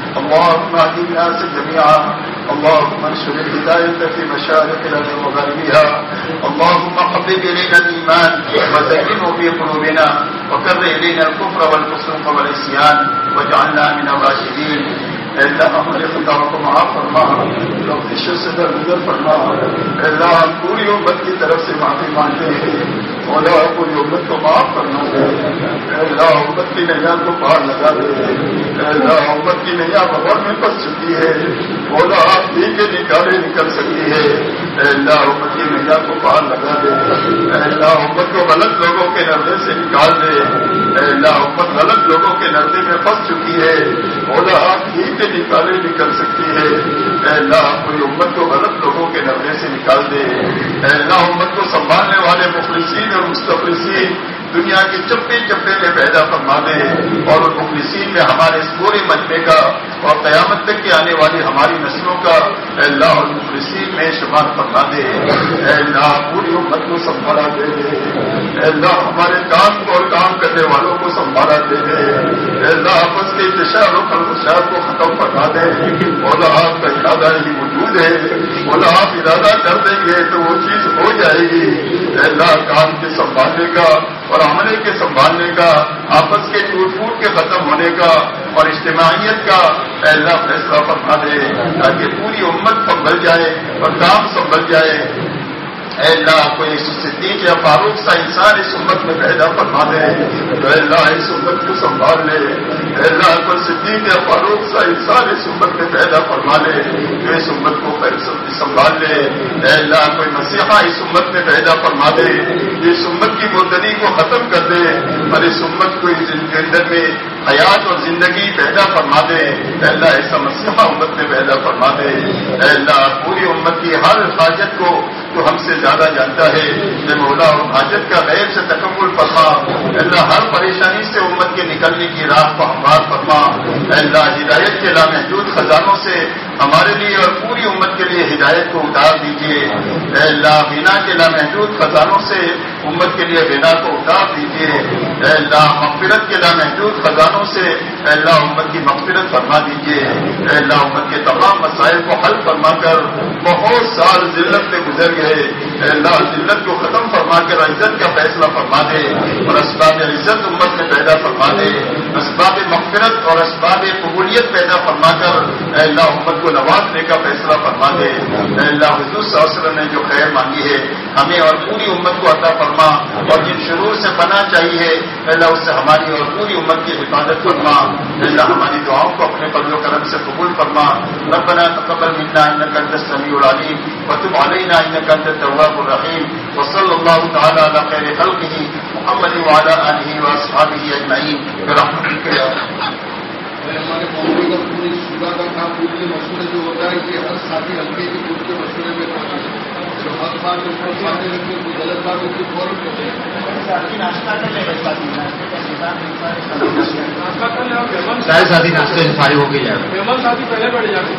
اللهم اهد الناس جميعا. اللهم انشر الهداية في مشارق الأرض ومغاربها. اللهم حبب إلينا الإيمان وزينه في قلوبنا وكره إلينا الكفر والفسوق والعصيان واجعلنا من الراشدين. اللہ ہمارے خطا کو معاف فرما، لغزش سے درگزر فرما. اللہ پوری امت کی طرف سے معافی مانگتے ہیں. مولا پوری امت کو معاف کرنا دے. اللہ امت کی نیا کو پار لگا دے. اللہ امت کی نیا بغور میں پھنس چکی ہے. مولا آپ ہی کے نکالے نکل سکتی ہے. اللہ امت کی نیا کو پار لگا دے. اللہ امت کو غلط لوگوں کے نردے سے نکال دے. اللہ امت غلط لوگوں کے نردے میں پھنس چکی ہے. مولا آپ ہی کے نکالے نکل سکتی ہے. اے اللہ کوئی امت کو غلط لوگوں کے نردے سے نکال دے. اے اللہ امت کو سنبھالنے والے مخلصین اور مستفلسین دنیا کے چپے چپے میں پیدا فرما دے. اور ان مخلصین میں ہمارے اس پورے مجمع کا اور قیامت تک کے آنے والی ہماری نسلوں کا اے اللہ اور مخلصین میں شمار فرما دے. اے اللہ پوری امت کو سنبھالا دے. اے اللہ ہمارے کام کو اور کام کرنے والوں کو سنبھالا دے. اے اللہ آپس کے انتشار و خلوصات کو ختم فرما دے. مولا آپ کا ارادہ ہی موجود ہے. مولا آپ ارادہ کر دیں گے تو وہ چیز ہو جائے گی. اے اللہ کام کے سنبھالنے کا اور عملے کے سنبھالنے کا، آپس کے ٹوٹ پھوٹ کے ختم ہونے کا اور اجتماعیت کا اے اللہ فیصلہ فرما دے تاکہ پوری امت سنبھل جائے اور کام سنبھل جائے. اے اللہ کوئی صدیق یا فاروق سا انسان اس امت میں پیدا فرما دے تو اے اللہ اس امت کو سنبھال لے. اے اللہ کوئی صدیق یا فاروق سا انسان اس امت میں پیدا فرما لے جو اس امت کو سنبھال لے. اے اللہ کوئی مسیحا اس امت میں پیدا فرما دے اس امت کی مردنی کو ختم کر دے اور اس امت کو اس اندر میں حیات اور زندگی پیدا فرما دے. اے اللہ ایسا مسیحا امت میں پیدا فرما دے. اے اللہ پوری امت کی ہر حاجت کو تو ہم سے زیادہ جانتا ہے. اے مولا حاجت کا غیب سے تکمل فرما. اے اللہ ہر پریشانی سے امت کے نکلنے کی راہ کو ہموار فرما. اے اللہ ہدایت کے لامحدود خزانوں سے ہمارے لیے اور پوری امت کے لیے ہدایت کو اتار دیجیے. اے اللہ غنا کے لامحدود خزانوں سے امت کے لیے غنا کو اتار دیجیے. اے اللہ مغفرت کے لامحدود خزانوں سے اے اللہ امت کی مغفرت فرما دیجیے. اے اللہ امت کے تمام مسائل کو حل فرما کر بہت سال ذلت میں گزر گئے. اے اللہ ذلت کو ختم فرما کر عزت کا فیصلہ فرما دے اور اسباب عزت امت میں پیدا فرما دے. اسباب مغفرت اور اسباب قبولیت پیدا فرما کر اے اللہ امت کو نوازنے کا فیصلہ فرما دے. اے اللہ حضور صلی اللہ علیہ وسلم نے جو خیر مانگی ہے ہمیں اور پوری امت کو عطا فرما اور جن شرور سے پناہ چاہیے اے اللہ اس سے ہماری اور پوری امت کی حفاظت فرما. اے اللہ ہماری دعاؤں کو اپنے فضل و کرم سے قبول فرما. ربنا تقبل منا انك انت السميع العليم وتب علينا انك انت التواب الرحيم. وصلى الله تعالى على خير خلقه محمد وعلى اله واصحابه اجمعين برحمتك يا ارحم. ہمارے معاملے کا پوری صبح کا کام پوچھ کے مشورے جو ہوتا ہے کہ ہر ساتھی ہلکے کی پوچھ کے مشورے میں کرنا ہے. جو حق بات اس پر باتیں رکھتے کوئی غلط بات ہوتی فوراً کرتے ہیں. سارے ساتھی ناشتے سے فارغ ہو کے جائے گا. مہمان ساتھی پہلے بیٹھ جاتے.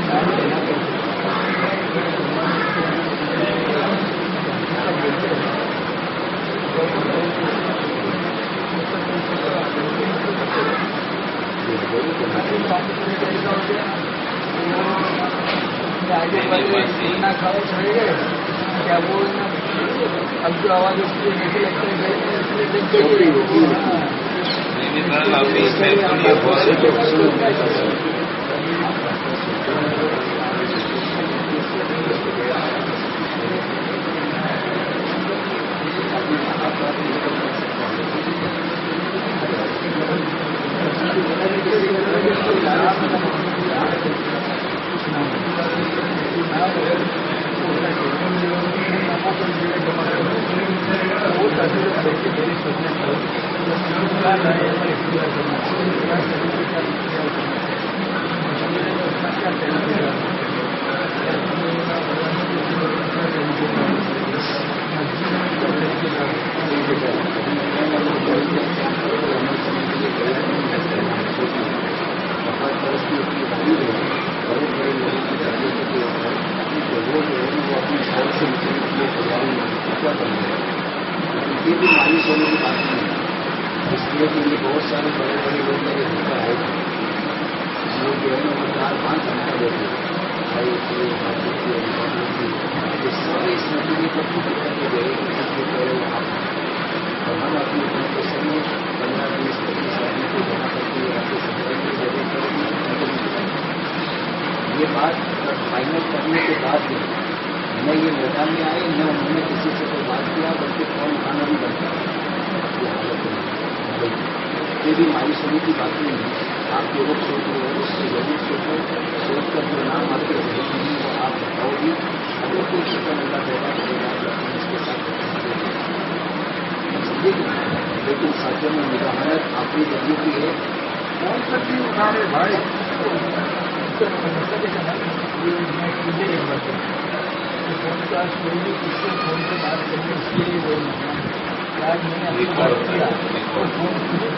آگے والے اتنا کھاؤ چھڑے گئے کیا وہ اب جو آواز اس لیے نہیں یہ بھی مایوس ہونے کی بات نہیں ہے، اس لیے کہ یہ بہت سارے بڑے بڑے لوگ میرے گھر پر آئے تھے، جو جو ہے نا وہ 4-5 گھنٹہ دیتے سارے اس نتیجے پر خود کر کے گئے وہاں اور ہم اپنے گھر کے سامنے 15-20-25 آدمی کو جمع کر کے یہ بات فائنل کرنے کے بعد بھی نہ یہ میدان میں آئے نہ انہوں نے کسی سے کوئی بات کیا بلکہ فون اٹھانا بھی بنتا ہے یہ حالت ہے۔ یہ بھی مایوس ہونے کی بات نہیں ہے، آپ جو لوگ سوچ رہے ہو اس سے ضرور سوچو، سوچ کر جو نام آپ کے ذہن میں ہے وہ آپ بتاؤ گی، اگر کوئی شکر اللہ پیدا کرے گا تو اس کے ساتھ لیکن ساتھیوں میں مظاہرت اپنی ذریعے کی ہے کون سا چیز اٹھا رہے بھائی فون کا کوئی بھی کس سے فون سے بات کرنے اس کے لیے وہ آج میں نے ابھی بات کیا اور فون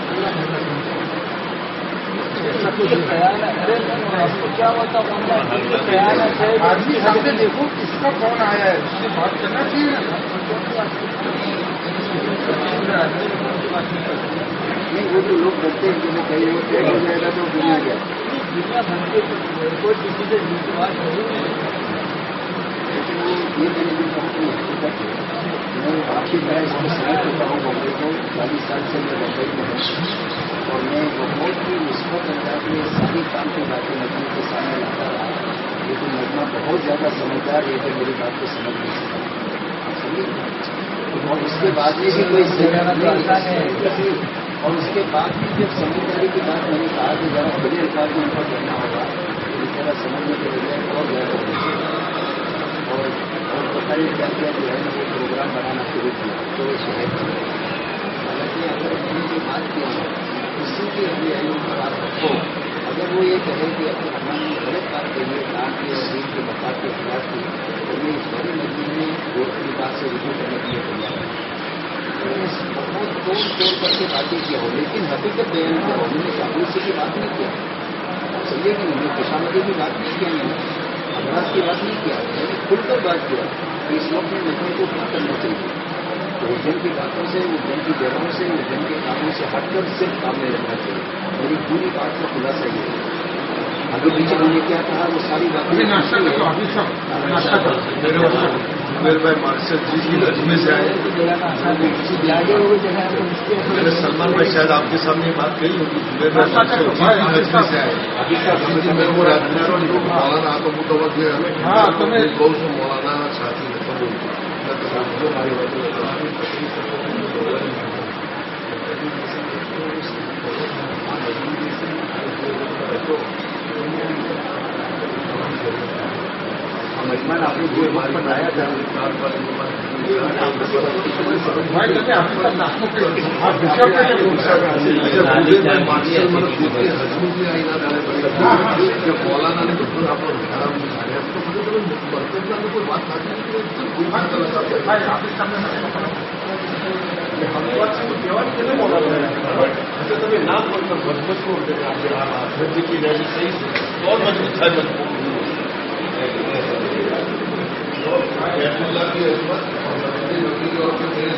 ایسا کچھ خیال ہے آپ کو کیا ہوتا خیال ہے آدمی سامنے دیکھو کس کا فون آیا ہے اس سے بات کرنا چاہیے نہیں وہ جو لوگ کرتے ہیں جنہیں کہیں وہ ٹیک ہو جائے گا تو دنیا گیا دنیا بھر کے کوئی کسی سے بات نہیں ہے لیکن وہ یہ میری بھی کمپنی حقیقت ہے میں آپ کی طرح اس کو سمجھ چکا ہوں بمبئی کو 40 سال سے میں بمبئی میں ہوں اور میں بہت ہی مثبت انداز میں ساری کام کی باتیں نظموں کے سامنے لاتا رہا لیکن نظمہ بہت زیادہ سمجھدار ہے کہ میری بات کو سمجھ نہیں سکتا آپ سمجھے اور اس کے بعد میں بھی کوئی اور اس کے بعد بھی جب سمجھداری کی بات میں نے کہا کہ ذرا بڑے الفاظ میں ان کو کہنا ہوگا اس طرح سمجھنے کے بجائے اور زیادہ اور پتہ نہیں کیا کیا جو ہے نا وہ پروگرام بنانا شروع کیا تو وہ شہر حالانکہ اگر میں نے جو بات کیا ہے اسی کے لیے بات رکھو اگر وہ یہ کہے کہ اگر ہم نے غلط بات کہی ہے کام کی اور دین کے مفاد کے خلاف کی تو میں اس بڑے مجموعے میں وہ اپنی بات سے رجوع کرنے کے لیے تیار ہے بہت توڑ توڑ کر کے باتیں کیا ہو لیکن حقیقت بیان کیا ہو میں نے چاقوسی کی بات نہیں کیا سمجھے کہ میں خوشامدی کی بات نہیں کیا میں نے امراض کی بات نہیں کیا میں نے کھل کر بات کیا کہ اس وقت میں نظموں کو کیا کرنا چاہیے اردن کی باتوں سے اردن کی جگہوں سے اردن کے کاموں سے ہٹ کر صرف کام میں رکھنا چاہیے میری پوری بات کا خلاصہ یہ ہے آگے پیچھے میں نے کیا کہا وہ ساری باتیں میرے بھائی مارشل جی کی نظمے سے آئے میرے سلمان بھائی شاید آپ کے سامنے یہ بات کہی ہوگی میرے بھائی مارشل جی کی نظمے سے آئے میرے کو مولانا آپ کو متوجہ مولانا ساتھی مجمان آپ نے جو بات بتایا تھا جب مولانا نے بالکل آپ کو کوئی بات نام بول کر अल्लाह की रहमत और मेरे वकील और मेरे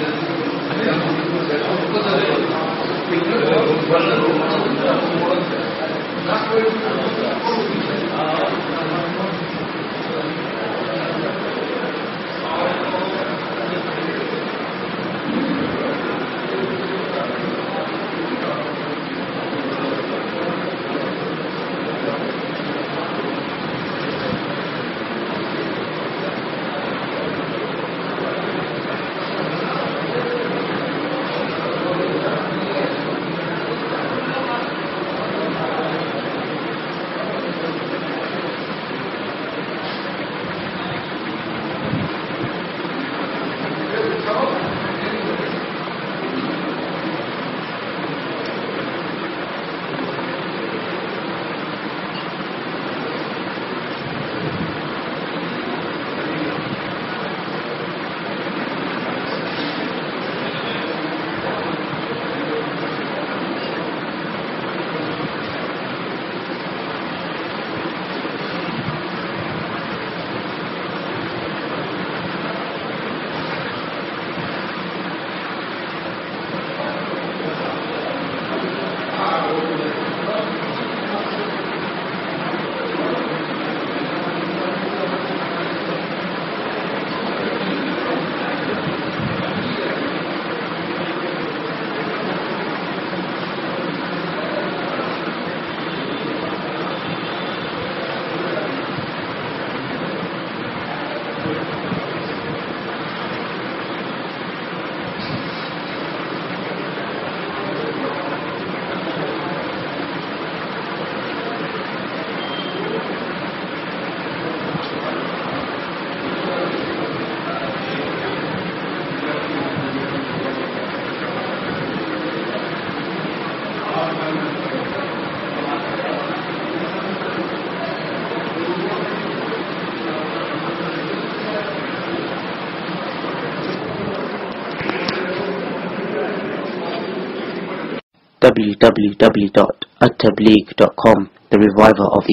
www.attableek.com, the reviver of